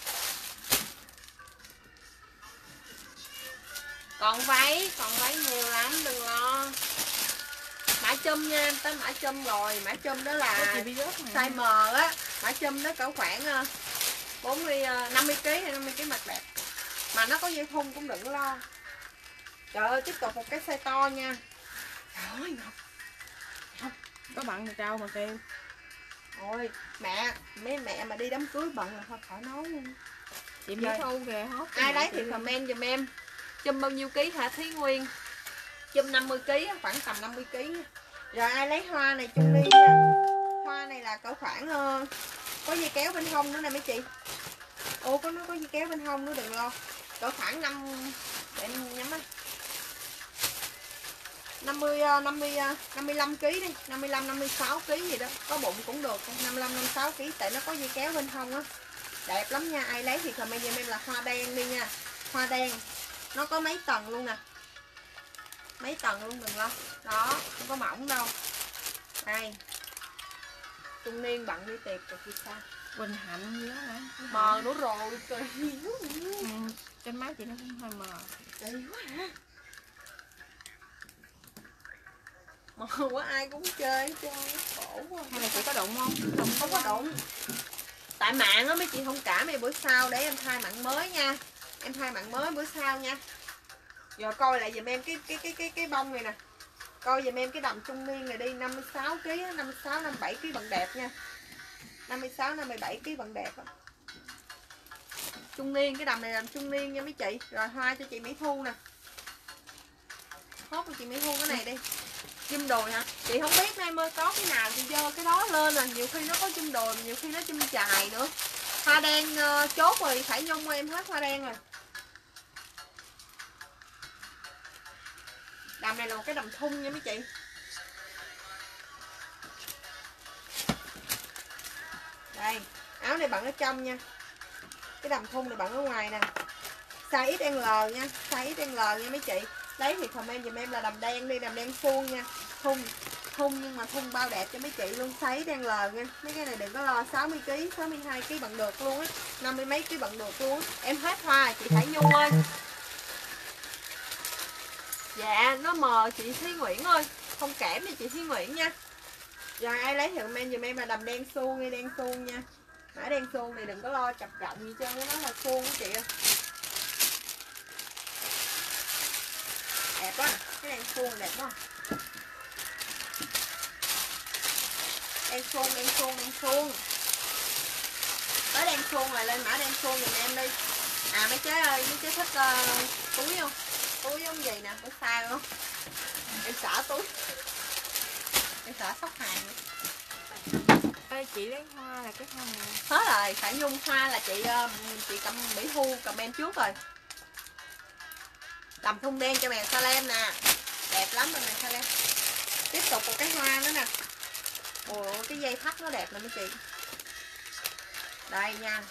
Còn váy, còn váy nhiều lắm đừng lo. Mã chum nha, tới mã chum rồi. Mã chum đó là size M á. Mã chum nó cỡ khoảng bốn mươi năm mươi ký hay năm mươi ký mặt đẹp. Mà nó có dây thun cũng đừng lo. Trời ơi tiếp tục một cái size to nha. Trời ơi Ngọc. Ngọc. Có bận thì trao mà kêu. Ôi mẹ, mấy mẹ mà đi đám cưới bận là thôi khỏi nói luôn. Chị Mỹ Thu kìa hốt. Ai lấy thì comment giùm em. Chum bao nhiêu ký hả Thúy Nguyên? Chum năm mươi ký, khoảng tầm năm mươi ký. Rồi ai lấy hoa này chung đi nha. Hoa này là cỡ khoảng uh, có dây kéo bên hông nữa nè mấy chị. Ô có nó có dây kéo bên hông nữa đừng lo. Cỡ khoảng năm để em nhắm á. năm mươi năm mươi năm mươi lăm ký đi, năm mươi lăm năm mươi sáu ký gì đó, có bụng cũng được, năm mươi lăm năm mươi sáu ký tại nó có dây kéo bên hông á. Đẹp lắm nha, ai lấy thì comment giùm em là hoa đen đi nha. Hoa đen. Nó có mấy tầng luôn nè. mấy tầng luôn, đừng lo. Đó, không có mỏng đâu. Đây. Trung niên bận đi tiệc rồi thì sao? Quỳnh Hạnh gì đó hả? Mờ nữa rồi, trời. Ừ, trên máy chị nó cũng hơi mờ. Kỳ quá hả? Mờ quá ai cũng chơi cho khổ quá. Hay là chị có đụng không? Đụng không có đụng. Tại mạng á mấy chị thông cảm em, bữa sau để em thay mạng mới nha. Em thay mạng mới bữa sau nha. Giờ coi lại giùm em cái cái cái cái cái bông này nè. Coi giùm em cái đầm trung niên này đi, năm mươi sáu ki lô gam, năm mươi sáu năm mươi bảy ki lô gam bằng đẹp nha. năm mươi sáu năm mươi bảy ki lô gam bằng đẹp á. Trung niên, cái đầm này làm trung niên nha mấy chị. Rồi hoa cho chị Mỹ Thu nè. Hốt cho chị Mỹ Thu cái này đi. Chum đồi hả? Chị không biết em ơi, có cái nào thì dơ cái đó lên là nhiều khi nó có chum đồi, nhiều khi nó chum chài nữa. Hoa đen uh, chốt rồi, phải nhung em hết hoa đen rồi. Đầm này là một cái đầm thun nha mấy chị. Đây, áo này bận ở trong nha. Cái đầm thun này bận ở ngoài nè. Size ích lờ nha, size ích lờ nha mấy chị. Lấy thì comment giùm em là đầm đen đi, đầm đen suông nha. Thun, thun nhưng mà thun bao đẹp cho mấy chị luôn, size ích lờ nha. Mấy cái này đừng có lo, sáu mươi ki lô gam, sáu mươi hai ki lô gam bận được luôn á, năm mươi mấy ký bận được luôn á. Em hết hoa chị Thải Nhung ơi. Dạ, nó mờ chị Thúy Nguyễn ơi. Không kẽm thì chị Thúy Nguyễn nha. Rồi ai lấy thì comment giùm em là đầm đen suông hay đen suông nha. Mã đen suông này đừng có lo chập rộng gì trơn, nó là suông của chị ơi. Đẹp quá, cái đen suông đẹp quá. Đen suông, đen suông, đen suông. Tới đen suông rồi lên mã đen suông giùm em đi. À mấy chế ơi, mấy chế thích uh, túi không? Túi giống gì nè, có sai không? Em xả túi. Em xả sóc hàng. Ê, chị lấy hoa là cái hoa này. Hết rồi, phải Nhung hoa là chị chị cầm Mỹ Thu comment trước rồi. Đầm thun đen cho mèo Salem nè. Đẹp lắm bên này Salem. Tiếp tục một cái hoa nữa nè. Ồ, cái dây thắt nó đẹp nè mấy chị. Đây nha.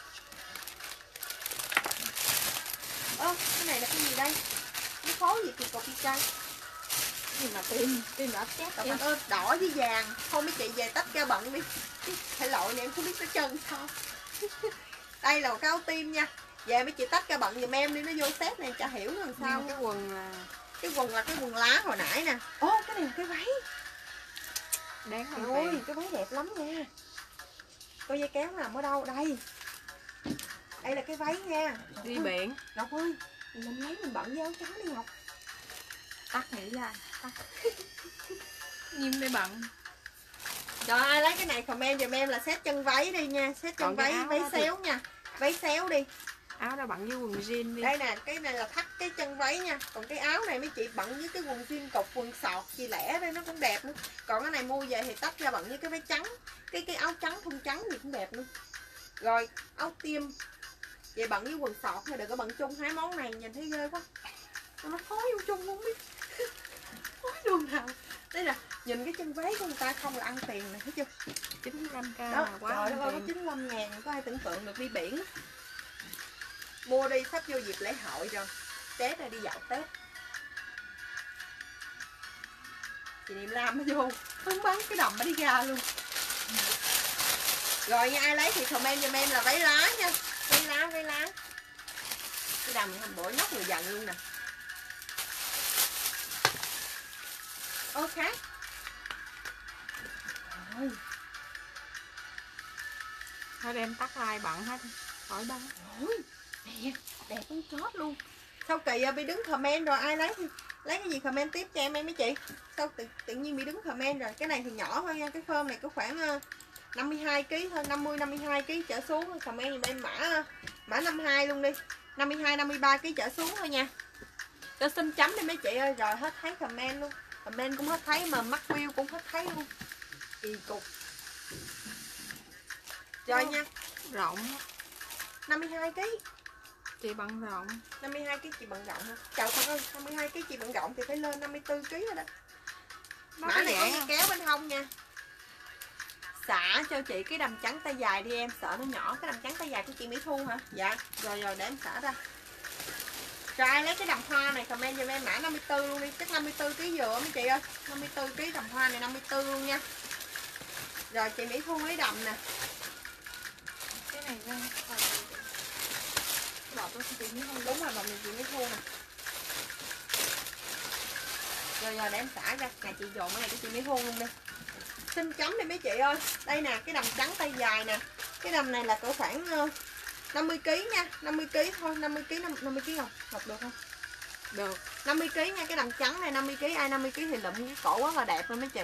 Ơ, cái này là cái gì đây? Cái khối gì kỳ cục đi chăng? Gì mà tim, tim đỏ chét Trời ơi, đỏ với vàng. Thôi mấy chị về tách ra bận đi. Thể lội này em không biết nó chân sao. Đây là một cái áo tim nha. Về mấy chị tách ra bận giùm em đi, nó vô set này chả hiểu làm sao. Nhưng cái quần là cái quần là cái quần lá hồi nãy nè. Ô, cái này là cái váy. đáng không Ôi, tiền. cái váy đẹp lắm nha. Coi dây kéo nằm ở đâu? Đây. Đây là cái váy nha. Đi biển. Ngọc ơi, mình lấy mình bận với áo trắng đi Ngọc. Tắt nghĩ ra. Tắt. Nghiêm để bận. Rồi ai lấy cái này comment giùm em là set chân váy đi nha. Set chân váy, váy xéo thì... nha. Váy xéo đi. Áo đó bận với quần jean đi. Đây nè, cái này là thắt cái chân váy nha. Còn cái áo này mấy chị bận với cái quần jean cộc, quần sọt chị lẻ đây nó cũng đẹp nữa. Còn cái này mua về thì tách ra bận với cái váy trắng. Cái cái áo trắng thun trắng gì cũng đẹp nữa. Rồi, áo tim. Vậy bận với quần sọt thôi, đừng có bận chung hai món này, nhìn thấy ghê quá. Nó khó vô chung không biết. Khó đường nào. Đây là nhìn cái chân váy của người ta không là ăn tiền này, thấy chưa? chín mươi lăm k Đó, quá. trời ơi, có chín mươi lăm ngàn, có ai tưởng tượng được đi biển. Mua đi, sắp vô dịp lễ hội rồi. Tết này đi dạo Tết. Chị Niệm Lam nó vô, không bán cái đầm nó đi ra luôn. Rồi nha, ai lấy thì comment giùm em là váy lá nha. Váy lá, váy lá. Cái đầm hôm bữa nhóc người giận luôn nè. Ok. Rồi. Thôi đem tắt like bận hết. Khỏi băng. Ôi, đẹp, đẹp không chót luôn. Sao kỳ bị đứng comment rồi, ai lấy thì lấy cái gì comment tiếp cho em em mấy chị. Sao tự, tự nhiên bị đứng comment rồi. Cái này thì nhỏ thôi nha, cái phơm này có khoảng năm mươi hai ki lô gam thôi, năm mươi năm mươi hai ki lô gam trở xuống. Comment giùm em mã mã năm mươi hai luôn đi. năm mươi hai năm mươi ba ki lô gam trở xuống thôi nha. Cho xin chấm đi mấy chị ơi, rồi hết thấy comment luôn. Comment cũng hết thấy mà mắc view cũng hết thấy luôn. Kỳ cục. Rồi nha. Rộng. năm mươi hai ki lô gam. Chị bận rộng. năm mươi hai ki lô gam chị bận rộng hả? Trời thật ơi, năm mươi hai ki lô gam chị bận rộng thì phải lên năm mươi tư ki lô gam rồi đó. Mã này có dây kéo bên hông nha. Xả cho chị cái đầm trắng tay dài đi em, sợ nó nhỏ. Cái đầm trắng tay dài của chị Mỹ Thu hả? Dạ. Rồi rồi để em xả ra. Rồi ai lấy cái đầm hoa này comment giùm em mã năm mươi tư luôn đi, chắc năm mươi tư ký vừa mấy chị ơi. năm mươi tư ký đầm hoa này năm mươi tư luôn nha. Rồi chị Mỹ Thu lấy đầm nè. Cái này ra bọc đó chị Mỹ Thu. Đúng rồi, bọc này chị Mỹ Thu nè. Rồi rồi để em xả ra, nè chị dồn cái này của chị Mỹ Thu luôn đi. Xin chấm đi mấy chị ơi. Đây nè, cái đầm trắng tay dài nè. Cái đầm này là cỡ khoảng năm mươi ký nha, năm mươi ký thôi, năm mươi ký năm mươi ký không? Ngọc được không? Được. năm mươi ký nha, cái đầm trắng này năm mươi ký, ai năm mươi ký thì lụm cái cổ quá là đẹp luôn mấy chị.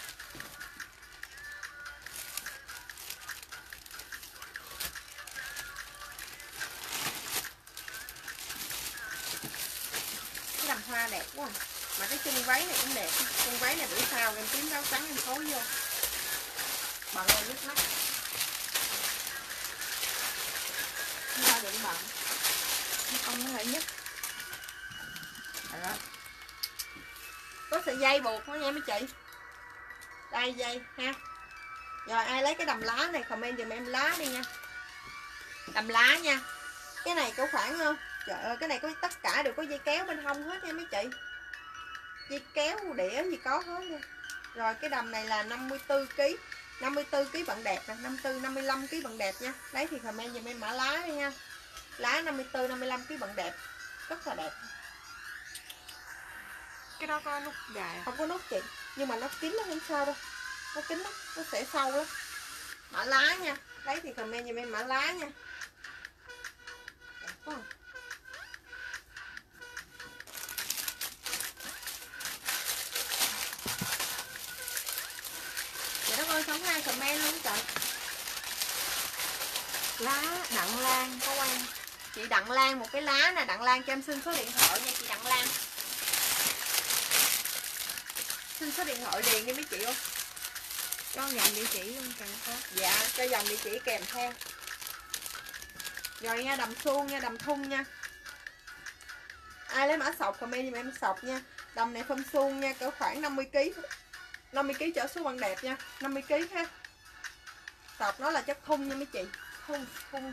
Cái đầm hoa đẹp quá. Mà cái chân váy này cũng đẹp, chân váy này bữa sau em tím áo trắng em phối vô. Bận lên nước mắt. Không sao đừng bận. Không nó lại nhất. Đó. Có sợi dây buộc nữa nha mấy chị. Đây dây ha. Rồi ai lấy cái đầm lá này comment giùm em lá đi nha. Đầm lá nha. Cái này có khoảng không? Trời ơi, cái này có tất cả đều có dây kéo bên hông hết nha mấy chị. Dây kéo đĩa gì có hết nha. Rồi cái đầm này là năm mươi tư ký. năm mươi tư ký bận đẹp nè, năm mươi tư năm mươi lăm ký bận đẹp nha. Lấy thì comment giùm em mã lá đi nha. Lá năm mươi tư năm mươi lăm ký bận đẹp. Rất là đẹp. Cái đó có nút gài. Không có nút chị, nhưng mà nó kín nó không sao đâu. Nó kín lắm, nó sẽ sâu lắm. Mã lá nha. Lấy thì comment giùm em mã lá nha. Đẹp quá. Vậy đó ơi, không ai comment luôn trời. Lá Đặng Lan có quan. Chị Đặng Lan một cái lá nè, Đặng Lan cho em xin số điện thoại nha chị Đặng Lan. Xin số điện thoại liền đi mấy chị ơi. Cho dòng địa chỉ luôn càng tốt. Dạ, cho dòng địa chỉ kèm theo. Rồi nha, đầm suông nha, đầm thun nha. Ai lấy mã sọc comment giùm em sọc nha. Đầm này phân suông nha, cỡ khoảng năm mươi ký. năm mươi ký trở xuống bằng đẹp nha, năm mươi ký ha. Sọc nó là chất thun nha mấy chị. Thun, thun.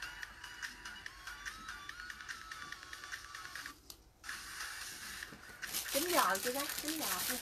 chín giờ chưa đó, chín giờ thôi.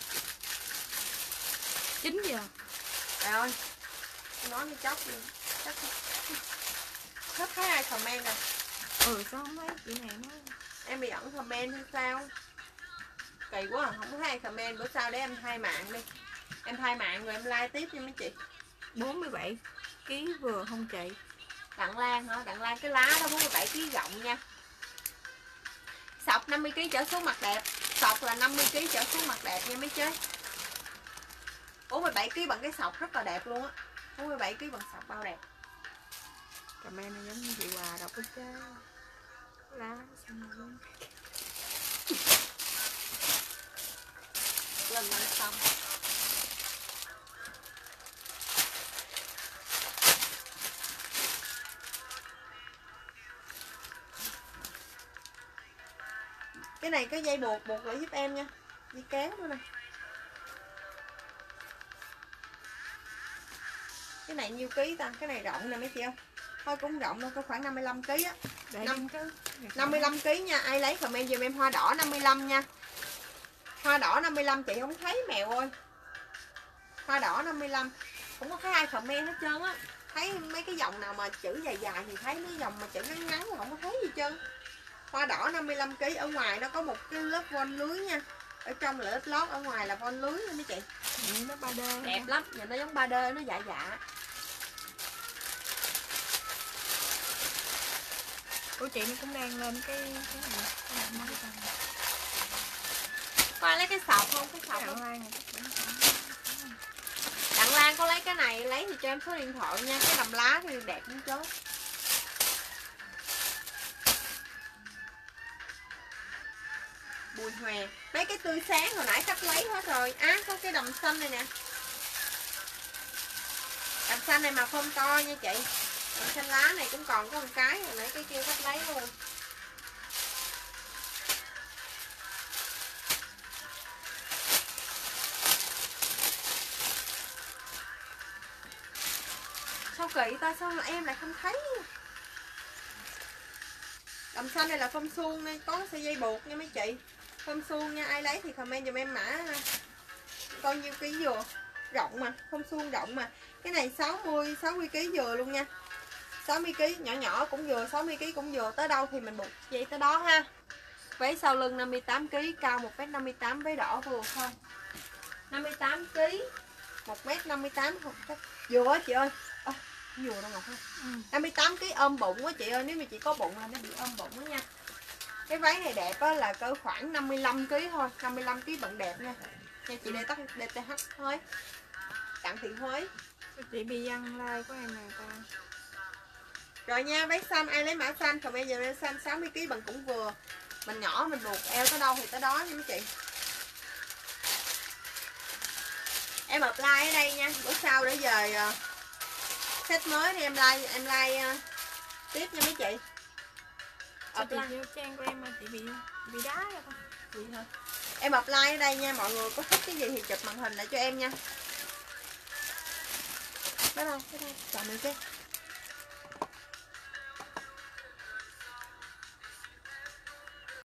chín giờ. Trời ơi, nói như chóc luôn. Chắc hết thấy ai comment rồi. Ừ sao không thấy chị này nói. Em bị ẩn comment hay sao? Kỳ quá à, không có thấy ai comment. Bữa sau để em thay mạng đi. Em thay mạng rồi em like tiếp nha mấy chị. bốn mươi bảy ký vừa không chị? Đặng Lan hả? Đặng Lan cái lá đó bốn mươi bảy ký rộng nha. Sọc năm mươi ký trở xuống mặt đẹp. Sọc là năm mươi ký trở xuống mặt đẹp nha mấy chế. bốn mươi bảy ký bằng cái sọc rất là đẹp luôn á. bốn mươi bảy ký bằng sọc bao đẹp. Comment này giống như chị Hòa đọc cái chứ. Lá xong rồi luôn. Lên lên xong. Cái này có dây buộc, buộc lại giúp em nha. Dây kéo nữa nè. Cái này nhiêu ký ta? Cái này rộng nè mấy chị ơi. Thôi cũng rộng đâu, có khoảng năm mươi lăm ký á. năm, năm mươi lăm ký nha. Ai lấy comment giùm em hoa đỏ năm mươi lăm nha. Hoa đỏ năm mươi lăm chị không thấy mèo ơi. Hoa đỏ năm mươi lăm. Không có thấy ai comment hết trơn á. Thấy mấy cái dòng nào mà chữ dài dài thì thấy, mấy dòng mà chữ ngắn ngắn thì không có thấy gì trơn. Hoa đỏ năm mươi lăm ký. Ở ngoài nó có một cái lớp von lưới nha. Ở trong là lớp lót, ở ngoài là von lưới nha mấy chị. Ừ, nó ba D. Đẹp lắm, nhìn nó giống ba D, nó dạ dạ. Của chị nó cũng đang lên cái cái này. Cái này Qua lấy cái sọc không? Cái sọc không? Lan Đặng Lan có lấy cái này, lấy thì cho em số điện thoại nha. Cái đầm lá thì đẹp lắm chứ. Bùi Hòe. Mấy cái tươi sáng hồi nãy khách lấy hết rồi. Á, à, có cái đầm xanh này nè. Đầm xanh này mà không to nha chị. Đầm xanh lá này cũng còn có một cái. Hồi nãy cái kia khách lấy luôn. Sao kỳ ta, sao em lại không thấy? Đầm xanh này là phông suông này, có sợi dây buộc nha mấy chị. Phông suông nha, ai lấy thì comment giùm em mã coi nhiêu ký dừa. Rộng mà, phông suông rộng mà. Cái này sáu mươi ký dừa luôn nha. sáu mươi ký, nhỏ nhỏ cũng vừa, sáu mươi ký cũng vừa, tới đâu thì mình buộc dây tới đó ha. Váy sau lưng năm mươi tám ký, cao một mét năm mươi tám, váy đỏ vừa thôi. năm mươi tám ký, một mét năm mươi tám vừa chị ơi. À, vừa đâu Ngọc ha. Ừ. năm mươi tám ký ôm bụng quá chị ơi, nếu mà chị có bụng là nó bị ôm bụng đó nha. Cái váy này đẹp á là cỡ khoảng năm mươi lăm ký thôi, năm mươi lăm ký bận đẹp nha. Nha chị đây tắt đê tê hát thôi. Đặng Thị Huế. Chị bị ăn like của em nè ta. Rồi nha, váy xanh ai lấy mã xanh, còn bây giờ lên xanh sáu mươi ký bằng cũng vừa. Mình nhỏ mình buộc eo tới đâu thì tới đó nha mấy chị. Em apply ở đây nha, bữa sau để về uh, set mới thì em like em like uh, tiếp nha mấy chị. Chị vô trang của em mà chị bị bị đá rồi con. Gì hả? Em apply ở đây nha, mọi người có thích cái gì thì chụp màn hình lại cho em nha. Đó đâu, cái đây, chọn được chứ.